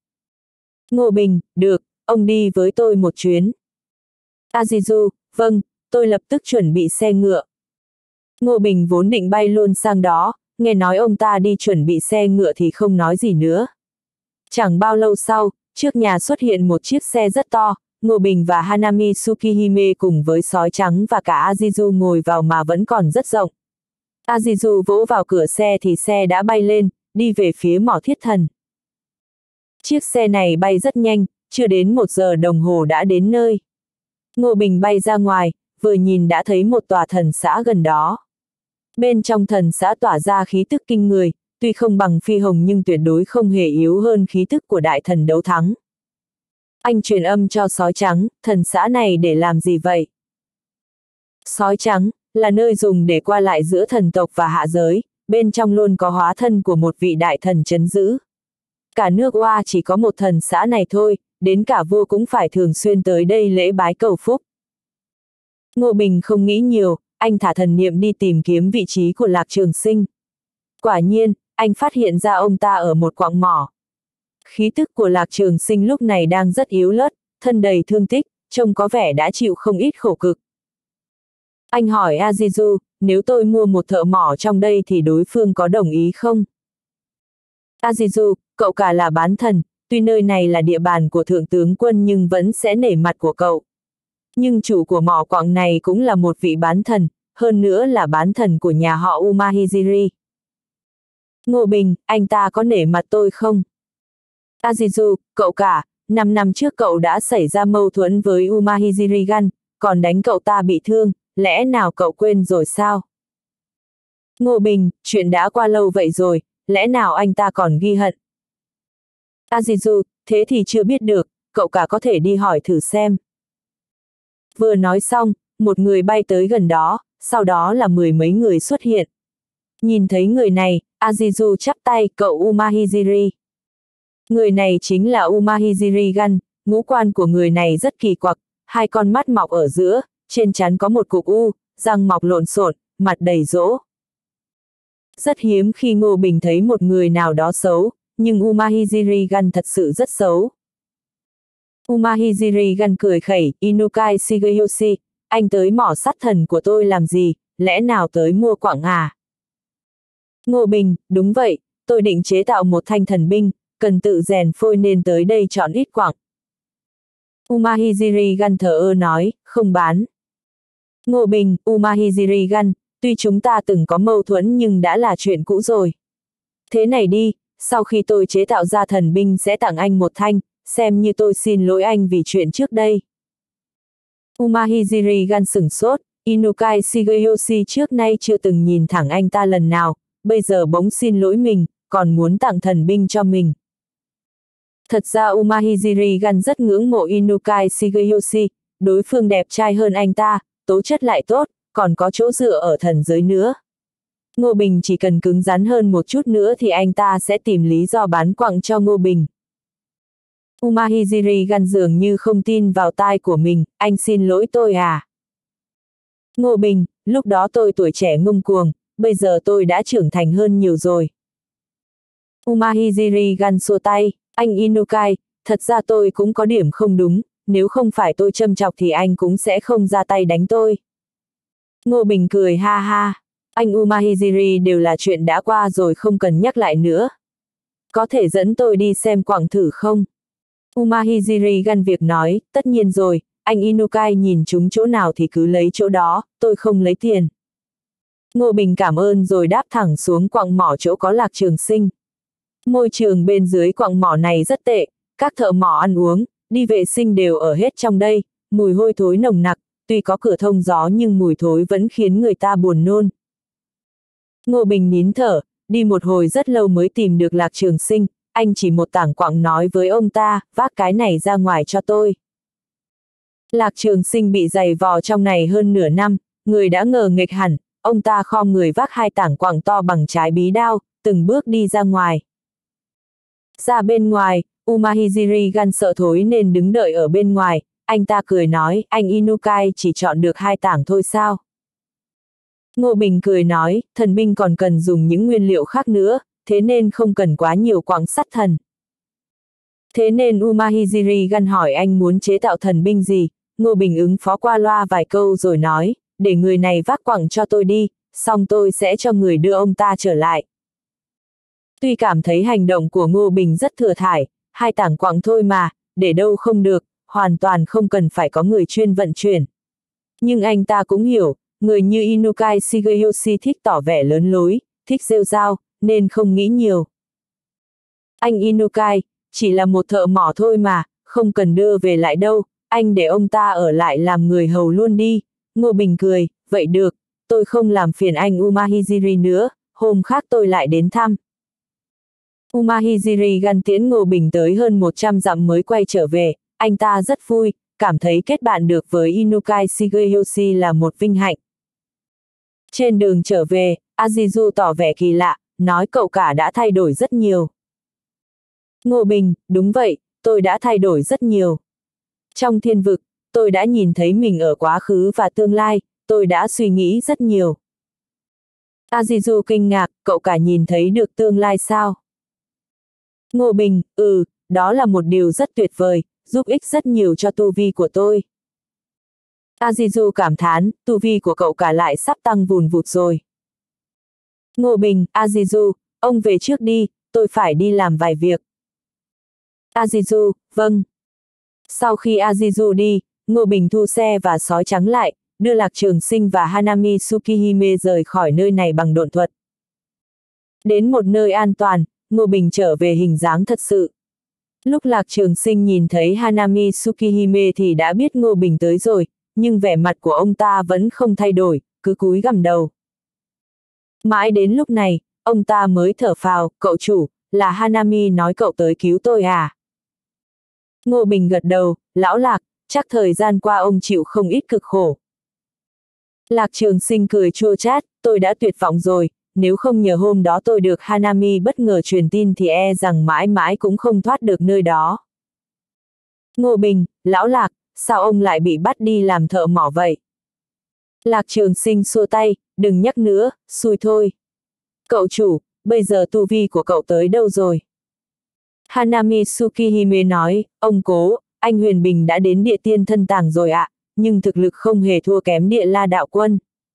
Ngô Bình, được, ông đi với tôi một chuyến. Azizu, vâng, tôi lập tức chuẩn bị xe ngựa. Ngô Bình vốn định bay luôn sang đó, nghe nói ông ta đi chuẩn bị xe ngựa thì không nói gì nữa. Chẳng bao lâu sau, trước nhà xuất hiện một chiếc xe rất to, Ngô Bình và Hanami Tsukihime cùng với sói trắng và cả Azizu ngồi vào mà vẫn còn rất rộng. Azizu vỗ vào cửa xe thì xe đã bay lên, đi về phía mỏ thiết thần. Chiếc xe này bay rất nhanh, chưa đến một giờ đồng hồ đã đến nơi. Ngô Bình bay ra ngoài, vừa nhìn đã thấy một tòa thần xã gần đó. Bên trong thần xã tỏa ra khí tức kinh người, tuy không bằng Phi Hồng nhưng tuyệt đối không hề yếu hơn khí tức của đại thần đấu thắng. Anh truyền âm cho sói trắng, thần xã này để làm gì vậy? Sói trắng, là nơi dùng để qua lại giữa thần tộc và hạ giới, bên trong luôn có hóa thân của một vị đại thần trấn giữ. Cả nước Oa chỉ có một thần xã này thôi, đến cả vua cũng phải thường xuyên tới đây lễ bái cầu phúc. Ngô Bình không nghĩ nhiều, anh thả thần niệm đi tìm kiếm vị trí của Lạc Trường Sinh. Quả nhiên, anh phát hiện ra ông ta ở một quặng mỏ. Khí tức của Lạc Trường Sinh lúc này đang rất yếu ớt, thân đầy thương tích, trông có vẻ đã chịu không ít khổ cực. Anh hỏi Azizu, nếu tôi mua một thợ mỏ trong đây thì đối phương có đồng ý không? Azizu, cậu cả là bán thần, tuy nơi này là địa bàn của thượng tướng quân nhưng vẫn sẽ nể mặt của cậu. Nhưng chủ của mỏ quặng này cũng là một vị bán thần, hơn nữa là bán thần của nhà họ Umahiziri. Ngô Bình, anh ta có nể mặt tôi không? Azizu, cậu cả, năm năm trước cậu đã xảy ra mâu thuẫn với Umahizirigan, còn đánh cậu ta bị thương, lẽ nào cậu quên rồi sao? Ngô Bình, chuyện đã qua lâu vậy rồi, lẽ nào anh ta còn ghi hận? Azizu, thế thì chưa biết được, cậu cả có thể đi hỏi thử xem. Vừa nói xong, một người bay tới gần đó, sau đó là mười mấy người xuất hiện. Nhìn thấy người này, Azizu chắp tay, cậu Umahiziri. Người này chính là Umahizirigan, ngũ quan của người này rất kỳ quặc, hai con mắt mọc ở giữa, trên trán có một cục u, răng mọc lộn xộn, mặt đầy rỗ. Rất hiếm khi Ngô Bình thấy một người nào đó xấu, nhưng Umahizirigan thật sự rất xấu. Umahizirigan cười khẩy, Inukai Shigeyoshi, anh tới mỏ sắt thần của tôi làm gì, lẽ nào tới mua quặng à? Ngô Bình, đúng vậy, tôi định chế tạo một thanh thần binh, cần tự rèn phôi nên tới đây chọn ít quặng. Umahizirigan thờ ơ nói, không bán. Ngô Bình, Umahizirigan, tuy chúng ta từng có mâu thuẫn nhưng đã là chuyện cũ rồi. Thế này đi, sau khi tôi chế tạo ra thần binh sẽ tặng anh một thanh, xem như tôi xin lỗi anh vì chuyện trước đây. Umahizirigan sửng sốt, Inukai Shigeyoshi trước nay chưa từng nhìn thẳng anh ta lần nào, bây giờ bỗng xin lỗi mình, còn muốn tặng thần binh cho mình. Thật ra Umahizirigan rất ngưỡng mộ Inukai Shigeyoshi, đối phương đẹp trai hơn anh ta, tố chất lại tốt, còn có chỗ dựa ở thần giới nữa. Ngô Bình chỉ cần cứng rắn hơn một chút nữa thì anh ta sẽ tìm lý do bán quặng cho Ngô Bình. Umahizirigan dường như không tin vào tai của mình, anh xin lỗi tôi à? Ngô Bình, lúc đó tôi tuổi trẻ ngông cuồng, bây giờ tôi đã trưởng thành hơn nhiều rồi. Umahizirigan xua tay, anh Inukai, thật ra tôi cũng có điểm không đúng, nếu không phải tôi châm chọc thì anh cũng sẽ không ra tay đánh tôi. Ngô Bình cười ha ha, anh Umahiziri đều là chuyện đã qua rồi không cần nhắc lại nữa. Có thể dẫn tôi đi xem quặng thử không? Umahizirigan việc nói, tất nhiên rồi, anh Inukai nhìn chúng chỗ nào thì cứ lấy chỗ đó, tôi không lấy tiền. Ngô Bình cảm ơn rồi đáp thẳng xuống quặng mỏ chỗ có Lạc Trường Sinh. Môi trường bên dưới quặng mỏ này rất tệ, các thợ mỏ ăn uống, đi vệ sinh đều ở hết trong đây, mùi hôi thối nồng nặc, tuy có cửa thông gió nhưng mùi thối vẫn khiến người ta buồn nôn. Ngô Bình nín thở, đi một hồi rất lâu mới tìm được Lạc Trường Sinh, anh chỉ một tảng quặng nói với ông ta, vác cái này ra ngoài cho tôi. Lạc Trường Sinh bị giày vò trong này hơn nửa năm, người đã ngờ nghệch hẳn, ông ta khom người vác hai tảng quặng to bằng trái bí đao, từng bước đi ra ngoài. Ra bên ngoài, Umahizirigan sợ thối nên đứng đợi ở bên ngoài, anh ta cười nói, anh Inukai chỉ chọn được hai tảng thôi sao? Ngô Bình cười nói, thần binh còn cần dùng những nguyên liệu khác nữa, thế nên không cần quá nhiều quặng sắt thần. Thế nên Umahizirigan hỏi anh muốn chế tạo thần binh gì, Ngô Bình ứng phó qua loa vài câu rồi nói, để người này vác quặng cho tôi đi, xong tôi sẽ cho người đưa ông ta trở lại. Tuy cảm thấy hành động của Ngô Bình rất thừa thải, hai tảng quặng thôi mà, để đâu không được, hoàn toàn không cần phải có người chuyên vận chuyển. Nhưng anh ta cũng hiểu, người như Inukai Shigeyoshi thích tỏ vẻ lớn lối, thích rêu rao, nên không nghĩ nhiều. Anh Inukai, chỉ là một thợ mỏ thôi mà, không cần đưa về lại đâu, anh để ông ta ở lại làm người hầu luôn đi. Ngô Bình cười, vậy được, tôi không làm phiền anh Umahiziri nữa, hôm khác tôi lại đến thăm. Umahizirigan tiễn Ngô Bình tới hơn một trăm dặm mới quay trở về, anh ta rất vui, cảm thấy kết bạn được với Inukai Shigeyoshi là một vinh hạnh. Trên đường trở về, Azizu tỏ vẻ kỳ lạ, nói cậu cả đã thay đổi rất nhiều. Ngô Bình, đúng vậy, tôi đã thay đổi rất nhiều. Trong thiên vực, tôi đã nhìn thấy mình ở quá khứ và tương lai, tôi đã suy nghĩ rất nhiều. Azizu kinh ngạc, cậu cả nhìn thấy được tương lai sao? Ngô Bình, ừ, đó là một điều rất tuyệt vời, giúp ích rất nhiều cho tu vi của tôi. Azizu cảm thán, tu vi của cậu cả lại sắp tăng vùn vụt rồi. Ngô Bình, Azizu, ông về trước đi, tôi phải đi làm vài việc. Azizu, vâng. Sau khi Azizu đi, Ngô Bình thu xe và sói trắng lại, đưa Lạc Trường Sinh và Hanami Tsukihime rời khỏi nơi này bằng độn thuật. Đến một nơi an toàn, Ngô Bình trở về hình dáng thật sự. Lúc Lạc Trường Sinh nhìn thấy Hanami Tsukihime thì đã biết Ngô Bình tới rồi, nhưng vẻ mặt của ông ta vẫn không thay đổi, cứ cúi gằm đầu. Mãi đến lúc này, ông ta mới thở phào, cậu chủ, là Hanami nói cậu tới cứu tôi à? Ngô Bình gật đầu, lão Lạc, chắc thời gian qua ông chịu không ít cực khổ. Lạc Trường Sinh cười chua chát, tôi đã tuyệt vọng rồi, nếu không nhờ hôm đó tôi được Hanami bất ngờ truyền tin thì e rằng mãi mãi cũng không thoát được nơi đó. Ngô Bình, lão Lạc, sao ông lại bị bắt đi làm thợ mỏ vậy? Lạc Trường Sinh xua tay, đừng nhắc nữa, xui thôi. Cậu chủ, bây giờ tu vi của cậu tới đâu rồi? Hanami Tsukihime nói, ông cố, anh Huyền Bình đã đến địa tiên thân tàng rồi ạ, nhưng thực lực không hề thua kém địa la đạo quân.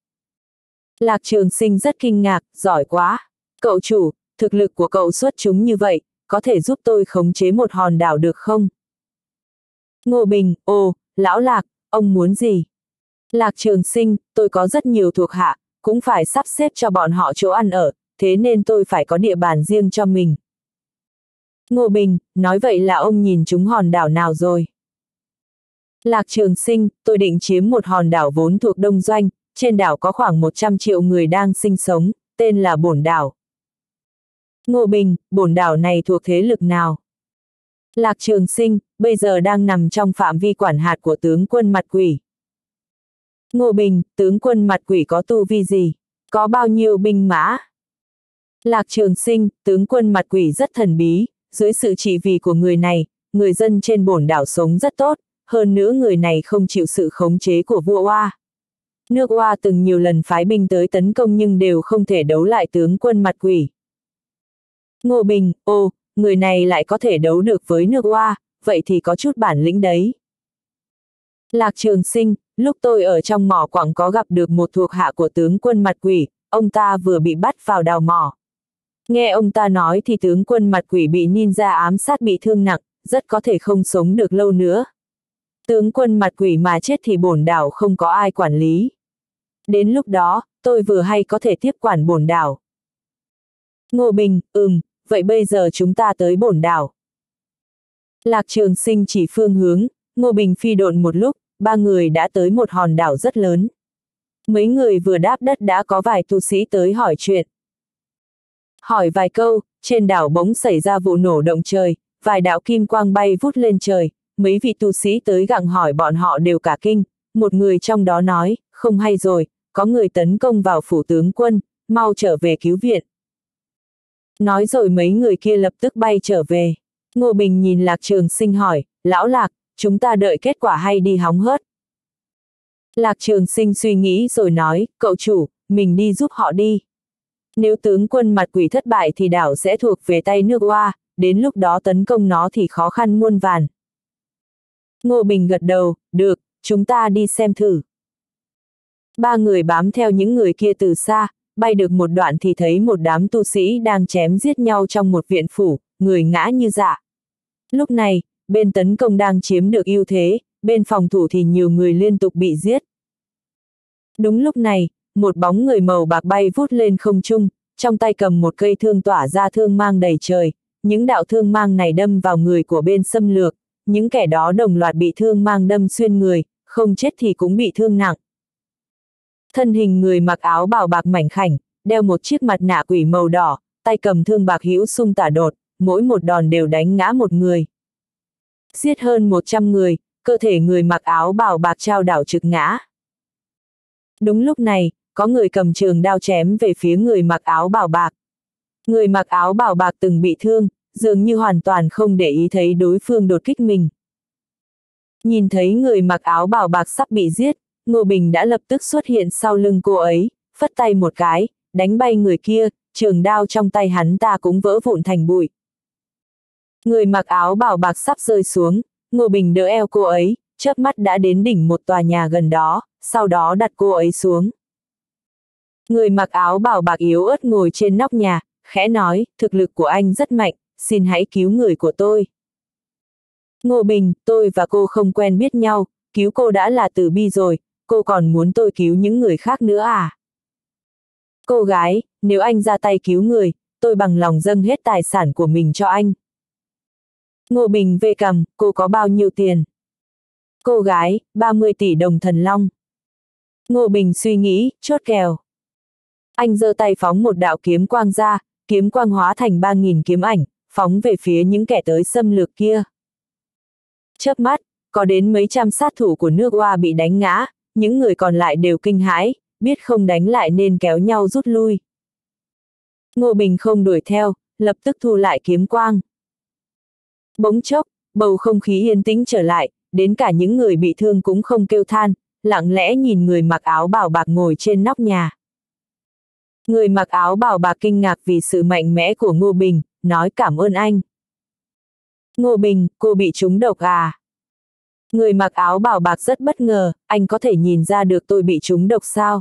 Lạc Trường Sinh rất kinh ngạc, giỏi quá. Cậu chủ, thực lực của cậu xuất chúng như vậy, có thể giúp tôi khống chế một hòn đảo được không? Ngô Bình, ồ, lão Lạc, ông muốn gì? Lạc Trường Sinh, tôi có rất nhiều thuộc hạ, cũng phải sắp xếp cho bọn họ chỗ ăn ở, thế nên tôi phải có địa bàn riêng cho mình. Ngô Bình, nói vậy là ông nhìn trúng hòn đảo nào rồi? Lạc Trường Sinh, tôi định chiếm một hòn đảo vốn thuộc Đông Doanh, trên đảo có khoảng một trăm triệu người đang sinh sống, tên là Bổn Đảo. Ngô Bình, Bổn Đảo này thuộc thế lực nào? Lạc Trường Sinh, bây giờ đang nằm trong phạm vi quản hạt của tướng quân Mặt Quỷ. Ngô Bình, tướng quân Mặt Quỷ có tu vi gì? Có bao nhiêu binh mã? Lạc Trường Sinh, tướng quân Mặt Quỷ rất thần bí, dưới sự trị vì của người này, người dân trên Bổn Đảo sống rất tốt, hơn nữa người này không chịu sự khống chế của vua Oa. Nước Oa từng nhiều lần phái binh tới tấn công nhưng đều không thể đấu lại tướng quân Mặt Quỷ. Ngô Bình, ô, người này lại có thể đấu được với nước Oa, vậy thì có chút bản lĩnh đấy. Lạc Trường Sinh, lúc tôi ở trong mỏ quặng có gặp được một thuộc hạ của tướng quân Mặt Quỷ, ông ta vừa bị bắt vào đào mỏ. Nghe ông ta nói thì tướng quân Mặt Quỷ bị ninja ám sát bị thương nặng, rất có thể không sống được lâu nữa. Tướng quân Mặt Quỷ mà chết thì Bổn Đảo không có ai quản lý. Đến lúc đó, tôi vừa hay có thể tiếp quản Bổn Đảo. Ngô Bình, ừm, vậy bây giờ chúng ta tới Bổn Đảo. Lạc Trường Sinh chỉ phương hướng, Ngô Bình phi độn một lúc, ba người đã tới một hòn đảo rất lớn. Mấy người vừa đáp đất đã có vài tu sĩ tới hỏi chuyện. Hỏi vài câu, trên đảo bỗng xảy ra vụ nổ động trời, vài đạo kim quang bay vút lên trời, mấy vị tu sĩ tới gặng hỏi bọn họ đều cả kinh, một người trong đó nói, không hay rồi, có người tấn công vào phủ tướng quân, mau trở về cứu viện. Nói rồi mấy người kia lập tức bay trở về. Ngô Bình nhìn Lạc Trường Sinh hỏi, lão Lạc, chúng ta đợi kết quả hay đi hóng hớt? Lạc Trường Sinh suy nghĩ rồi nói, cậu chủ, mình đi giúp họ đi. Nếu tướng quân Mặt Quỷ thất bại thì đảo sẽ thuộc về tay nước Oa, đến lúc đó tấn công nó thì khó khăn muôn vàn. Ngô Bình gật đầu, được, chúng ta đi xem thử. Ba người bám theo những người kia từ xa, bay được một đoạn thì thấy một đám tu sĩ đang chém giết nhau trong một viện phủ, người ngã như dạ. Lúc này, bên tấn công đang chiếm được ưu thế, bên phòng thủ thì nhiều người liên tục bị giết. Đúng lúc này, một bóng người màu bạc bay vút lên không trung, trong tay cầm một cây thương tỏa ra thương mang đầy trời, những đạo thương mang này đâm vào người của bên xâm lược, những kẻ đó đồng loạt bị thương mang đâm xuyên người, không chết thì cũng bị thương nặng. Thân hình người mặc áo bào bạc mảnh khảnh, đeo một chiếc mặt nạ quỷ màu đỏ, tay cầm thương bạc hữu xung tả đột, mỗi một đòn đều đánh ngã một người. Giết hơn một trăm người, cơ thể người mặc áo bào bạc trao đảo trực ngã. Đúng lúc này, có người cầm trường đao chém về phía người mặc áo bào bạc. Người mặc áo bào bạc từng bị thương, dường như hoàn toàn không để ý thấy đối phương đột kích mình. Nhìn thấy người mặc áo bào bạc sắp bị giết, Ngô Bình đã lập tức xuất hiện sau lưng cô ấy, phất tay một cái, đánh bay người kia, trường đao trong tay hắn ta cũng vỡ vụn thành bụi. Người mặc áo bào bạc sắp rơi xuống, Ngô Bình đỡ eo cô ấy, chớp mắt đã đến đỉnh một tòa nhà gần đó, sau đó đặt cô ấy xuống. Người mặc áo bào bạc yếu ớt ngồi trên nóc nhà, khẽ nói, thực lực của anh rất mạnh, xin hãy cứu người của tôi. Ngô Bình, tôi và cô không quen biết nhau, cứu cô đã là từ bi rồi, cô còn muốn tôi cứu những người khác nữa à? Cô gái, nếu anh ra tay cứu người, tôi bằng lòng dâng hết tài sản của mình cho anh. Ngô Bình vê cằm, cô có bao nhiêu tiền? Cô gái, ba mươi tỷ đồng thần long. Ngô Bình suy nghĩ, chốt kèo. Anh giơ tay phóng một đạo kiếm quang ra, kiếm quang hóa thành ba nghìn kiếm ảnh, phóng về phía những kẻ tới xâm lược kia. Chớp mắt, có đến mấy trăm sát thủ của nước Hoa bị đánh ngã, những người còn lại đều kinh hãi, biết không đánh lại nên kéo nhau rút lui. Ngô Bình không đuổi theo, lập tức thu lại kiếm quang. Bỗng chốc, bầu không khí yên tĩnh trở lại, đến cả những người bị thương cũng không kêu than, lặng lẽ nhìn người mặc áo bào bạc ngồi trên nóc nhà. Người mặc áo bào bạc kinh ngạc vì sự mạnh mẽ của Ngô Bình, nói cảm ơn anh. Ngô Bình, cô bị trúng độc à? Người mặc áo bào bạc rất bất ngờ, anh có thể nhìn ra được tôi bị trúng độc sao?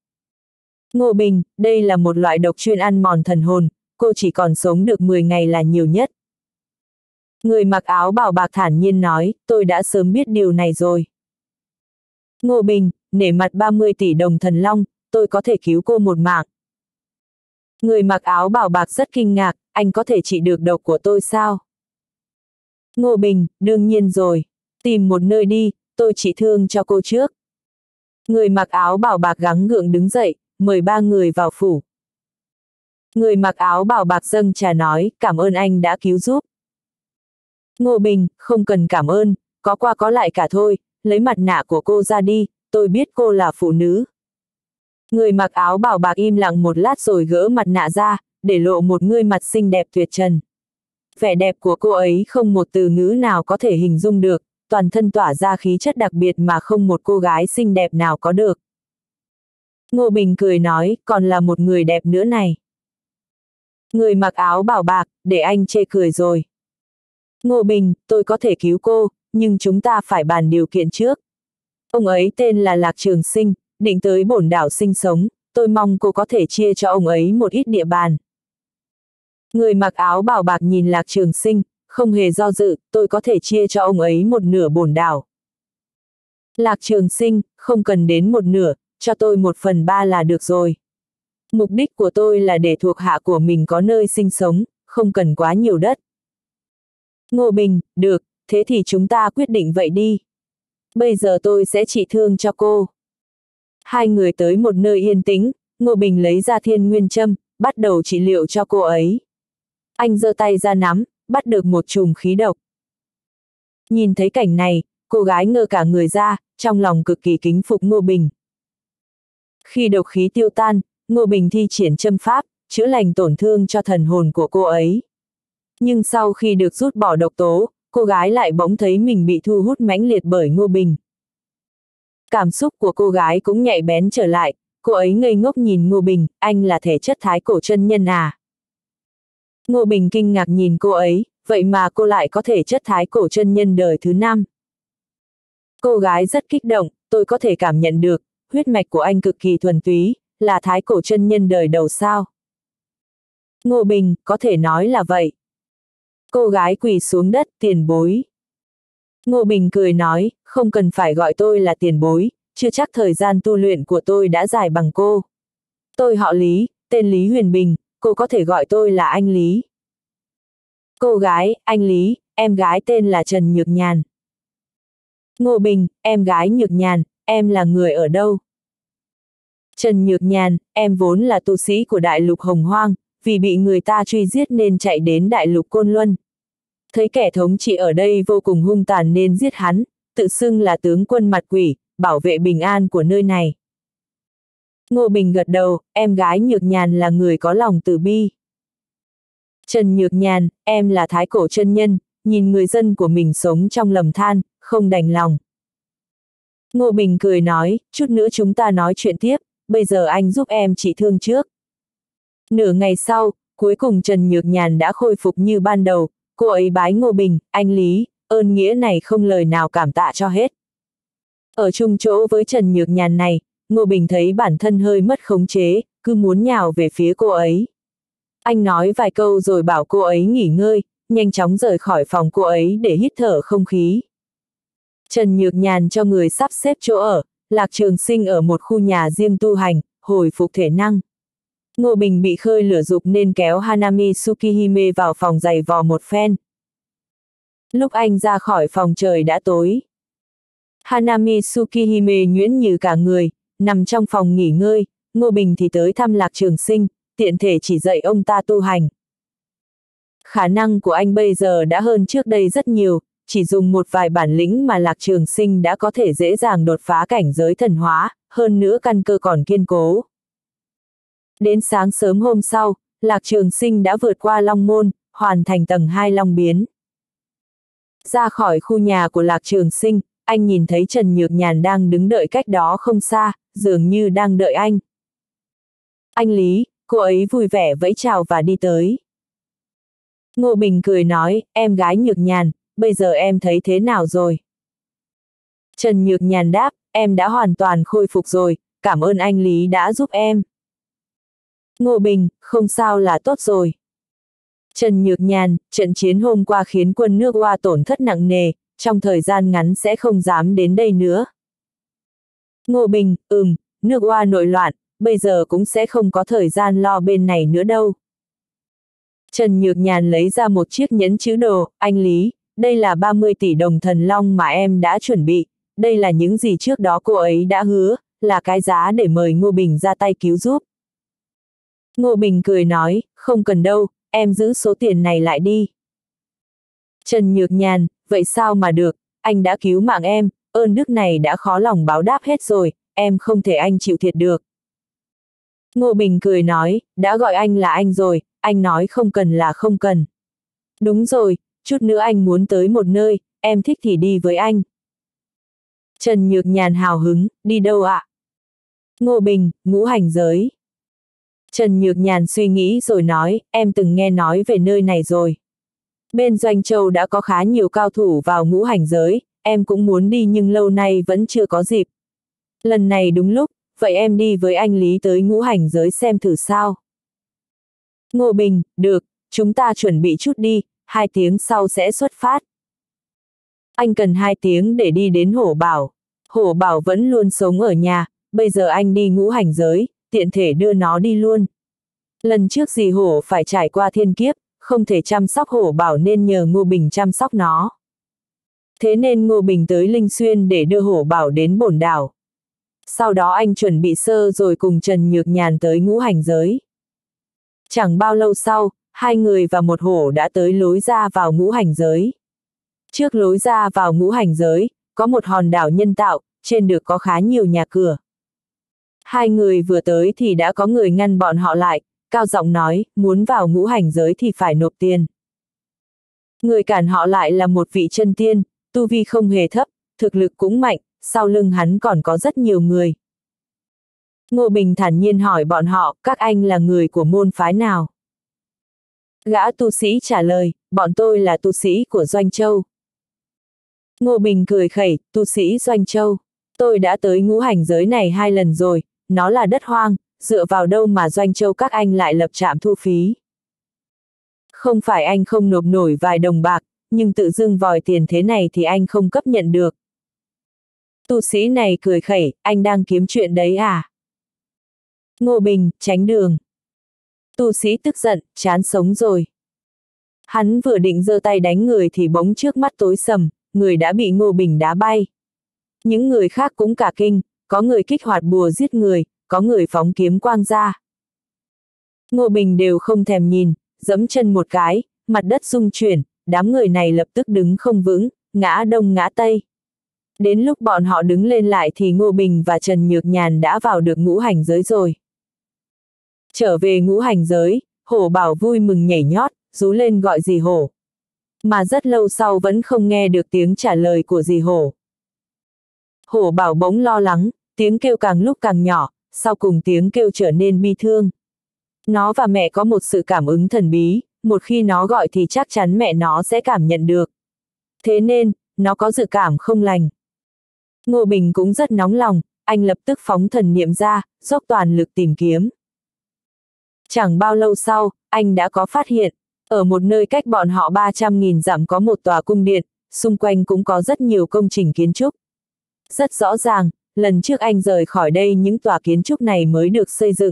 Ngô Bình, đây là một loại độc chuyên ăn mòn thần hồn, cô chỉ còn sống được mười ngày là nhiều nhất. Người mặc áo bào bạc thản nhiên nói, tôi đã sớm biết điều này rồi. Ngô Bình, nể mặt ba mươi tỷ đồng thần long, tôi có thể cứu cô một mạng. Người mặc áo bào bạc rất kinh ngạc, anh có thể trị được độc của tôi sao? Ngô Bình, đương nhiên rồi. Tìm một nơi đi, tôi trị thương cho cô trước. Người mặc áo bào bạc gắng gượng đứng dậy, mời ba người vào phủ. Người mặc áo bào bạc dâng trà nói, cảm ơn anh đã cứu giúp. Ngô Bình, không cần cảm ơn, có qua có lại cả thôi, lấy mặt nạ của cô ra đi, tôi biết cô là phụ nữ. Người mặc áo bào bạc im lặng một lát rồi gỡ mặt nạ ra, để lộ một gương mặt xinh đẹp tuyệt trần. Vẻ đẹp của cô ấy không một từ ngữ nào có thể hình dung được, toàn thân tỏa ra khí chất đặc biệt mà không một cô gái xinh đẹp nào có được. Ngô Bình cười nói, còn là một người đẹp nữa này. Người mặc áo bào bạc, để anh chê cười rồi. Ngô Bình, tôi có thể cứu cô, nhưng chúng ta phải bàn điều kiện trước. Ông ấy tên là Lạc Trường Sinh, định tới bổn đảo sinh sống, tôi mong cô có thể chia cho ông ấy một ít địa bàn. Người mặc áo bào bạc nhìn Lạc Trường Sinh, không hề do dự, tôi có thể chia cho ông ấy một nửa bổn đảo. Lạc Trường Sinh, không cần đến một nửa, cho tôi một phần ba là được rồi. Mục đích của tôi là để thuộc hạ của mình có nơi sinh sống, không cần quá nhiều đất. Ngô Bình, được, thế thì chúng ta quyết định vậy đi. Bây giờ tôi sẽ trị thương cho cô. Hai người tới một nơi yên tĩnh, Ngô Bình lấy ra thiên nguyên châm, bắt đầu trị liệu cho cô ấy. Anh giơ tay ra nắm, bắt được một chùm khí độc. Nhìn thấy cảnh này, cô gái ngơ cả người ra, trong lòng cực kỳ kính phục Ngô Bình. Khi độc khí tiêu tan, Ngô Bình thi triển châm pháp, chữa lành tổn thương cho thần hồn của cô ấy. Nhưng sau khi được rút bỏ độc tố, cô gái lại bỗng thấy mình bị thu hút mãnh liệt bởi Ngô Bình. Cảm xúc của cô gái cũng nhạy bén trở lại, cô ấy ngây ngốc nhìn Ngô Bình, anh là thể chất thái cổ chân nhân à? Ngô Bình kinh ngạc nhìn cô ấy, vậy mà cô lại có thể chất thái cổ chân nhân đời thứ năm. Cô gái rất kích động, tôi có thể cảm nhận được, huyết mạch của anh cực kỳ thuần túy, là thái cổ chân nhân đời đầu sao? Ngô Bình, có thể nói là vậy. Cô gái quỳ xuống đất, tiền bối. Ngô Bình cười nói, không cần phải gọi tôi là tiền bối, chưa chắc thời gian tu luyện của tôi đã dài bằng cô. Tôi họ Lý, tên Lý Huyền Bình, cô có thể gọi tôi là anh Lý. Cô gái, anh Lý, em gái tên là Trần Nhược Nhàn. Ngô Bình, em gái Nhược Nhàn, em là người ở đâu? Trần Nhược Nhàn, em vốn là tu sĩ của đại lục Hồng Hoang, vì bị người ta truy giết nên chạy đến đại lục Côn Luân. Thấy kẻ thống trị ở đây vô cùng hung tàn nên giết hắn, tự xưng là tướng quân mặt quỷ, bảo vệ bình an của nơi này. Ngô Bình gật đầu, em gái Nhược Nhàn là người có lòng từ bi. Trần Nhược Nhàn, em là thái cổ chân nhân, nhìn người dân của mình sống trong lầm than, không đành lòng. Ngô Bình cười nói, chút nữa chúng ta nói chuyện tiếp, bây giờ anh giúp em trị thương trước. Nửa ngày sau, cuối cùng Trần Nhược Nhàn đã khôi phục như ban đầu, cô ấy bái Ngô Bình, anh Lý, ơn nghĩa này không lời nào cảm tạ cho hết. Ở chung chỗ với Trần Nhược Nhàn này, Ngô Bình thấy bản thân hơi mất khống chế, cứ muốn nhào về phía cô ấy. Anh nói vài câu rồi bảo cô ấy nghỉ ngơi, nhanh chóng rời khỏi phòng cô ấy để hít thở không khí. Trần Nhược Nhàn cho người sắp xếp chỗ ở, Lạc Trường Sinh ở một khu nhà riêng tu hành, hồi phục thể năng. Ngô Bình bị khơi lửa dục nên kéo Hanami Tsukihime vào phòng giày vò một phen. Lúc anh ra khỏi phòng trời đã tối. Hanami Tsukihime nhuyễn như cả người, nằm trong phòng nghỉ ngơi, Ngô Bình thì tới thăm Lạc Trường Sinh, tiện thể chỉ dạy ông ta tu hành. Khả năng của anh bây giờ đã hơn trước đây rất nhiều, chỉ dùng một vài bản lĩnh mà Lạc Trường Sinh đã có thể dễ dàng đột phá cảnh giới thần hóa, hơn nữa căn cơ còn kiên cố. Đến sáng sớm hôm sau, Lạc Trường Sinh đã vượt qua Long Môn, hoàn thành tầng hai Long Biến. Ra khỏi khu nhà của Lạc Trường Sinh, anh nhìn thấy Trần Nhược Nhàn đang đứng đợi cách đó không xa, dường như đang đợi anh. Anh Lý, cô ấy vui vẻ vẫy chào và đi tới. Ngô Bình cười nói, em gái Nhược Nhàn, bây giờ em thấy thế nào rồi? Trần Nhược Nhàn đáp, em đã hoàn toàn khôi phục rồi, cảm ơn anh Lý đã giúp em. Ngô Bình, không sao là tốt rồi. Trần Nhược Nhàn, trận chiến hôm qua khiến quân nước Hoa tổn thất nặng nề, trong thời gian ngắn sẽ không dám đến đây nữa. Ngô Bình, ừm, nước Hoa nội loạn, bây giờ cũng sẽ không có thời gian lo bên này nữa đâu. Trần Nhược Nhàn lấy ra một chiếc nhẫn chữ đồ, anh Lý, đây là ba mươi tỷ đồng thần long mà em đã chuẩn bị, đây là những gì trước đó cô ấy đã hứa, là cái giá để mời Ngô Bình ra tay cứu giúp. Ngô Bình cười nói, không cần đâu, em giữ số tiền này lại đi. Trần Nhược Nhàn, vậy sao mà được, anh đã cứu mạng em, ơn đức này đã khó lòng báo đáp hết rồi, em không thể anh chịu thiệt được. Ngô Bình cười nói, đã gọi anh là anh rồi, anh nói không cần là không cần. Đúng rồi, chút nữa anh muốn tới một nơi, em thích thì đi với anh. Trần Nhược Nhàn hào hứng, đi đâu ạ? Ngô Bình, ngũ hành giới. Trần Nhược Nhàn suy nghĩ rồi nói, em từng nghe nói về nơi này rồi. Bên Doanh Châu đã có khá nhiều cao thủ vào ngũ hành giới, em cũng muốn đi nhưng lâu nay vẫn chưa có dịp. Lần này đúng lúc, vậy em đi với anh Lý tới ngũ hành giới xem thử sao. Ngô Bình, được, chúng ta chuẩn bị chút đi, hai tiếng sau sẽ xuất phát. Anh cần hai tiếng để đi đến Hổ Bảo. Hổ Bảo vẫn luôn sống ở nhà, bây giờ anh đi ngũ hành giới, tiện thể đưa nó đi luôn. Lần trước dì Hổ phải trải qua thiên kiếp, không thể chăm sóc Hổ Bảo nên nhờ Ngô Bình chăm sóc nó. Thế nên Ngô Bình tới Linh Xuyên để đưa Hổ Bảo đến Bổn Đảo. Sau đó anh chuẩn bị sơ rồi cùng Trần Nhược Nhàn tới ngũ hành giới. Chẳng bao lâu sau, hai người và một hổ đã tới lối ra vào ngũ hành giới. Trước lối ra vào ngũ hành giới, có một hòn đảo nhân tạo, trên được có khá nhiều nhà cửa. Hai người vừa tới thì đã có người ngăn bọn họ lại, cao giọng nói, muốn vào ngũ hành giới thì phải nộp tiền. Người cản họ lại là một vị chân tiên, tu vi không hề thấp, thực lực cũng mạnh, sau lưng hắn còn có rất nhiều người. Ngô Bình thản nhiên hỏi bọn họ, các anh là người của môn phái nào? Gã tu sĩ trả lời, bọn tôi là tu sĩ của Doanh Châu. Ngô Bình cười khẩy, tu sĩ Doanh Châu. Tôi đã tới ngũ hành giới này hai lần rồi, nó là đất hoang, dựa vào đâu mà Doanh Châu các anh lại lập trạm thu phí. Không phải anh không nộp nổi vài đồng bạc, nhưng tự dưng vòi tiền thế này thì anh không cấp nhận được. Tu sĩ này cười khẩy, anh đang kiếm chuyện đấy à? Ngô Bình, tránh đường. Tu sĩ tức giận, chán sống rồi. Hắn vừa định giơ tay đánh người thì bỗng trước mắt tối sầm, người đã bị Ngô Bình đá bay. Những người khác cũng cả kinh, có người kích hoạt bùa giết người, có người phóng kiếm quang ra. Ngô Bình đều không thèm nhìn, giẫm chân một cái, mặt đất rung chuyển, đám người này lập tức đứng không vững, ngã đông ngã tây. Đến lúc bọn họ đứng lên lại thì Ngô Bình và Trần Nhược Nhàn đã vào được ngũ hành giới rồi. Trở về ngũ hành giới, Hổ Bảo vui mừng nhảy nhót, rú lên gọi dì Hổ. Mà rất lâu sau vẫn không nghe được tiếng trả lời của dì Hổ. Hổ Bảo bỗng lo lắng, tiếng kêu càng lúc càng nhỏ, sau cùng tiếng kêu trở nên bi thương. Nó và mẹ có một sự cảm ứng thần bí, một khi nó gọi thì chắc chắn mẹ nó sẽ cảm nhận được. Thế nên, nó có dự cảm không lành. Ngô Bình cũng rất nóng lòng, anh lập tức phóng thần niệm ra, dốc toàn lực tìm kiếm. Chẳng bao lâu sau, anh đã có phát hiện, ở một nơi cách bọn họ ba trăm nghìn dặm có một tòa cung điện, xung quanh cũng có rất nhiều công trình kiến trúc. Rất rõ ràng, lần trước anh rời khỏi đây những tòa kiến trúc này mới được xây dựng.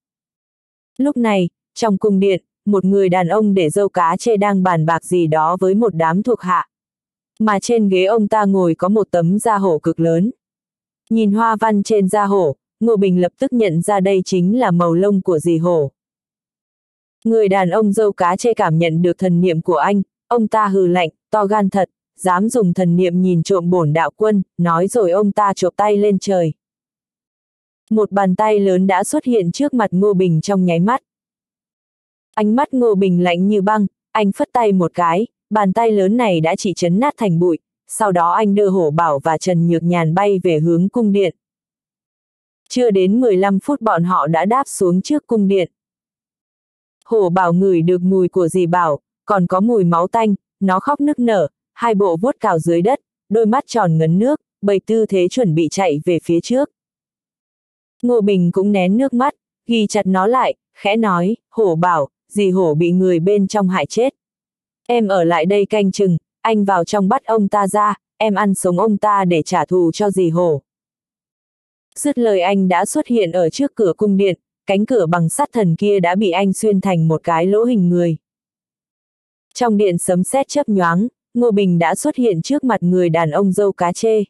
Lúc này, trong cung điện, một người đàn ông để râu cá chê đang bàn bạc gì đó với một đám thuộc hạ. Mà trên ghế ông ta ngồi có một tấm da hổ cực lớn. Nhìn hoa văn trên da hổ, Ngô Bình lập tức nhận ra đây chính là màu lông của dì hổ. Người đàn ông dâu cá chê cảm nhận được thần niệm của anh, ông ta hừ lạnh, to gan thật, dám dùng thần niệm nhìn trộm bổn đạo quân, nói rồi ông ta chộp tay lên trời. Một bàn tay lớn đã xuất hiện trước mặt Ngô Bình trong nháy mắt. Ánh mắt Ngô Bình lạnh như băng, anh phất tay một cái, bàn tay lớn này đã chỉ chấn nát thành bụi, sau đó anh đưa Hổ Bảo và Trần Nhược Nhàn bay về hướng cung điện. Chưa đến mười lăm phút bọn họ đã đáp xuống trước cung điện. Hổ Bảo ngửi được mùi của dì Bảo, còn có mùi máu tanh, nó khóc nức nở, hai bộ vuốt cào dưới đất, đôi mắt tròn ngấn nước, bày tư thế chuẩn bị chạy về phía trước. Ngô Bình cũng nén nước mắt, ghi chặt nó lại, khẽ nói, Hổ Bảo, dì Hổ bị người bên trong hại chết. Em ở lại đây canh chừng, anh vào trong bắt ông ta ra, em ăn sống ông ta để trả thù cho dì Hổ. Dứt lời anh đã xuất hiện ở trước cửa cung điện, cánh cửa bằng sắt thần kia đã bị anh xuyên thành một cái lỗ hình người. Trong điện sấm sét chớp nhoáng, Ngô Bình đã xuất hiện trước mặt người đàn ông dâu cá chê.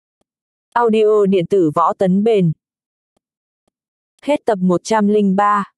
Audio điện tử Võ Tấn Bền. Hết tập một trăm lẻ ba.